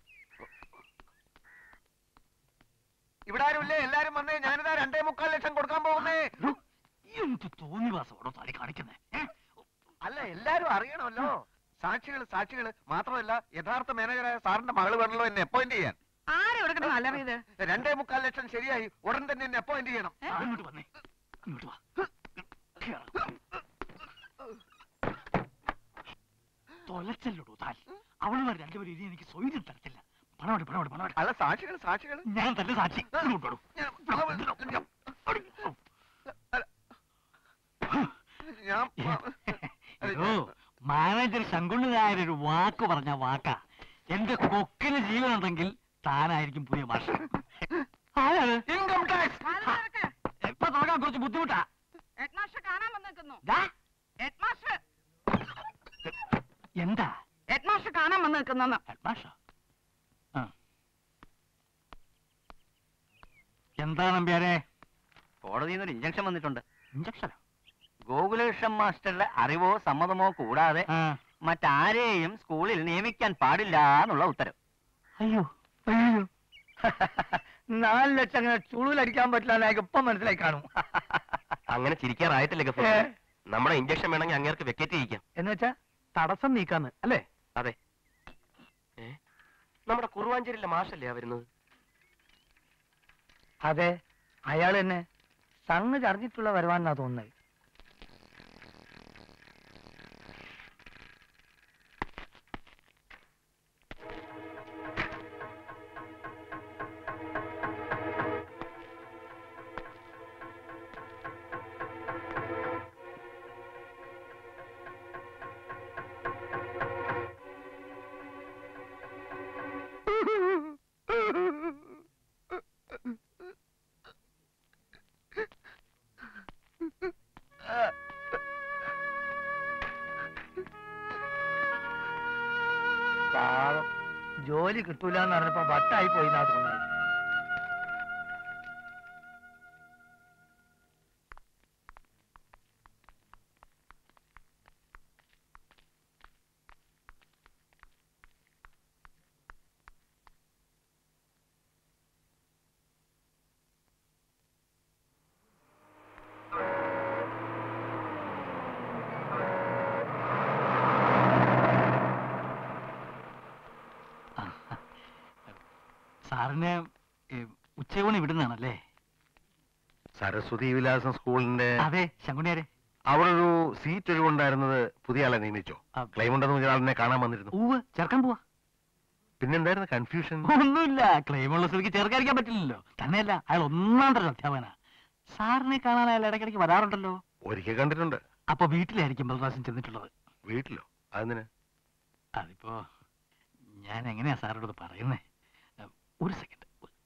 ഇവിടെ ആരുമില്ലേ? എല്ലാരും വന്നേ. ഞാനിതാ രണ്ടേ മുക്കാൽ ലക്ഷം കൊടുക്കാൻ പോകുന്നേ. എന്ത് തോന്നിവാസോടോ താടി കാണിക്കുന്നേ? അല്ല, എല്ലാരും അറിയണമല്ലോ. സാക്ഷികൾ സാക്ഷികൾ മാത്രമല്ല, യഥാർത്ഥ മാനേജറായ സാറിന്റെ മകള് വേണമല്ലോ എന്നെ അപ്പോയിന്റ് ചെയ്യാൻ. ആരെ കൊടുക്കണം അലറിയത്? രണ്ടേ മുക്കാൽ ലക്ഷം ശരിയായി. ഉടൻ തന്നെ എന്നെ അപ്പോയിന്റ് ചെയ്യണം. ഇങ്ങോട്ട് വന്നേ, ഇങ്ങോട്ട് വാ. തൊലച്ചല്ലോടോ താൻ. അവളുമാർ രണ്ടുപേരും ഇനി എനിക്ക് സ്വൈര്യം തരത്തില്ല. പണോട് പണോട് പണോട്. അല്ല, സാക്ഷികൾ സാക്ഷികൾ ഞാൻ തന്നെ സാക്ഷി. ഇങ്ങോട്ടോടൂ. അങ്ങേര് ഒരു വാക്ക് പറഞ്ഞ വാക്കാ. എന്റെ കൊക്കിന് ജീവനുണ്ടെങ്കിൽ താനായിരിക്കും പുതിയ മാഷ്. ആരാണ്? Income tax. ഇപ്പൊ തുടങ്ങാൻ കുറച്ച് ബുദ്ധിമുട്ടാ. ഹെഡ്മാസ്റ്റർ കാണാൻ വന്നിരിക്കുന്നു. ദാ, ഹെഡ്മാസ്റ്റർ എന്താ? ഹെഡ്മാസ്റ്റർ കാണാൻ വന്ന് നിൽക്കുന്നു. ഹെഡ്മാഷാ? ആ. എന്താ നമ്പ്യാരെ? കോടതിയിൽ നിന്നൊരു ഇഞ്ചക്ഷൻ വന്നിട്ടുണ്ട്. ഇഞ്ചക്ഷനോ? ഗോകുലകൃഷ്ണൻ മാസ്റ്ററുടെ അറിവോ സമ്മതമോ കൂടാതെ ആ. മറ്റാരെയും സ്കൂളിൽ നിയമിക്കാൻ പാടില്ല എന്നുള്ള ഉത്തരവ്. അയ്യോ അയ്യോ. നാല് ലക്ഷം അങ്ങനെ ചുളിലടിക്കാൻ പറ്റില്ല. ഇപ്പം മനസ്സിലായി കാണും. അങ്ങനെ ചിരിക്കാറായിട്ടില്ല ഗഫൂർ. നമ്മുടെ ഇഞ്ചക്ഷൻ വേണമെങ്കിൽ അങ്ങേർക്ക് വെക്കേറ്റ് ചെയ്യിക്കാം. എന്ന് വെച്ചാ തടസ്സം നീക്കാന്ന് അല്ലേ? അതെ. ഏ നമ്മുടെ കുറുവാഞ്ചേരിയിലെ മാഷല്ലേ വരുന്നത്? അതെ, അയാൾ തന്നെ സംഗതി അറിഞ്ഞിട്ടുള്ള വരുവാനാ തോന്നുന്നത്. പാവം, ജോലി കിട്ടൂല എന്ന് പറഞ്ഞപ്പോ വട്ടായി പോയി എന്നാ തോന്നുന്നത്. സാറിന് ഉച്ചയൂണ് ഇവിടുന്നാണല്ലേ? സരസ്വതി വിലാസം സ്കൂളിന്റെ അതെ, ശങ്കുണിയാരെ. അവിടെ ഒരു സീറ്റ് ഒഴിവുണ്ടായിരുന്നത് പുതിയ ആളെ നിയമിച്ചോ? ക്ലെയിം ഉണ്ടെന്ന് പറഞ്ഞ ആളിനെ കാണാൻ വന്നിരുന്നു. ഊവ് ചേർക്കാൻ പോവാ. പിന്നെന്തായിരുന്നു കൺഫ്യൂഷൻ? ഒന്നുമില്ല, ക്ലെയിമുള്ള സ്ഥിതിക്ക് ചേർക്കാതിരിക്കാൻ പറ്റില്ലല്ലോ. തന്നെയല്ല, അയാൾ ഒന്നാം തരം അധ്യാപകനാ. സാറിനെ കാണാൻ അയാൾ ഇടയ്ക്കിടയ്ക്ക് വരാറുണ്ടല്ലോ. ഒരിക്കൽ കണ്ടിട്ടുണ്ട്. അപ്പൊ വീട്ടിലായിരിക്കും പ്രാവശ്യം ചെന്നിട്ടുള്ളത്. വീട്ടിലോ? അതെന്തിന്? അതിപ്പോ ഞാൻ എങ്ങനെയാ സാറിനോട് പറയുന്നേ? ഒരു സെക്കൻഡ്.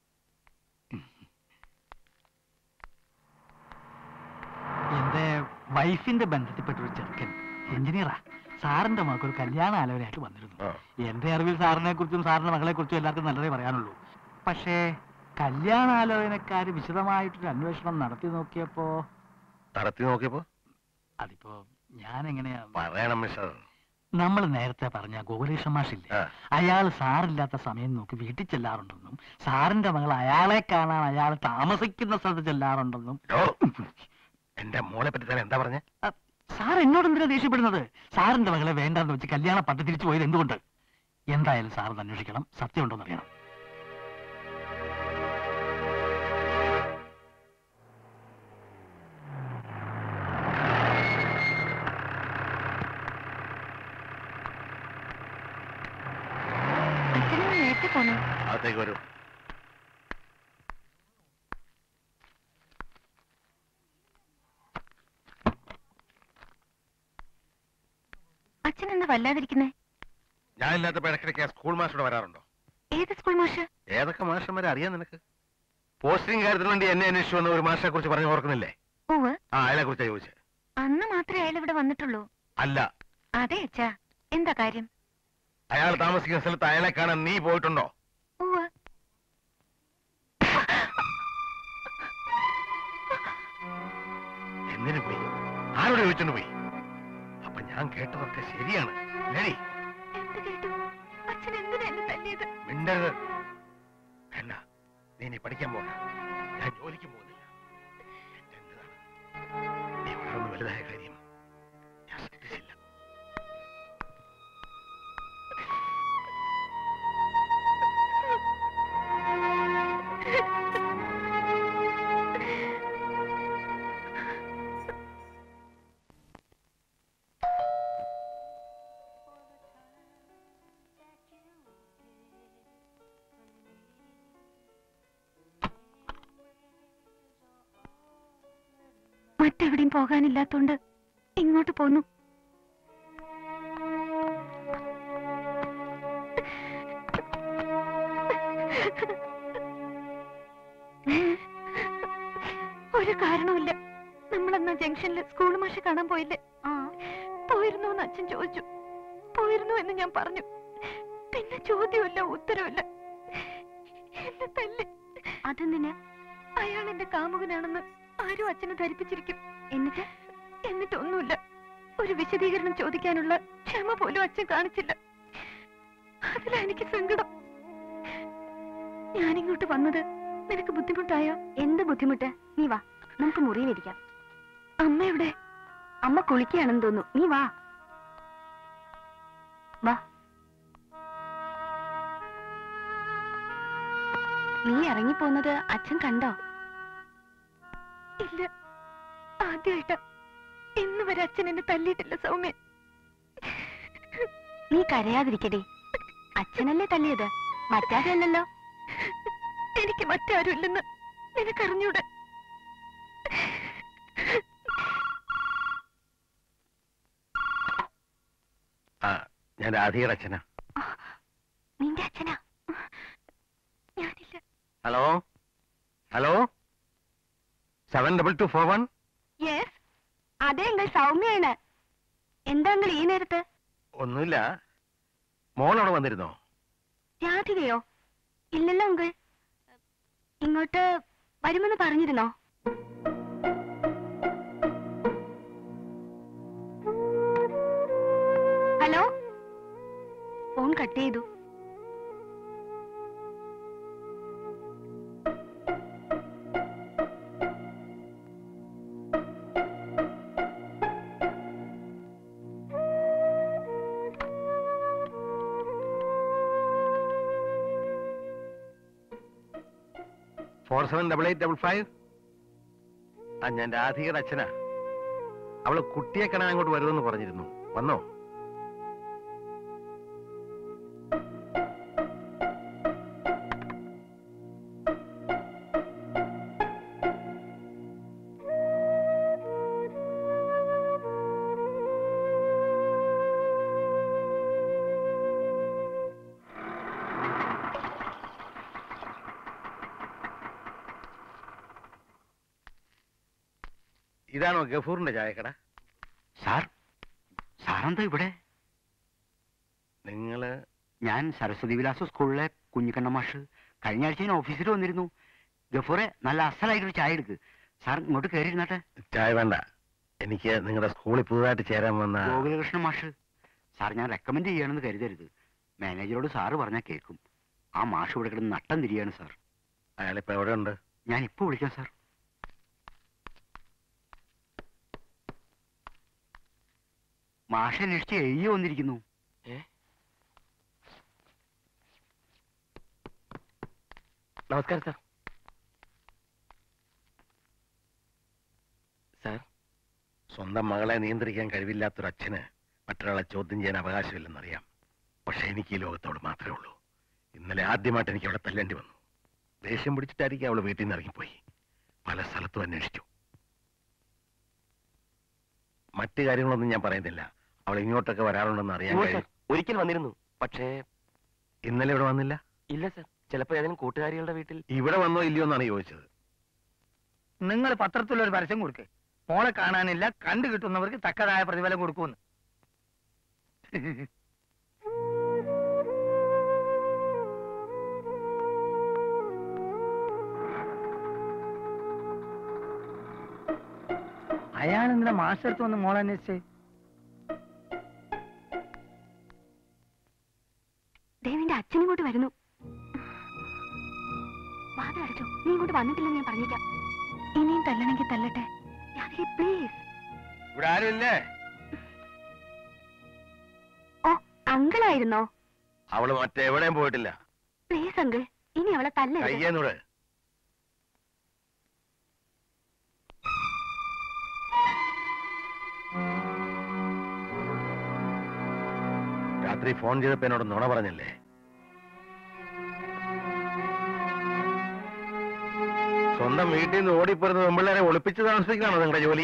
എന്റെ വൈഫിന്റെ ബന്ധത്തിൽപ്പെട്ട ഒരു ചെറുക്കൻ എഞ്ചിനീയറാ. സാറിന്റെ മകൾക്ക് ഒരു കല്യാണ ആലോചനയായിട്ട് വന്നിരുന്നു. എന്റെ അറിവിൽ സാറിനെ കുറിച്ചും സാറിന്റെ മകളെ കുറിച്ചും എല്ലാവർക്കും നല്ലതേ പറയാനുള്ളൂ. പക്ഷേ കല്യാണാലോചനക്കാര് വിശദമായിട്ടൊരു അന്വേഷണം നടത്തി നോക്കിയപ്പോ നടത്തി നോക്കിയപ്പോ അതിപ്പോ ഞാൻ എങ്ങനെയാ പറയണം മിസ്റ്റർ? നമ്മൾ നേരത്തെ പറഞ്ഞ ഗോകുലേഷൻ മാഷില്ലേ, അയാൾ സാറില്ലാത്ത സമയം നോക്കി വീട്ടിൽ ചെല്ലാറുണ്ടെന്നും സാറിന്റെ മകൾ അയാളെ കാണാൻ അയാൾ താമസിക്കുന്ന സ്ഥലത്ത് ചെല്ലാറുണ്ടെന്നും. എന്റെ മോളെ പറ്റി തന്നെ എന്താ പറഞ്ഞേ? സാർ എന്നോട് എന്തിനാ ദേഷ്യപ്പെടുന്നത്? സാറിന്റെ മകളെ വേണ്ടെന്ന് വെച്ച് കല്യാണ പട്ട് തിരിച്ചു പോയത് എന്തുകൊണ്ട്? എന്തായാലും സാറിന് അന്വേഷിക്കണം, സത്യം ഉണ്ടോന്ന് അറിയണം. അകത്തേക്ക് വരൂ. അച്ഛൻ എന്താ വല്ലാതിരിക്കുന്നേ? ഞാനില്ലാത്ത ഇടയ്ക്കിടയ്ക്ക് സ്കൂൾ മാസ്റ്റർ വരാറുണ്ടോ? ഏത് സ്കൂൾ മാഷ്? ഏതൊക്കെ മാഷന്മാരെ അറിയാം നിനക്ക്? പോസ്റ്റിംഗ് കാര്യത്തിന് വേണ്ടി എന്നെ അന്വേഷിച്ചു വന്ന ഒരു മാഷിനെ കുറിച്ച് പറഞ്ഞു ഓർക്കുന്നില്ലേ? ഓവ്. ആ, അയാളെ കുറിച്ചാ ചോദിച്ചത്. അന്ന് മാത്രമേ അയാൾ ഇവിടെ വന്നിട്ടുള്ളൂ. അല്ല. അതെ അച്ഛാ, എന്താ കാര്യം? അയാൾ താമസിക്കുന്ന സ്ഥലത്ത് അയാളെ കാണാൻ നീ പോയിട്ടുണ്ടോ? ഓവ്. എന്തിനു പോയി? ആരോട് ചോദിച്ചോണ്ട് പോയി? അപ്പൊ ഞാൻ കേട്ടതൊക്കെ ശരിയാണ്. ലേഡി, എന്ത് കേട്ടു? അച്ഛൻ എന്തിനാ എന്നെ തല്ലിയത്? മിണ്ടരുത്. വേണ്ട, നീ ഇനി പഠിക്കാൻ പോകണ്ട. ഞാൻ ജോലിക്ക് പോകുന്നില്ല. എന്റേതാണ്. നീ വളർന്നു വലുതായ കാര്യം ഞാൻ ശ്രദ്ധിച്ചില്ല. മറ്റെവിടെയും പോകാനില്ലാത്തോണ്ട് ഇങ്ങോട്ട് പോന്നു. ഒരു കാരണവുമില്ല. നമ്മളെന്നാ ജംഗ്ഷനിൽ സ്കൂൾ മാഷെ കാണാൻ പോയില്ലേ? ആ പോയിരുന്നു എന്ന് അച്ഛൻ ചോദിച്ചു. പോയിരുന്നു എന്ന് ഞാൻ പറഞ്ഞു. പിന്നെ ചോദ്യമില്ല, ഉത്തരവില്ല. എന്നെ തല്ലി. അതെന്തിന്? അയാൾ എന്റെ കാമുകനാണെന്ന് ആരും അച്ഛനെ ധരിപ്പിച്ചിരിക്കും. എന്നിട്ട് എന്നിട്ടൊന്നുമില്ല. ഒരു വിശദീകരണം ചോദിക്കാനുള്ള ക്ഷമ പോലും അച്ഛൻ കാണിച്ചില്ല. അതിലാ എനിക്ക് സങ്കടം. ഞാനിങ്ങോട്ട് വന്നത് നിനക്ക് ബുദ്ധിമുട്ടായോ? എന്ത് ബുദ്ധിമുട്ട്? നീ വാ, നമുക്ക് മുറിയിലിരിക്കാം. അമ്മ എവിടെ? അമ്മ കുളിക്കുകയാണെന്ന് തോന്നുന്നു. നീ വാ വാ. നീ ഇറങ്ങിപ്പോന്നത് അച്ഛൻ കണ്ടോ? ഇല്ല, ആദ്യമായിട്ടാ. ഇന്ന് വരെ അച്ഛൻ എന്നെ തല്ലിയിട്ടില്ല സൗമ്യ. നീ കരയാതിരിക്കടേ. അച്ഛനല്ലേ തല്ലിയത്, മറ്റാരല്ലോ. എനിക്ക് മറ്റാരും ഇല്ലെന്ന് നിനക്കറിഞ്ഞൂടെ? ആ, ഞാൻ രാധികയുടെ അച്ഛനാ. നിന്റെ അച്ഛനാ? ഞാനില്ല. Hello hello seven double two four one. Yes, അതെ എങ്കിൽ സൗമ്യയാണ്. എന്താ നിങ്ങൾ ഈ നേരത്ത്? ഒന്നുമില്ല. മോളവിടെ വന്നിരുന്നോ? രാധികയോ? ഇല്ലല്ലോ അങ്കിൾ. ഇങ്ങോട്ട് വരുമെന്ന് പറഞ്ഞിരുന്നോ? ഹലോ, ഫോൺ കട്ട് ചെയ്തു. Four seven double eight double five. ആ, ഞാൻ രാധികയുടെ അച്ഛനാ. അവള് കുട്ടിയെ കാണാൻ അങ്ങോട്ട് വരുമെന്ന് പറഞ്ഞിരുന്നു. വന്നോ? ഇതാണോ ഗഫൂറിന്റെ ചായക്കട? സാർ, സാറെന്താ ഇവിടെ? നിങ്ങള്? ഞാൻ സരസ്വതി വിലാസ സ്കൂളിലെ കുഞ്ഞിക്കണ്ണ മാഷ്. കഴിഞ്ഞ ആഴ്ച ഞാൻ ഓഫീസിൽ വന്നിരുന്നു. ഗഫൂറെ, നല്ല അസലായിട്ടൊരു ചായ എടുക്ക്. സാർ ഇങ്ങോട്ട് കയറിയിരുന്നാട്ടെ. ചായ വേണ്ട, എനിക്ക് നിങ്ങളുടെ സ്കൂളിൽ പുതുതായിട്ട് ചേരാൻ വന്ന ഗോകുലകൃഷ്ണ മാഷ്. സാർ, ഞാൻ റെക്കമെൻഡ് ചെയ്യണമെന്ന് കരുതരുത്. മാനേജറോട് സാറ് പറഞ്ഞാൽ കേൾക്കും. ആ മാഷ് ഇവിടെ കിടന്ന് നട്ടം തിരിയാണ് സാർ. അയാളിപ്പോ എവിടെ ഉണ്ട്? ഞാൻ ഇപ്പൊ വിളിക്കാം സാർ. മാഷ അന്വേഷിച്ച് എഴുതി വന്നിരിക്കുന്നു. നമസ്കാരം സാർ. സാർ, സ്വന്തം മകളെ നിയന്ത്രിക്കാൻ കഴിവില്ലാത്തൊരച്ഛന് മറ്റൊരാളെ ചോദ്യം ചെയ്യാൻ അവകാശമില്ലെന്നറിയാം. പക്ഷെ എനിക്ക് ഈ ലോകത്തോട് മാത്രമേ ഉള്ളൂ. ഇന്നലെ ആദ്യമായിട്ട് എനിക്ക് അവളെ തല്ലേണ്ടി വന്നു. ദേഷ്യം പിടിച്ചിട്ടായിരിക്കും അവള് വീട്ടിൽ നിന്ന് ഇറങ്ങിപ്പോയി. പല സ്ഥലത്തും അന്വേഷിച്ചു. മറ്റു കാര്യങ്ങളൊന്നും ഞാൻ പറയുന്നില്ല. അവൾ ഇങ്ങോട്ടൊക്കെ വരാറുണ്ടെന്ന് അറിയാൻ കഴിയും. ഒരിക്കൽ വന്നിരുന്നു, പക്ഷേ ഇന്നലെ ഇവിടെ വന്നില്ല. ഇല്ല സാർ, ചിലപ്പോ ഏതെങ്കിലും കൂട്ടുകാരികളുടെ വീട്ടിൽ. ഇവിടെ വന്നോ ഇല്ലയോ എന്നാണ് ചോദിച്ചത്. നിങ്ങൾ പത്രത്തിലൊരു പരസ്യം കൊടുക്കേ, മോളെ കാണാനില്ല, കണ്ടു കിട്ടുന്നവർക്ക് തക്കതായ പ്രതിഫലം കൊടുക്കുമെന്ന്. അയാൾ എന്തിനാ മാസ്റ്റർ വന്ന് മോളെ അന്വേഷിച്ചേ? ദേവിന്റെ അച്ഛൻ ഇങ്ങോട്ട് വരുന്നു. വാതിൽ അടച്ചോ. നീ ഇങ്ങോട്ട് വന്നിട്ടില്ലെന്ന് ഞാൻ പറഞ്ഞേക്കാം. ഇനിയും തല്ലണമെങ്കിൽ തല്ലട്ടെ. പ്ലീസ്. ഇവിടെ ആരുമില്ലേ? ഓ, അങ്കിളായിരുന്നോ? അവള് മറ്റെവിടെയും പോയിട്ടില്ല. പ്ലീസ് അങ്കിൾ, ഇനി അവളെ തല്ലരുത്. കയ്യേന്നൂടെ. രാത്രി ഫോൺ ചെയ്തപ്പോ എന്നോട് നുണ പറഞ്ഞില്ലേ? സ്വന്തം വീട്ടിൽ നിന്ന് ഓടിപ്പോരുന്ന പെമ്പിള്ളേരെ ഒളിപ്പിച്ച് താമസിക്കലാണോ നിങ്ങളുടെ ജോലി?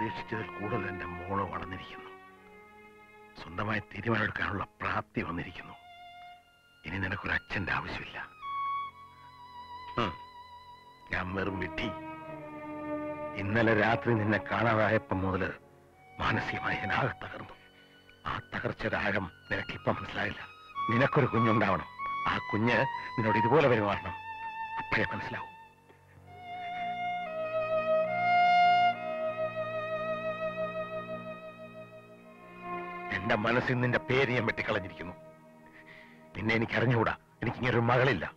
പ്രതീക്ഷിച്ചതിൽ കൂടുതൽ എന്റെ മോള് വളർന്നിരിക്കുന്നു. സ്വന്തമായി തീരുമാനമെടുക്കാനുള്ള പ്രാപ്തി വന്നിരിക്കുന്നു. ഇനി നിനക്കൊരു അച്ഛന്റെ ആവശ്യമില്ല. ഉം. ഞാൻ വെറും വിട്ടി. ഇന്നലെ രാത്രി നിന്നെ കാണാതായപ്പം മുതല് മാനസികമായി ഞാൻ ആകെ തകർന്നു. ആ തകർച്ചയുടെ ആഴം നിനക്കിപ്പം മനസ്സിലായില്ല. നിനക്കൊരു കുഞ്ഞുണ്ടാവണം. ആ കുഞ്ഞ് നിന്നോട് ഇതുപോലെ പെരുമാറണം. അപ്പോഴേ മനസ്സിലാവും. എന്റെ മനസ്സിൽ നിന്റെ പേര് ഞാൻ വെട്ടിക്കളഞ്ഞിരിക്കുന്നു. നിന്നെ എനിക്ക് അറിഞ്ഞുകൂടാ. എനിക്കിങ്ങനൊരു മകളില്ല.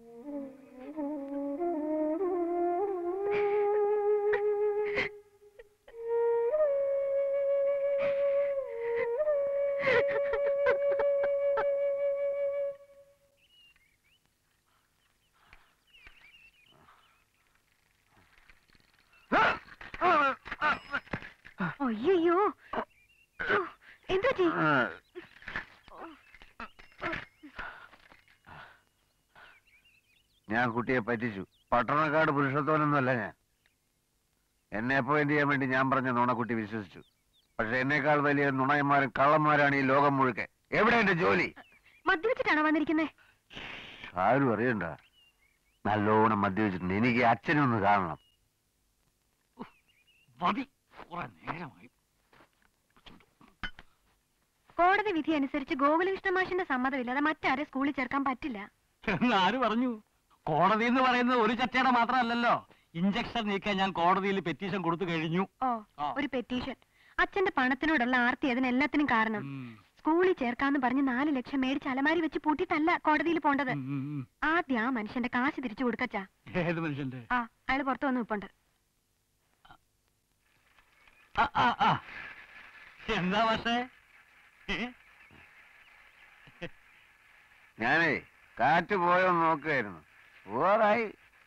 അയ്യോ എന്താ ഞാൻ കുട്ടിയെ പറ്റിച്ചു. പട്ടണക്കാട് പുരുഷത്വനൊന്നുമല്ല ഞാൻ. എന്നെ അപ്പോയിന്റ് ചെയ്യാൻ വേണ്ടി ഞാൻ പറഞ്ഞ നുണക്കുട്ടി വിശ്വസിച്ചു. പക്ഷെ എന്നേക്കാൾ വലിയ നുണയന്മാരും കള്ളന്മാരാണ് ഈ ലോകം മുഴുക്കെ. എവിടെ എന്റെ ജോലി? മദ്യവെച്ചിട്ടാണോ വന്നിരിക്കുന്നേ? ആരും അറിയണ്ട. നല്ലോണം മദ്യവെച്ചിട്ടുണ്ട്. എനിക്ക് അച്ഛനൊന്ന് കാണണം. കോടതി വിധി അനുസരിച്ച് ഗോകുലകൃഷ്ണ മാഷിന്റെ സമ്മതമില്ലാതെ മറ്റാരെ സ്കൂളിൽ ചേർക്കാൻ പറ്റില്ല. ആര് പറഞ്ഞു? കോടതി എന്ന് പറയുന്നത് ഒരു ചട്ടയുടെ മാത്രമല്ലല്ലോ. ഇഞ്ചക്ഷൻ നീക്കാൻ ഞാൻ കോടതിയിൽ പെറ്റീഷൻ കൊടുത്തു കഴിഞ്ഞു. ഓ, ഒരു പെറ്റീഷൻ. അച്ഛന്റെ പണത്തിനോടുള്ള ആർത്തി അതിനെല്ലാത്തിനും കാരണം. സ്കൂളിൽ ചേർക്കാന്ന് പറഞ്ഞ് നാല് ലക്ഷം മേടിച്ച് അലമാരി വെച്ച് പൂട്ടിയിട്ടല്ല കോടതിയിൽ പോണ്ടത്. ആദ്യം ആ മനുഷ്യന്റെ കാശ് തിരിച്ചു കൊടുക്കച്ചാ. ഏത് മനുഷ്യന്റെ? ആ, അയാള് പുറത്തു വന്ന് നിൽപ്പുണ്ട്. എന്താ പക്ഷേ? ഞാനേ കാറ്റ് പോയോ നോക്കായിരുന്നു. ഓറായി.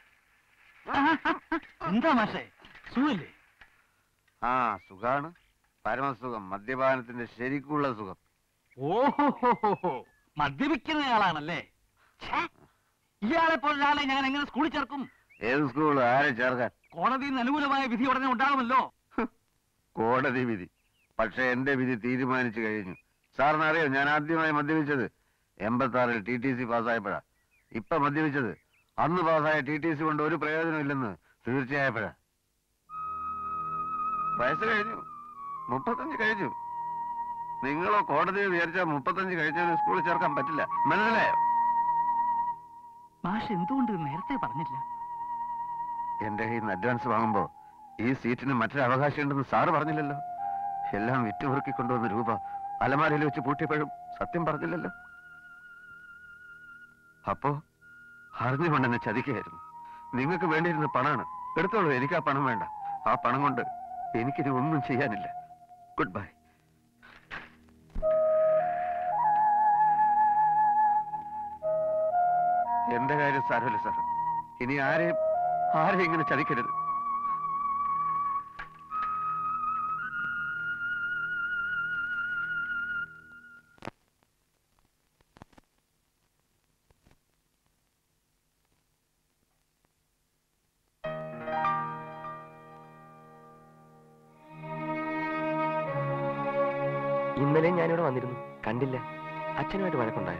എന്താ മാഷേ, സുഖല്ലേ? ആ, സുഖാണ്. പരമസുഖം. മദ്യപാനത്തിന്റെ ശരിക്കുള്ള സുഖം. ഓഹോ, മദ്യപിക്കുന്നയാളാണല്ലേ? ഇയാളെ പോലൊരാളെ ഞാൻ എങ്ങനെ സ്കൂളിൽ ചേർക്കും? ഏത് സ്കൂൾ? ആരെ ചേർക്കാൻ? കോടതിയിൽ നിന്ന് അനുകൂലമായ വിധി ഉടനെ ഉണ്ടാകുമല്ലോ. കോടതി വിധി? പക്ഷെ എന്റെ വിധി തീരുമാനിച്ചു കഴിഞ്ഞു. സാറിന് അറിയോ ഞാൻ ആദ്യമായി മദ്യപിച്ചത് എൺപത്തി ആറിൽ ടി ടി സി പാസ്സായപ്പോഴാ. ഇപ്പൊ മദ്യപിച്ചത് അന്ന് പാസ്സായ ടി ടി സി കൊണ്ട് ഒരു പ്രയോജനമില്ലെന്ന് തീർച്ചയായപ്പോഴാ. വയസ്സ് കഴിഞ്ഞു. മുപ്പത്തഞ്ച് കഴിഞ്ഞു. നിങ്ങളോ കോടതിയെ വിചാരിച്ചാൽ മുപ്പത്തഞ്ച് കഴിഞ്ഞാൽ സ്കൂളിൽ ചേർക്കാൻ പറ്റില്ല. മനസ്സിലായോ? മാഷ് എന്തുകൊണ്ട് നേരത്തെ പറഞ്ഞില്ല? എന്റെ കയ്യിൽ നിന്ന് അഡ്വാൻസ് വാങ്ങുമ്പോ ഈ സീറ്റിന് മറ്റൊരു അവകാശം ഉണ്ടെന്ന് സാറ് പറഞ്ഞില്ലല്ലോ. എല്ലാം വിറ്റുപെറുക്കി കൊണ്ടുവന്ന രൂപ അലമാരയിൽ വെച്ച് പൂട്ടിയപ്പോഴും സത്യം പറഞ്ഞില്ലല്ലോ. അപ്പോ അറിഞ്ഞുകൊണ്ട് എന്നെ ചതിക്കുകയായിരുന്നു. നിങ്ങൾക്ക് വേണ്ടിയിരുന്ന പണമാണ്. എടുത്തോളൂ, എനിക്ക് ആ പണം വേണ്ട. ആ പണം കൊണ്ട് എനിക്കിനി ഒന്നും ചെയ്യാനില്ല. Goodbye. എന്റെ കാര്യം സാരമില്ല സാർ. ഇനി ആരെയും ആരെയും ഇങ്ങനെ ചതിക്കരുത്. ഇന്നലെ ഞാനിവിടെ വന്നിരുന്നു, കണ്ടില്ല. അച്ഛനുമായിട്ട് വഴക്കുണ്ടായോ?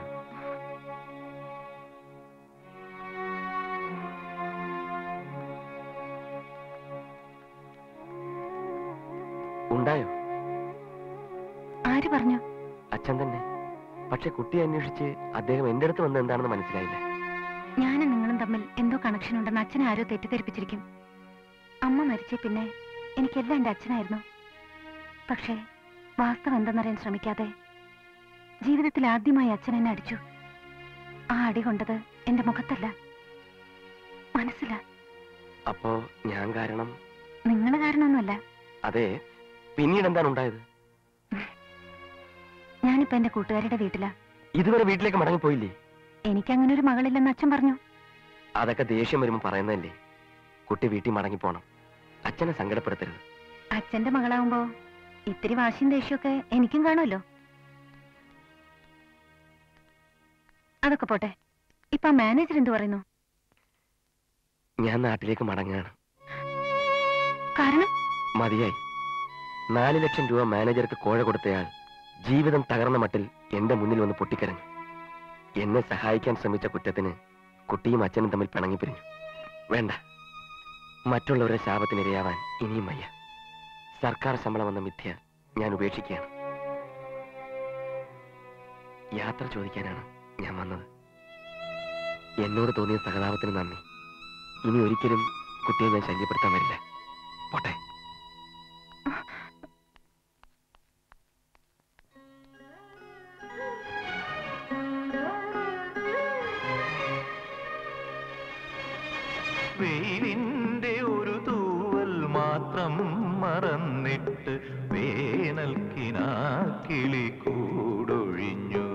ഉണ്ടായോ? ആര് പറഞ്ഞു? അച്ഛൻ തന്നെ. പക്ഷെ കുട്ടിയെ അന്വേഷിച്ച് അദ്ദേഹം എന്റെ അടുത്ത് വന്നത് എന്താണെന്ന് മനസ്സിലായില്ല. ഞാനും നിങ്ങളും തമ്മിൽ എന്തോ കണക്ഷൻ ഉണ്ടെന്ന് അച്ഛനെ ആരോ തെറ്റിദ്ധരിപ്പിച്ചിരിക്കും. അമ്മ മരിച്ചേ പിന്നെ എനിക്കെല്ലാം എന്റെ അച്ഛനായിരുന്നു. പക്ഷേ വാസ്തവം എന്തെന്നറിയാൻ ശ്രമിക്കാതെ ജീവിതത്തിൽ ആദ്യമായി അച്ഛൻ എന്നെ അടിച്ചു. ആ അടി കൊണ്ടത് എന്റെ മുഖത്തല്ല, മനസ്സിലാ. അപ്പോ ഞാൻ കാരണം? നിങ്ങള് കാരണമൊന്നുമല്ല. അതെ, പിന്നീട് എന്താണ് ഉണ്ടായത്? ഞാനിപ്പോ എന്റെ കൂട്ടുകാരുടെ വീട്ടിലാ. ഇതുവരെ വീട്ടിലേക്ക് മടങ്ങിപ്പോയില്ലേ? എനിക്കങ്ങനെ ഒരു മകളില്ലെന്ന് അച്ഛൻ പറഞ്ഞു. അതൊക്കെ ദേഷ്യം വരുമ്പോ പറയുന്നതല്ലേ. കുട്ടി വീട്ടിൽ മടങ്ങിപ്പോണം. അച്ഛനെ സങ്കടപ്പെടുത്തരുത്. അച്ഛന്റെ മകളാവുമ്പോ ഇത്തിരി വാശിയും ദേഷ്യമൊക്കെ എനിക്കും കാണുമല്ലോ. അതൊക്കെ പോട്ടെ. ഇപ്പൊ മാനേജർ എന്ത് പറയുന്നു? ഞാൻ നാട്ടിലേക്ക് മടങ്ങാണ്. കാരണം? മതിയായി. നാല് ലക്ഷം രൂപ മാനേജർക്ക് കോഴ കൊടുത്തയാൾ ജീവിതം തകർന്ന മട്ടിൽ എന്റെ മുന്നിൽ വന്ന് പൊട്ടിക്കരഞ്ഞു. എന്നെ സഹായിക്കാൻ ശ്രമിച്ച കുറ്റത്തിന് കുട്ടിയും അച്ഛനും തമ്മിൽ പിണങ്ങിപ്പിരിഞ്ഞു. വേണ്ട, മറ്റുള്ളവരുടെ ശാപത്തിനിരയാവാൻ ഇനിയും വയ്യ. സർക്കാർ ശമ്പളം എന്ന മിഥ്യ ഞാൻ ഉപേക്ഷിക്കുകയാണ്. യാത്ര ചോദിക്കാനാണ് ഞാൻ വന്നത്. എന്നോട് തോന്നിയ സഹതാപത്തിന് നന്ദി. ഇനി ഒരിക്കലും കുട്ടിയെ ഞാൻ ശല്യപ്പെടുത്താൻ വരില്ല. പോട്ടെ. വെയിലിന്റെ ഒരു തൂവൽ മാത്രം മറന്നിട്ട് വേനൽക്കിനാ കിളി കൂടൊഴിഞ്ഞു.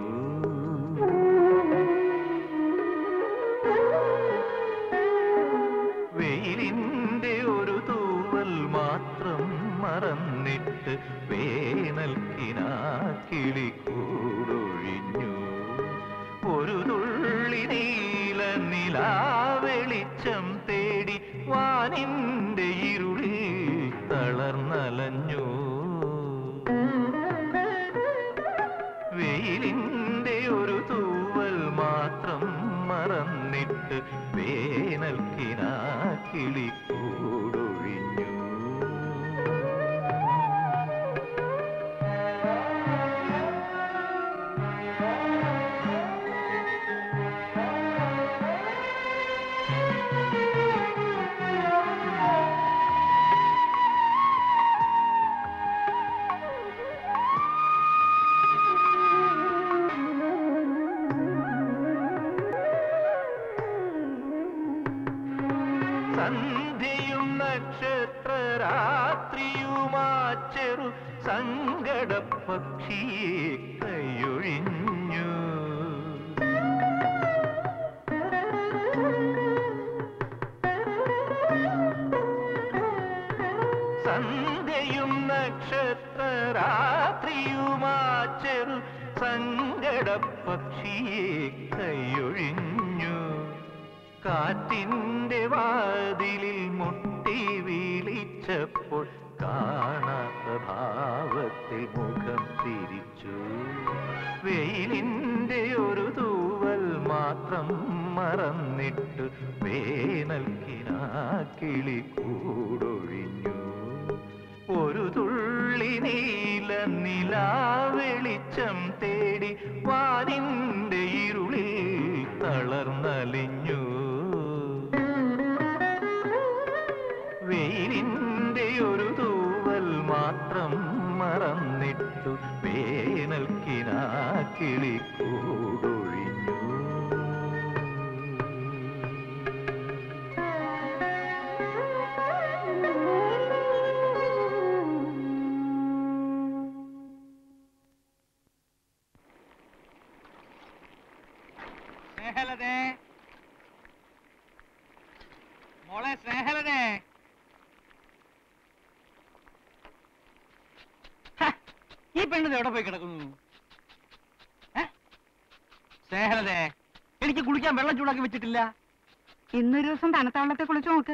വെയിലിന്റെ ഒരു തൂവൽ മാത്രം മറന്നിട്ട് വേനൽക്കിനാ കിളി കൂടൊഴിഞ്ഞു. ഒരു തുള്ളി നീല നിലാവെളിച്ചം തേടി വാനിന്റെ ഇരുളിൽ തളർന്നലഞ്ഞു. വെയിലിന്റെ ഒരു തൂവൽ മാത്രം മറന്നിട്ട് വേനൽക്കിനാ കിളി കൂടൊഴിഞ്ഞു. സന്ധ്യയും നക്ഷത്രരാത്രിയുമാച്ചെറു സങ്കടപക്ഷിയെ കൈയൊഴിഞ്ഞു. സന്ധ്യയും നക്ഷത്രരാത്രിയുമാച്ചെറു സങ്കടപക്ഷിയെ കൈയൊഴിഞ്ഞു. കാറ്റിന്റെ വാതിലിൽ മുട്ടി വിളിച്ചപ്പോൾ കാണാത്ത ഭാവത്തിൽ മുഖം തിരിച്ചു. വെയിലിന്റെ ഒരു തൂവൽ മാത്രം മറന്നിട്ട് വേനൽക്കിനാ കിളി കൂടൊഴിഞ്ഞു. ഒരു തുള്ളി നീല നിലാവെളിച്ചം തേടി വാനിന്റെ ഇരുളിൽ തളർന്നലിഞ്ഞു. വെയിലിന്റെ ഒരു തൂവൽ മാത്രം മറന്നിട്ടു വേനൽക്കിനാ കിളി കൂടൊഴിഞ്ഞു. സ്നേഹലതേ, മോളെ സ്നേഹലതേ. ഈ പെണ്ണത് എവിടെ പോയി കിടക്കുന്നു? സ്നേഹലതേ, എനിക്ക് കുളിക്കാൻ വെള്ളം ചൂടാക്കി വെച്ചിട്ടില്ല. ഇന്നൊരു ദിവസം തണുത്ത വെള്ളത്തെ കുളിച്ചു നോക്ക്.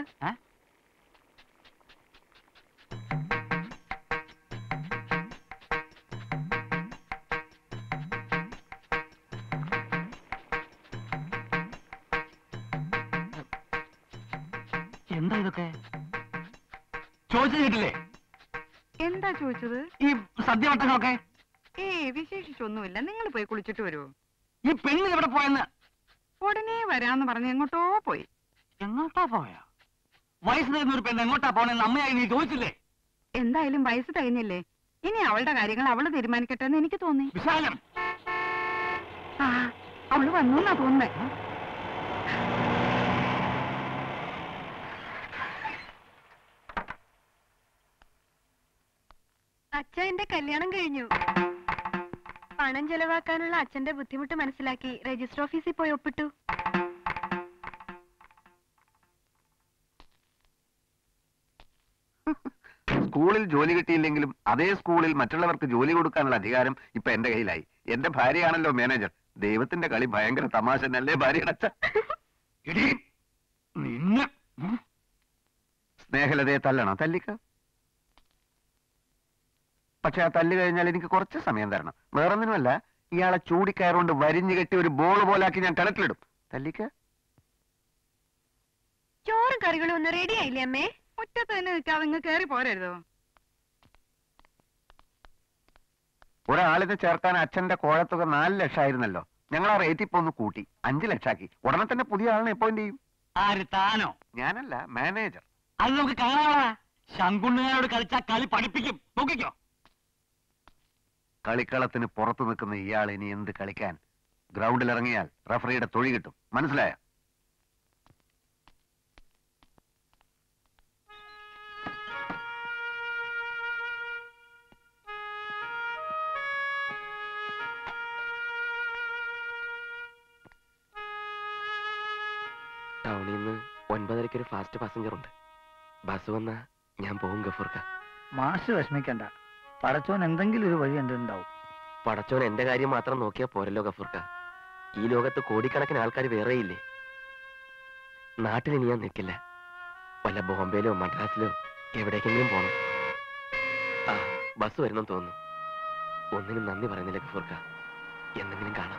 എന്താ ഇതൊക്കെ? ചോദിച്ചു കേട്ടില്ലേ? എന്താ ചോദിച്ചത്? ഈ സദ്യവട്ടങ്ങളൊക്കെ. ഏ വിശേഷിച്ചൊന്നുമില്ല, നിങ്ങൾ പോയി കുളിച്ചിട്ട് വരുമോ? ഈ പെണ്ണ് എവിടെ പോയെന്ന്? ഉടനെ വരാന്ന് പറഞ്ഞ് എങ്ങോട്ടോ പോയി. എങ്ങോട്ടാ പോയാ? വയസ്സ് തരുന്ന ഒരു പെണ്ണ് എങ്ങോട്ടാ പോണെന്ന് അമ്മയായി നീ ചോദിച്ചില്ലേ? എന്തായാലും വയസ്സ് തികഞ്ഞില്ലേ, ഇനി അവളുടെ കാര്യങ്ങൾ അവള് തീരുമാനിക്കട്ടെ എന്ന് എനിക്ക് തോന്നി. വിശാലം, ആ അവള് വന്നു എന്നാ തോന്നുന്നേ. അച്ഛന്റെ കല്യാണം കഴിഞ്ഞു. പണം ചെലവാക്കാനുള്ള അച്ഛന്റെ ബുദ്ധിമുട്ട് മനസ്സിലാക്കി രജിസ്റ്റർ ഓഫീസിൽ പോയി ഒപ്പിട്ടു. സ്കൂളിൽ ജോലി കിട്ടിയില്ലെങ്കിലും അതേ സ്കൂളിൽ മറ്റുള്ളവർക്ക് ജോലി കൊടുക്കാനുള്ള അധികാരം ഇപ്പൊ എന്റെ കയ്യിലായി. എന്റെ ഭാര്യയാണല്ലോ മാനേജർ. ദൈവത്തിന്റെ കളി ഭയങ്കര തമാശ അല്ലേ ഭാര്യയുടെ അച്ഛൻ? സ്നേഹലതയെ തല്ലണോ? തല്ലിക്ക. പക്ഷെ ആ തല്ല് കഴിഞ്ഞാൽ എനിക്ക് കുറച്ച് സമയം തരണം. വേറൊന്നിനുമല്ല, ഇയാളെ ചൂടിക്കയറുകൊണ്ട് വരിഞ്ഞു കെട്ടി ഒരു ബോൾ പോലാക്കി ഞാൻ കിണറ്റിലിടും. തല്ലിക്ക. ചോറും കറികളും ഒന്നും റെഡി ആയില്ലേ അമ്മേ? മുറ്റത്ത് തന്നെ നിൽക്കാതെ ഇങ്ങ് കയറി പോരരുതോ? ഒരാളിനെ ചേർക്കാൻ അച്ഛന്റെ കോഴത്തുക നാല് ലക്ഷമായിരുന്നല്ലോ. ഞങ്ങൾ ആ റേറ്റ് ഇപ്പൊ ഒന്ന് കൂട്ടി അഞ്ചു ലക്ഷാക്കി. ഉടനെ തന്നെ പുതിയ ആളിനെ അപ്പോയിന്റ് ചെയ്യും. ആര് താനോ? ഞാനല്ല, മാനേജർ. അത് നമുക്ക് കാണാളാ. ശങ്കുണ്ണനോട് കളിച്ചാ കളി പഠിപ്പിക്കും. നോക്കിക്കോ. കളിക്കളത്തിന് പുറത്തു നിൽക്കുന്ന ഇയാൾ ഇനി എന്ത് കളിക്കാൻ? ഗ്രൗണ്ടിൽ ഇറങ്ങിയാൽ റഫറിയുടെ തൊഴി കിട്ടും. മനസ്സിലായോ? ടൗണിൽ നിന്ന് ഒൻപതരയ്ക്ക് ഒരു ഫാസ്റ്റ് പാസഞ്ചർ ഉണ്ട്. ബസ് വന്നാ ഞാൻ പോകും ഗഫൂർക്ക. മാഷ് വിഷമിക്കണ്ട, പടച്ചോൻ എന്തെങ്കിലും ഒരു വഴി കണ്ടിട്ടുണ്ടാവും. പടച്ചോൻ എന്റെ കാര്യം മാത്രം നോക്കിയാ പോരല്ലോ ഗഫൂർക്ക. ഈ ലോകത്ത് കോടിക്കണക്കിന് ആൾക്കാർ വേറെയില്ലേ. നാട്ടിൽ ഇനി ഞാൻ നിൽക്കില്ല. വല്ല ബോംബെയിലോ മദ്രാസിലോ എവിടേക്കെങ്കിലും പോണം. ആ ബസ് വരുന്നെന്ന് തോന്നുന്നു. ഒന്നിനും നന്ദി പറയുന്നില്ല ഗഫൂർക്ക. എന്തെങ്കിലും കാണാം.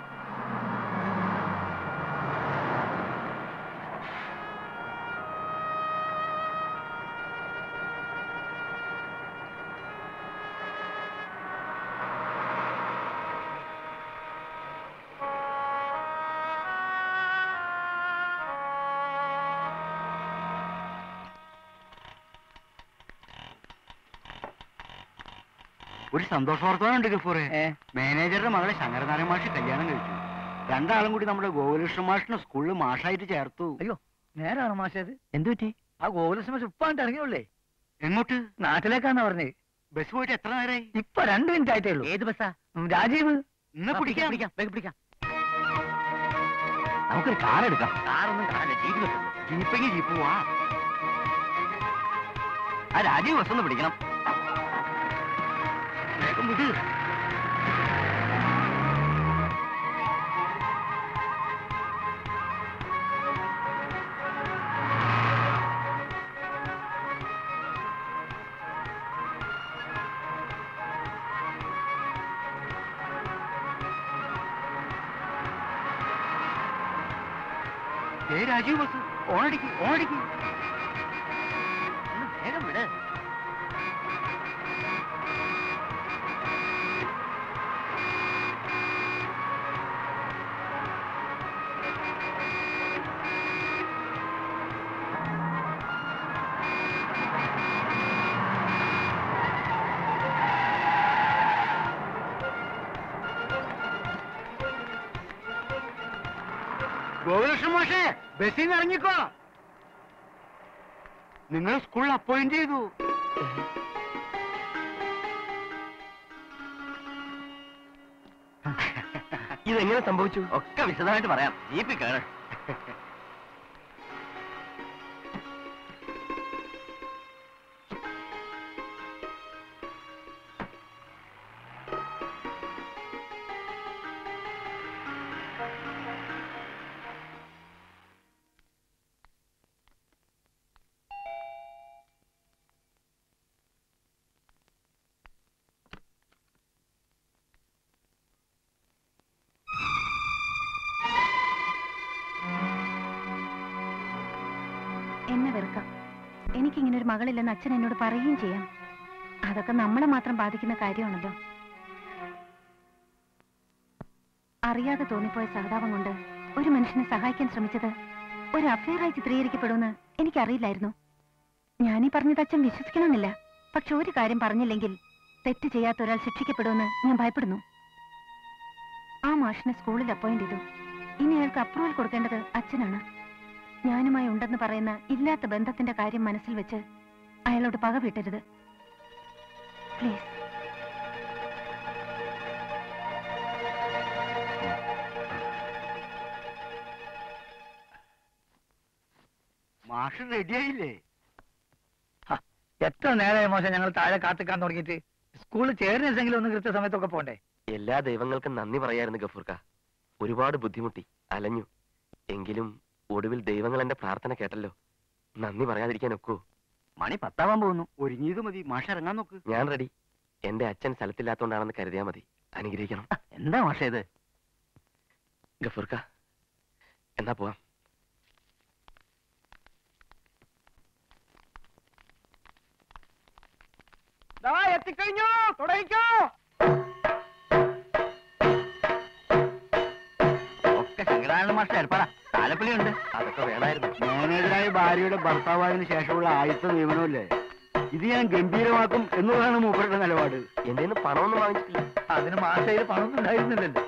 ഒരു സന്തോഷ വാർത്തയുണ്ട് ഗഫൂറെ. മാനേജറുടെ മകളെ ശങ്കരനാരായണ മാഷ് കല്യാണം കഴിച്ചു. രണ്ടാളും കൂടി നമ്മുടെ ഗോകുലകൃഷ്ണ മാഷിനെ സ്കൂളിൽ മാഷായിട്ട് ചേർത്തു. അയ്യോ, നേരാണ് മാഷത്. എന്തു പറ്റി? ആ ഗോകുലകൃഷ്ണ മാഷ് ഇപ്പാണ്ട് ഇറങ്ങിയുള്ളേ. എങ്ങോട്ട്? നാട്ടിലേക്കാണ് പറഞ്ഞേ. ബസ് പോയിട്ട് എത്ര നേരമായി? ഇപ്പൊ രണ്ട് മിനിറ്റ് ആയിട്ടേ ഉള്ളൂ. ഏത് ബസ്സാ? രാജീവ്. ഇന്ന് പിടിക്കാം പിടിക്കാം വേഗം പിടിക്കാം. നമുക്കൊരു കാർ എടുക്കാം. കാറൊന്നും കാറില്ല, ജീപ്പ് കിട്ടും. ജീപ്പെങ്കിൽ ജീപ്പ് പോവാ. ആ രാജീവ് ബസ് ഒന്ന് പിടിക്കണം. വേഗം വിട്. ഏ രാജീവ് ബസ് ഓണടിക്ക് ഓണടിക്ക്. ഒന്ന് വേഗം വിട്. ഗോകുലകൃഷ്ണ മാഷേ, ബസ്സിൽ നിന്ന് ഇറങ്ങിക്കോ. നിങ്ങൾ സ്കൂളിൽ അപ്പോയിന്റ് ചെയ്തു. ഇതെങ്ങനെ സംഭവിച്ചു? ഒക്കെ വിശദമായിട്ട് പറയാം. ജീപ്പിൽ കയറ്. എന്നെ വെറുക്കാം. എനിക്കിങ്ങനെ ഒരു മകളില്ലെന്ന് അച്ഛൻ എന്നോട് പറയുകയും ചെയ്യാം. അതൊക്കെ നമ്മളെ മാത്രം ബാധിക്കുന്ന കാര്യമാണല്ലോ. അറിയാതെ തോന്നിപ്പോയ സഹതാപം കൊണ്ട് ഒരു മനുഷ്യനെ സഹായിക്കാൻ ശ്രമിച്ചത് ഒരു അഫെയറായി ചിത്രീകരിക്കപ്പെടുമെന്ന് എനിക്കറിയില്ലായിരുന്നു. ഞാനീ പറഞ്ഞത് അച്ഛൻ വിശ്വസിക്കണമെന്നില്ല. പക്ഷെ ഒരു കാര്യം പറഞ്ഞില്ലെങ്കിൽ തെറ്റ് ചെയ്യാത്ത ഒരാൾ ശിക്ഷിക്കപ്പെടുമെന്ന് ഞാൻ ഭയപ്പെടുന്നു. ആ മാഷിനെ സ്കൂളിൽ അപ്പോയിന്റ് ചെയ്തു. ഇനി അയാൾക്ക് അപ്രൂവൽ കൊടുക്കേണ്ടത് അച്ഛനാണ്. ഞാനുമായി ഉണ്ടെന്ന് പറയുന്ന ഇല്ലാത്ത ബന്ധത്തിന്റെ കാര്യം മനസ്സിൽ വെച്ച് അയാളോട് പക വീട്ടരുത് പ്ലീസ്. മാഷ് റെഡിയായില്ലേ? എത്ര നേരമായ മോശം ഞങ്ങൾ താഴെ കാത്തിക്കാൻ തുടങ്ങിയിട്ട്. സ്കൂളിൽ ചേർന്നെങ്കിലും ഒന്ന് കൃത്യസമയത്തൊക്കെ പോണ്ടേ? എല്ലാ ദൈവങ്ങൾക്കും നന്ദി പറയായിരുന്നു ഗഫൂർക്ക. ഒരുപാട് ബുദ്ധിമുട്ടി, അലഞ്ഞു. എങ്കിലും ഒടുവിൽ ദൈവങ്ങൾ എന്റെ പ്രാർത്ഥന കേട്ടല്ലോ. നന്ദി പറയാതിരിക്കാൻ ഒക്കോ? മണി പത്താവാൻ പോകുന്നു. ഒരുങ്ങിയത് മതി. മാഷ് ഇറങ്ങാൻ നോക്ക്. ഞാൻ റെഡി. എന്റെ അച്ഛൻ സ്ഥലത്തില്ലാത്തോണ്ടാണെന്ന് കരുതിയാ മതി. അനുഗ്രഹിക്കണം. എന്താ മാഷേ ഇത്? ഗഫൂർക്ക, എന്നാ പോവാം. എത്തിക്കഴിഞ്ഞു, തുടങ്ങിക്കോ. ഒക്കെ ശങ്കരാനന്ദ മാഷ ഏർപ്പാടാ. താലപ്പൊലിയുണ്ട്. അതൊക്കെ വേണമായിരുന്നു. മാനേജറായ ഭാര്യയുടെ ഭർത്താവായതിനു ശേഷമുള്ള ആദ്യത്തെ നിയമനമല്ലേ ഇത്? ഞാൻ ഗംഭീരമാക്കും എന്നുള്ളതാണ് മൂപ്പരുടെ നിലപാട്. എന്റെ നിന്ന് പണമൊന്നും വാങ്ങിച്ചിട്ടില്ല. അതിന് മാഷയിൽ പണമൊന്നും ഉണ്ടായിരുന്നില്ലല്ലോ.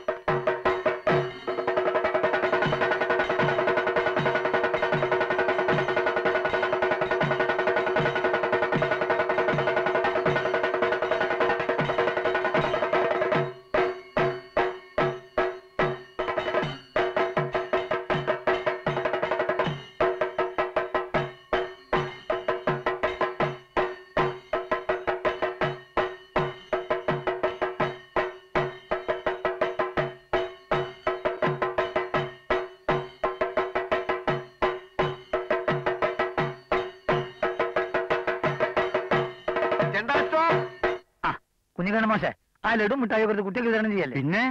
കുഞ്ഞിക്കണ്ണ മാഷെ, ആ ലഡു മിഠായി വെറുതെ കുട്ടികൾക്ക് വിതരണം ചെയ്യല്ലേ? പിന്നെ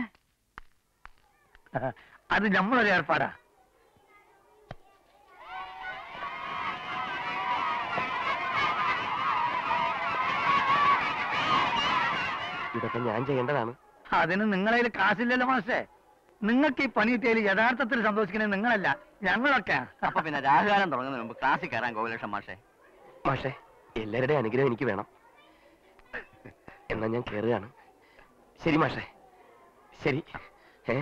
അത് നമ്മളൊരു ഏർപ്പാടാ. ഇതൊക്കെ ഞാൻ ചെയ്യേണ്ടതാണ്. അതിന് നിങ്ങളതിൽ കാശില്ലല്ലോ മാഷെ. നിങ്ങൾക്ക് ഈ പണി കിട്ടിയതിൽ യഥാർത്ഥത്തിൽ സന്തോഷിക്കുന്നത് നിങ്ങളല്ല, ഞങ്ങളൊക്കെ. അപ്പൊ പിന്നെ രാഹുകാലം തുടങ്ങുന്നതിന് മുമ്പ് ക്ലാസ്സിൽ കയറാൻ ഗോകുലക്ഷം മാഷെ. മാഷെ, എല്ലാവരുടെയും അനുഗ്രഹം എനിക്ക് വേണം. എന്നാ ഞാൻ കയറുകയാണ്. ശരി മാഷെ, ശരി. A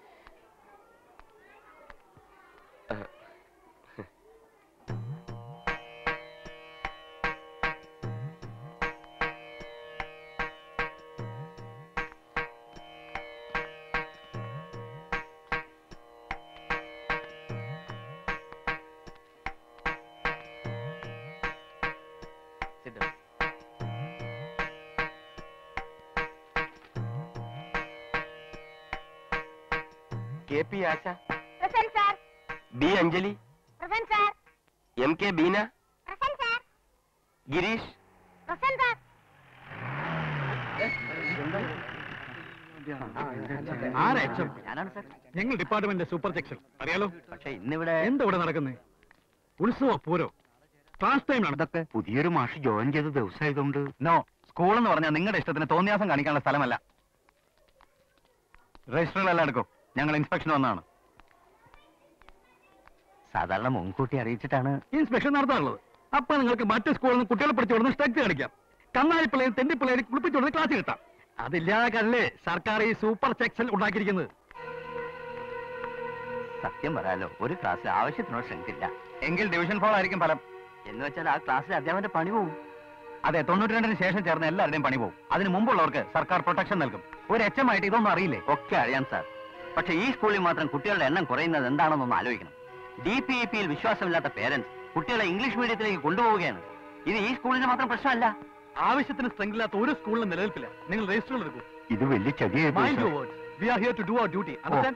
K P Asha, present sir. B Anjali, present sir. M K Beena, present sir. Girish. Present sir. ആരാ എച്ച് എം? ഞാനാണ് സാർ. ഞങ്ങൾ ഡിപ്പാർട്ട്മെന്റ് സൂപ്പർ സെക്ഷൻ അറിയാലോ. പക്ഷെ ഇന്നിവിടെ എന്താ ഇവിടെ നടക്കുന്നത്? ഉത്സവ പൂരോ ക്ലാസ് ടൈമിലാണ്. ഇതൊക്കെ പുതിയൊരു മാഷ് ജോയിൻ ചെയ്ത ദിവസമായതുകൊണ്ട്. നോ, സ്കൂൾ എന്ന് പറഞ്ഞാൽ നിങ്ങളുടെ ഇഷ്ടത്തിന് തോന്നിയാസം കാണിക്കാനുള്ള സ്ഥലമല്ല. രജിസ്റ്ററുകളെല്ലാം എടുക്കും. ഞങ്ങൾ ഇൻസ്പെക്ഷൻ വന്നതാണ്. സാധാരണ മുൻകൂട്ടി അറിയിച്ചിട്ടാണ് ഇൻസ്പെക്ഷൻ നടത്താറുള്ളത്. അപ്പൊ നിങ്ങൾക്ക് മറ്റു സ്കൂളിൽ നിന്ന് കുട്ടികളെ പഠിച്ചു കൊടുന്ന് സ്ട്രക്ചർ കാണിക്കാം. കന്നാലി പിള്ളേരും തെണ്ടി പിള്ളേരും കുളിപ്പിച്ചു കൊടുത്ത് ക്ലാസ് കിട്ടാം. അതില്ലാതെ സർക്കാർ ഈ സൂപ്പർ സെക്ഷൻ ഉണ്ടാക്കിയിരിക്കുന്നത്. സത്യം പറയാലോ, ഒരു ക്ലാസ്സിൽ ആവശ്യത്തിനോട് സ്ട്രെങ്ത് ഇല്ല. എങ്കിൽ ഡിവിഷൻ ഫോൾ ആയിരിക്കും ഫലം. എന്ന് വെച്ചാൽ ആ ക്ലാസ്സിൽ അധ്യാപകന്റെ പണി പോവും. അതെ, തൊണ്ണൂറ്റി രണ്ടിന് ശേഷം ചേർന്ന് എല്ലാവരുടെയും പണി പോവും. അതിന് മുമ്പുള്ളവർക്ക് സർക്കാർ പ്രൊട്ടക്ഷൻ നൽകും. ഒരു എച്ച് എം ആയിട്ട് ഇതൊന്നും അറിയില്ലേ? ഒക്കെ അറിയാം സാർ. പക്ഷേ ഈ സ്കൂളിൽ മാത്രം കുട്ടികളുടെ എണ്ണം കുറയുന്നത് എന്താണെന്നൊന്ന് ആലോചിക്കണം. ഡി പി ഇ പിയിൽ വിശ്വാസമില്ലാത്ത പേരൻസ് കുട്ടികളെ ഇംഗ്ലീഷ് മീഡിയത്തിലേക്ക് കൊണ്ടുപോവുകയാണ്. ഇത് ഈ സ്കൂളിന് മാത്രം പ്രശ്നമല്ല. ആവശ്യത്തിന് സ്ട്രെങ്ത് ഇല്ലാത്ത ഒരു സ്കൂളിലും നിലനിൽപ്പില്ല. നിങ്ങൾ രജിസ്റ്ററുകൾ എടുക്കൂ. ഇത് വലിയ ചതിയായി പോയി, Mind sir. your words. We are here to do our duty. Understand?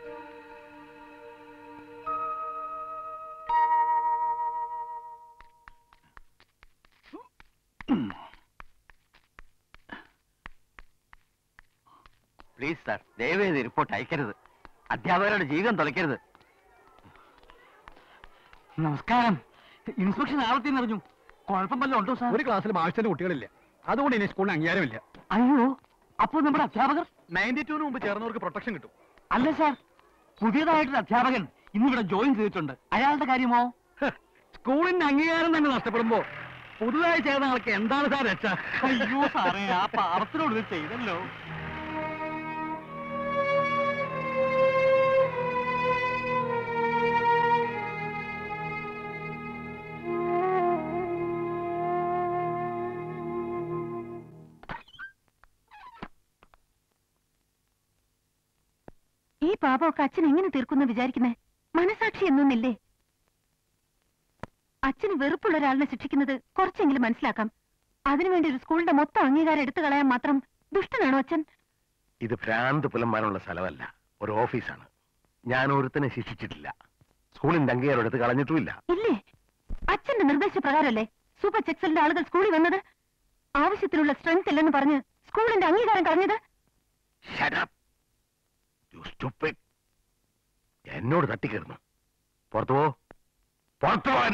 Please sir, ദയവേത് റിപ്പോർട്ട് അയക്കരുത്. അധ്യാപകരുടെ ജീവിതം തുലയ്ക്കരുത്. നമസ്കാരം. ഇൻസ്പെക്ഷൻ ആവത്തിന്ന് അറിഞ്ഞു. കുഴപ്പം വല്ലതും ഉണ്ടോ സാർ? ഒരു ക്ലാസ്സിലും ആവശ്യത്തിന് കുട്ടികളില്ല. അതുകൊണ്ട് ഇനി സ്കൂളിന് അംഗീകാരമില്ല. അയ്യോ, അപ്പോൾ നമ്മുടെ അധ്യാപകർ നയൻറ്റി ടൂന് മുമ്പ് ചേർന്നവർക്ക് പ്രൊട്ടക്ഷൻ കിട്ടും. അല്ല സാർ, പുതിയതായിട്ടൊരു അധ്യാപകൻ ഇന്നിവിടെ ജോയിൻ ചെയ്തിട്ടുണ്ട്. അയാളുടെ കാര്യമോ? സ്കൂളിന്റെ അംഗീകാരം തന്നെ നഷ്ടപ്പെടുമ്പോ പുതുതായി ചേർന്ന ആൾക്ക് എന്താണ് സാർ രക്ഷ? അയ്യോ സാറേ, ആ പാവത്തിനോട് ഇത് ചെയ്തല്ലോ. ഈ പാപമൊക്കെ അച്ഛൻ എങ്ങനെ തീർക്കുന്ന വിചാരിക്കുന്നേ? മനസാക്ഷി എന്നൊന്നില്ലേ? അച്ഛന് വെറുപ്പുള്ള ഒരാളിനെ ശിക്ഷിക്കുന്നത് കുറച്ചെങ്കിലും മനസ്സിലാക്കാം. അതിനുവേണ്ടി ഒരു സ്കൂളിന്റെ മൊത്തം അംഗീകാരം എടുത്തു കളയാൻ മാത്രം ദുഷ്ടനാണോ അച്ഛൻ? ഇത് ഭ്രാന്ത് പുലന്മാരുള്ള സ്ഥലമല്ല, ഒരു ഓഫീസാണ്. ഞാൻ ഒരുത്തനെ ശിക്ഷിച്ചിട്ടില്ല. സ്കൂളിന്റെ അംഗീകാരം എടുത്ത് കളഞ്ഞിട്ടുമില്ല. ഇല്ലേ? അച്ഛന്റെ നിർദ്ദേശപ്രകാരമല്ലേ സൂപ്പർ സെക്സലിന്റെ ആളുകൾ സ്കൂളിൽ വന്നത്? ആവശ്യത്തിനുള്ള സ്ട്രെങ്ത് ഇല്ലെന്ന് പറഞ്ഞ് സ്കൂളിന്റെ അംഗീകാരം കളഞ്ഞത്? എന്നോട് തട്ടിക്കയറുന്നു. പുറത്തു പോ, പുറത്തു പോവാൻ.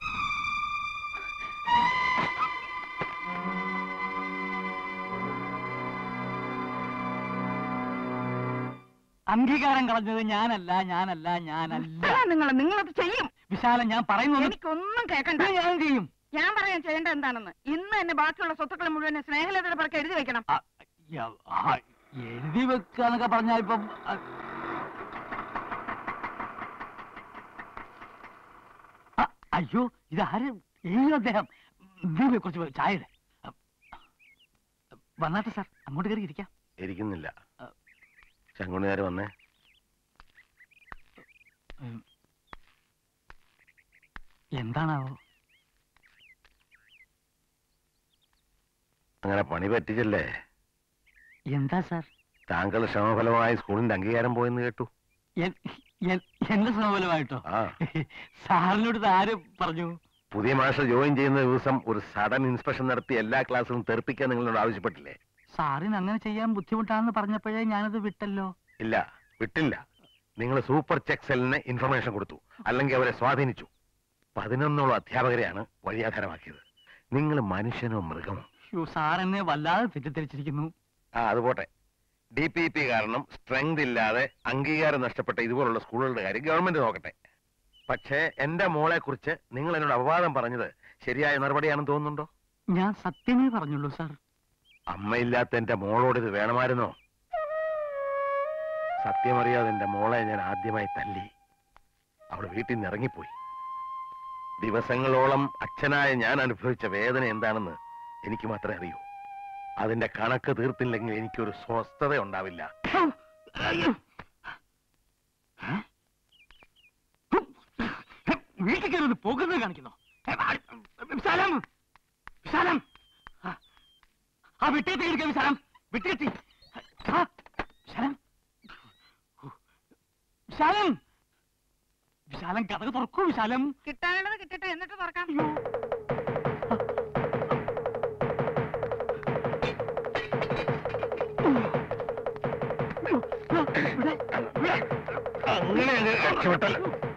അംഗീകാരം കളഞ്ഞത് ഞാനല്ല ഞാനല്ല ഞാനല്ല. നിങ്ങൾ നിങ്ങളത് ചെയ്യും. വിശാലം, ഞാൻ പറയുന്നത് എനിക്കൊന്നും കേൾക്കണ്ട. ഞാൻ ചെയ്യും. ഞാൻ പറയാൻ ചെയ്യേണ്ട എന്താണെന്ന് ഇന്ന് തന്നെ ബാക്കിയുള്ള സ്വത്തുക്കൾ മുഴുവൻ സ്നേഹലതയുടെ പുറക്കെ എഴുതി വെക്കണം. എഴുതി വെക്കാന്നൊക്കെ പറഞ്ഞാൽ ഇപ്പം അയ്യോ, ഇതാരും എഴുതി അദ്ദേഹം. കുറച്ച് ചായ വന്നാട്ടെ സാർ, അങ്ങോട്ട് കയറി ഇരിക്കാം. ഇരിക്കുന്നില്ല. ശങ്കുണിയാര് വന്നേ. എന്താണാവോ? അങ്ങനെ പണി പറ്റിച്ചല്ലേ? എന്താ സാർ? താങ്കൾ ശ്രമഫലമായി സ്കൂളിന്റെ അംഗീകാരം പോയെന്ന് കേട്ടു. എന്റെ ശ്രമഫലമായിട്ടോ? സാറിനോട് ആര് പറഞ്ഞു? പുതിയ മാസ്റ്റർ ജോയിൻ ചെയ്യുന്ന ദിവസം ഒരു സഡൻ ഇൻസ്പെക്ഷൻ നടത്തി എല്ലാ ക്ലാസ്സിലും തെറിപ്പിക്കാൻ നിങ്ങളോട് ആവശ്യപ്പെട്ടില്ലേ? സാറിന് അങ്ങനെ ചെയ്യാൻ ബുദ്ധിമുട്ടാണെന്ന് പറഞ്ഞപ്പോഴേ ഞാനത് വിട്ടല്ലോ. ഇല്ല, വിട്ടില്ല. നിങ്ങൾ സൂപ്പർ ചെക്സലിന് ഇൻഫർമേഷൻ കൊടുത്തു, അല്ലെങ്കിൽ അവരെ സ്വാധീനിച്ചു. പതിനൊന്നോളം അധ്യാപകരെയാണ് വഴിയാധാരമാക്കിയത്. നിങ്ങൾ മനുഷ്യനോ മൃഗമോ? സാർ എന്നെ വല്ലാതെ തെറ്റിദ്ധരിച്ചിരിക്കുന്നു. ആ അതുപോട്ടെ. ഡി പി പി കാരണം സ്ട്രെങ്ത് ഇല്ലാതെ അംഗീകാരം നഷ്ടപ്പെട്ട ഇതുപോലുള്ള സ്കൂളുകളുടെ കാര്യം ഗവൺമെന്റ് നോക്കട്ടെ. പക്ഷേ എന്റെ മോളെ കുറിച്ച് നിങ്ങൾ എന്നോട് അപവാദം പറഞ്ഞത് ശരിയായ നടപടിയാണെന്ന് തോന്നുന്നുണ്ടോ? ഞാൻ സത്യമേ പറഞ്ഞുള്ളൂ സാർ. അമ്മയില്ലാത്ത എന്റെ മോളോട് ഇത് വേണമായിരുന്നോ? സത്യമറിയാതെ എന്റെ മോളെ ഞാൻ ആദ്യമായി തല്ലി. അവൾ വീട്ടിൽ നിന്ന് ഇറങ്ങിപ്പോയി. ദിവസങ്ങളോളം അച്ഛനായ ഞാൻ അനുഭവിച്ച വേദന എന്താണെന്ന് എനിക്ക് മാത്രമേ അറിയൂ. അതിന്റെ കണക്ക് തീർത്തില്ലെങ്കിൽ എനിക്കൊരു സ്വസ്ഥത ഉണ്ടാവില്ല. വീട്ടിൽ കയറി പോകുന്നത് കാണിക്കുന്നു. വിശാലം, വിശാലം, ആ വിട്ടേക്ക് എടുക്കാം. വിശാലം, വിട്ടേത്തി. വിശാലം, വിശാലം, വിശാലം, കഥക് തുറക്കൂ. വിശാലം, കിട്ടാനുള്ളത് കിട്ടട്ടെ, എന്നിട്ട് തുറക്കാം. അങ്ങനെ രക്ഷപ്പെട്ടല്ല.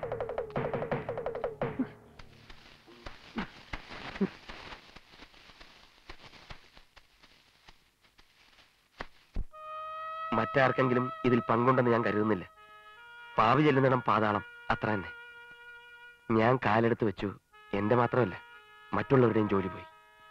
മറ്റാർക്കെങ്കിലും ഇതിൽ പങ്കുണ്ടെന്ന് ഞാൻ കരുതുന്നില്ല. പാവി ചെല്ലുന്നിടം പാതാളം, അത്ര തന്നെ. ഞാൻ കാലെടുത്ത് വെച്ചു. എന്റെ മാത്രമല്ല, മറ്റുള്ളവരുടെയും ജോലി പോയി.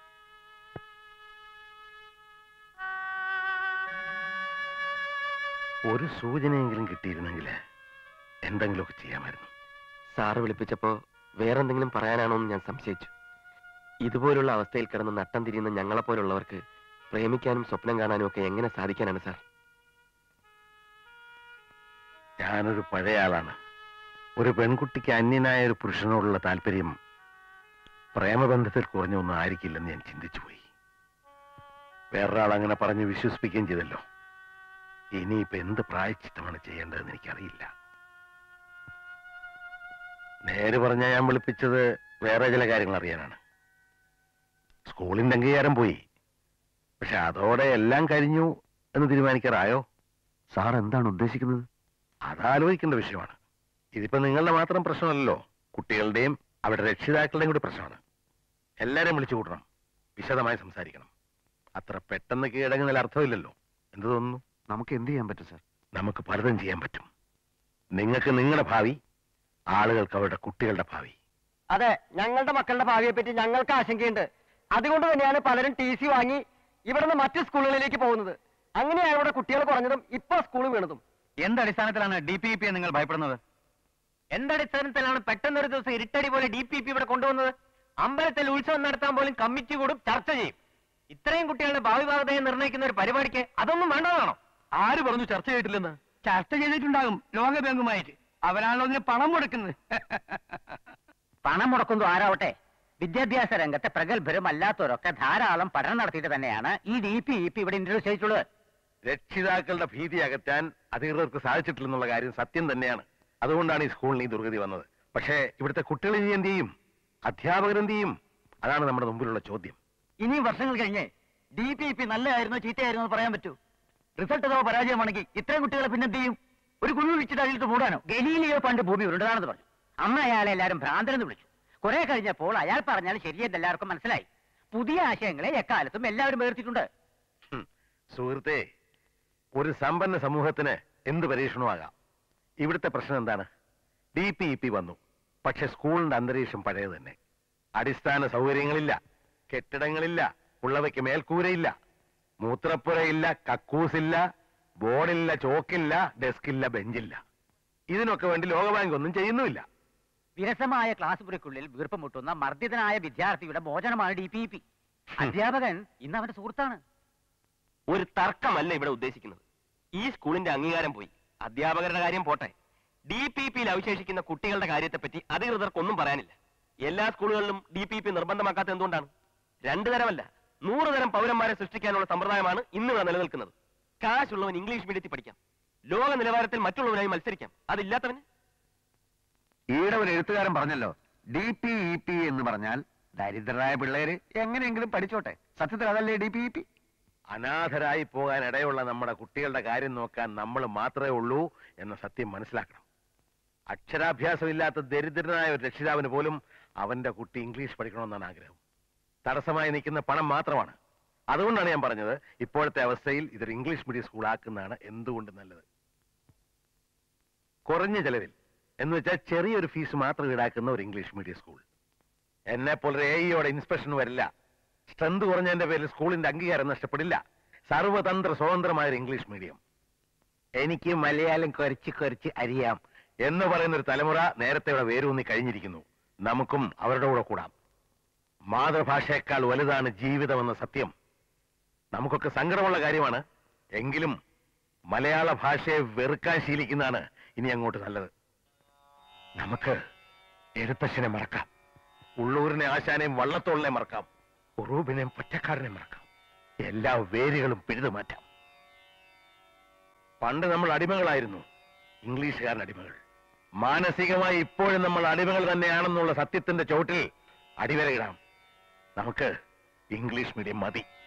ഒരു സൂചനയെങ്കിലും കിട്ടിയിരുന്നെങ്കിൽ എന്തെങ്കിലുമൊക്കെ ചെയ്യാമായിരുന്നു. സാറ് വിളിപ്പിച്ചപ്പോ വേറെന്തെങ്കിലും പറയാനാണോ എന്ന് ഞാൻ സംശയിച്ചു. ഇതുപോലുള്ള അവസ്ഥയിൽ കിടന്ന് നട്ടം തിരിയുന്ന ഞങ്ങളെപ്പോലുള്ളവർക്ക് പ്രേമിക്കാനും സ്വപ്നം കാണാനും ഒക്കെ എങ്ങനെ സാധിക്കാനാണ് സാർ? ഞാനൊരു പഴയ ആളാണ്. ഒരു പെൺകുട്ടിക്ക് അന്യനായ ഒരു പുരുഷനോടുള്ള താല്പര്യം പ്രേമബന്ധത്തിൽ കുറഞ്ഞൊന്നും ആയിരിക്കില്ലെന്ന് ഞാൻ ചിന്തിച്ചുപോയി. വേറൊരാൾ അങ്ങനെ പറഞ്ഞ് വിശ്വസിപ്പിക്കുകയും ചെയ്തല്ലോ. ഇനിയിപ്പോ എന്ത് പ്രായശ്ചിത്തമാണ് ചെയ്യേണ്ടതെന്ന് എനിക്കറിയില്ല. നേര് പറഞ്ഞാൽ ഞാൻ വിളിപ്പിച്ചത് വേറെ ചില കാര്യങ്ങൾ അറിയാനാണ്. സ്കൂളിന്റെ അംഗീകാരം പോയി, പക്ഷെ അതോടെ എല്ലാം കഴിഞ്ഞു എന്ന് തീരുമാനിക്കാറായോ? സാർ എന്താണ് ഉദ്ദേശിക്കുന്നത്? അതാലോചിക്കേണ്ട വിഷയമാണ്. ഇതിപ്പോ നിങ്ങളുടെ മാത്രം പ്രശ്നമല്ലല്ലോ, കുട്ടികളുടെയും അവരുടെ രക്ഷിതാക്കളുടെയും കൂടി പ്രശ്നമാണ്. എല്ലാരെയും വിളിച്ചു കൂട്ടണം, വിശദമായി സംസാരിക്കണം. അത്ര പെട്ടെന്ന് കീഴടങ്ങുന്നതിൽ അർത്ഥമില്ലല്ലോ. എന്ത് തോന്നുന്നു? നമുക്ക് എന്ത് ചെയ്യാൻ പറ്റും സാർ? നമുക്ക് പലതും ചെയ്യാൻ പറ്റും. നിങ്ങൾക്ക് നിങ്ങളുടെ ഭാവി, ആളുകൾക്ക് അവരുടെ കുട്ടികളുടെ ഭാവി. അതെ, ഞങ്ങളുടെ മക്കളുടെ ഭാവിയെ പറ്റി ഞങ്ങൾക്ക് ആശങ്കയുണ്ട്. അതുകൊണ്ട് തന്നെയാണ് പലരും ടി സി വാങ്ങി ഇവിടുന്ന് മറ്റു സ്കൂളുകളിലേക്ക് പോകുന്നത്. അങ്ങനെയാണ് ഇവിടെ കുട്ടികൾ കുറഞ്ഞതും ഇപ്പൊ സ്കൂൾ വീണതും. എന്തടിസ്ഥാനത്തിലാണ് ഡി പി പി നിങ്ങൾ ഭയപ്പെടുന്നത്? എന്തടിസ്ഥാനത്തിലാണ് പെട്ടെന്നൊരു ദിവസം ഇരുട്ടടി പോലെ ഡി പി പി ഇവിടെ കൊണ്ടുവന്നത്? അമ്പലത്തിൽ ഉത്സവം നടത്താൻ പോലും കമ്മിറ്റി കൂടും, ചർച്ച ചെയ്യും. ഇത്രയും കുട്ടികളുടെ ഭാവി ഭാഗതയെ നിർണ്ണയിക്കുന്ന ഒരു പരിപാടിക്ക് അതൊന്നും വേണ്ടതാണോ? ആര് പറഞ്ഞു ചർച്ച ചെയ്തിട്ടില്ലെന്ന്? ചർച്ച ചെയ്തിട്ടുണ്ടാകും ലോകബാങ്കുമായിട്ട്. അവരാണല്ലോ ഇതിന് പണം മുടക്കുന്നത്. പണം മുടക്കുന്നു ആരാവട്ടെ, വിദ്യാഭ്യാസ രംഗത്തെ പ്രഗത്ഭരും അല്ലാത്തവരൊക്കെ ധാരാളം പഠനം നടത്തിയിട്ട് തന്നെയാണ് ഈ ഡി പി ഇ പി ഇവിടെ ഇൻട്രൊഡ്യൂസ് ചെയ്തിട്ടുള്ളത്. രക്ഷിതാക്കളുടെ ഭീതി അകറ്റാൻ അധികൃതർക്ക് സാധിച്ചിട്ടില്ലെന്നുള്ള കാര്യം സത്യം തന്നെയാണ്. അതുകൊണ്ടാണ് ഈ സ്കൂളിന് ഈ ദുർഗതി വന്നത്. പക്ഷേ ഇവിടുത്തെ കുട്ടികൾ ഇനി എന്ത് ചെയ്യും? അധ്യാപകർ എന്ത് ചെയ്യും? അതാണ് നമ്മുടെ മുമ്പിലുള്ള ചോദ്യം. ഇനിയും വർഷങ്ങൾ കഴിഞ്ഞ് ഡി പി പി നല്ലതായിരുന്നോ ചീത്തയായിരുന്നോ എന്ന് പറയാൻ പറ്റൂ? റിസൾട്ട് അഥവാ പരാജയമാണെങ്കിൽ ഇത്രയും കുട്ടികളെ പിന്നെന്ത് ചെയ്യും? ഒരു കുഴി വിളിച്ചിട്ട് അതിലിട്ട് മൂടാനോ? ഗലീലിയോ പണ്ട് ഭൂമി ഉരുണ്ടതാണെന്ന് പറഞ്ഞു. അന്ന് അയാളെ എല്ലാവരും ഭ്രാന്തനെന്ന് വിളിച്ചു. കുറെ കഴിഞ്ഞപ്പോൾ അയാൾ പറഞ്ഞാൽ ശരിയെന്ന് എല്ലാവർക്കും മനസ്സിലായി. പുതിയ ആശയങ്ങളെ എക്കാലത്തും എല്ലാവരും വേർത്തിട്ടുണ്ട്. സുഹൃത്തെ, ഒരു സമ്പന്ന സമൂഹത്തിന് എന്ത് പരീക്ഷണമാകാം. ഇവിടുത്തെ പ്രശ്നം എന്താണ്? ഡി പി ഇ പി വന്നു, പക്ഷെ സ്കൂളിന്റെ അന്തരീക്ഷം പഴയത് തന്നെ. അടിസ്ഥാന സൗകര്യങ്ങളില്ല, കെട്ടിടങ്ങളില്ല, ഉള്ളവയ്ക്ക് മേൽക്കൂരയില്ല, മൂത്രപ്പുരയില്ല, കക്കൂസില്ല, ബോർഡില്ല, ചോക്കില്ല, ഡെസ്കില്ല, ബെഞ്ചില്ല. ഇതിനൊക്കെ വേണ്ടി ലോകബാങ്ക് ഒന്നും ചെയ്യുന്നുമില്ല. വിരസമായ ക്ലാസ് മുറിക്കുള്ളിൽ വീർപ്പ് മുട്ടുന്ന മർദ്ദിതനായ വിദ്യാർത്ഥിയുടെ മോചനമാണ് ഡി പി പി. അധ്യാപകൻ ഇന്ന് അവന്റെ സുഹൃത്താണ്. ഒരു തർക്കമല്ല ഇവിടെ ഉദ്ദേശിക്കുന്നത്. ഈ സ്കൂളിന്റെ അംഗീകാരം പോയി. അധ്യാപകരുടെ കാര്യം പോട്ടെ, ഡി പി പിയിൽ അവശേഷിക്കുന്ന കുട്ടികളുടെ കാര്യത്തെപ്പറ്റി അധികൃതർക്കൊന്നും പറയാനില്ല. എല്ലാ സ്കൂളുകളിലും ഡി പി പി നിർബന്ധമാക്കാത്ത എന്തുകൊണ്ടാണ്? രണ്ടു തരമല്ല, നൂറ് തരം പൗരന്മാരെ സൃഷ്ടിക്കാനുള്ള സമ്പ്രദായമാണ് ഇന്നിവിടെ നിലനിൽക്കുന്നത്. കാശുള്ളവൻ ഇംഗ്ലീഷ് മീഡിയത്തിൽ പഠിക്കാം, ലോക നിലവാരത്തിൽ മറ്റുള്ളവരായി മത്സരിക്കാം. അതില്ലാത്തവന്? ഈയിടെ ഒരു എഴുത്തുകാരൻ പറഞ്ഞല്ലോ, ഡി പി ഇ പി എന്ന് പറഞ്ഞാൽ ദരിദ്രരായ പിള്ളേര് എങ്ങനെയെങ്കിലും പഠിച്ചോട്ടെ. സത്യത്തിൽ അതല്ലേ ഡി പി ഇ പി? അനാഥരായി പോകാൻ ഇടയുള്ള നമ്മുടെ കുട്ടികളുടെ കാര്യം നോക്കാൻ നമ്മൾ മാത്രമേ ഉള്ളൂ എന്ന സത്യം മനസ്സിലാക്കണം. അക്ഷരാഭ്യാസമില്ലാത്ത ദരിദ്രനായ ഒരു രക്ഷിതാവിന് പോലും അവന്റെ കുട്ടി ഇംഗ്ലീഷ് പഠിക്കണമെന്നാണ് ആഗ്രഹം. തടസ്സമായി നിൽക്കുന്ന പണം മാത്രമാണ്. അതുകൊണ്ടാണ് ഞാൻ പറഞ്ഞത്, ഇപ്പോഴത്തെ അവസ്ഥയിൽ ഇതൊരു ഇംഗ്ലീഷ് മീഡിയം സ്കൂൾ ആക്കുന്നതാണ് എന്തുകൊണ്ട് നല്ലത്. കുറഞ്ഞ ചെലവിൽ എന്ന് വെച്ചാൽ ചെറിയൊരു ഫീസ് മാത്രം ഈടാക്കുന്ന ഒരു ഇംഗ്ലീഷ് മീഡിയം സ്കൂൾ. എന്നെ പോലെ എ ഇയോടെ ഇൻസ്പെക്ഷൻ വരില്ല. സ്ട്രെങ്ത് കുറഞ്ഞതിന്റെ പേരിൽ സ്കൂളിന്റെ അംഗീകാരം നഷ്ടപ്പെടില്ല. സർവതന്ത്ര സ്വതന്ത്രമായ ഒരു ഇംഗ്ലീഷ് മീഡിയം. എനിക്ക് മലയാളം കുറച്ച് കുറച്ച് അറിയാം എന്ന് പറയുന്ന ഒരു തലമുറ നേരത്തെ ഇവിടെ വേരൂന്നി കഴിഞ്ഞിരിക്കുന്നു. നമുക്കും അവരുടെ കൂടെ കൂടാം. മാതൃഭാഷയേക്കാൾ വലുതാണ് ജീവിതമെന്ന സത്യം നമുക്കൊക്കെ സങ്കടമുള്ള കാര്യമാണ്. എങ്കിലും മലയാള ഭാഷയെ വെറുക്കാൻ ശീലിക്കുന്നതാണ് ഇനി അങ്ങോട്ട് നല്ലത്. നമുക്ക് എഴുത്തച്ഛനെ മറക്കാം, ഉള്ളൂരിനെ ആശാനെയും വള്ളത്തോളിനെ മറക്കാം, ഉറൂബിനെയും പൊറ്റക്കാരനെ മറക്കാം. എല്ലാ വേരുകളും പിഴുതു മാറ്റാം. പണ്ട് നമ്മൾ അടിമകളായിരുന്നു, ഇംഗ്ലീഷുകാരൻ അടിമകൾ. മാനസികമായി ഇപ്പോഴും നമ്മൾ അടിമകൾ തന്നെയാണെന്നുള്ള സത്യത്തിന്റെ ചോട്ടിൽ അടിവരയിടാം. നമുക്ക് ഇംഗ്ലീഷ് മീഡിയം മതി.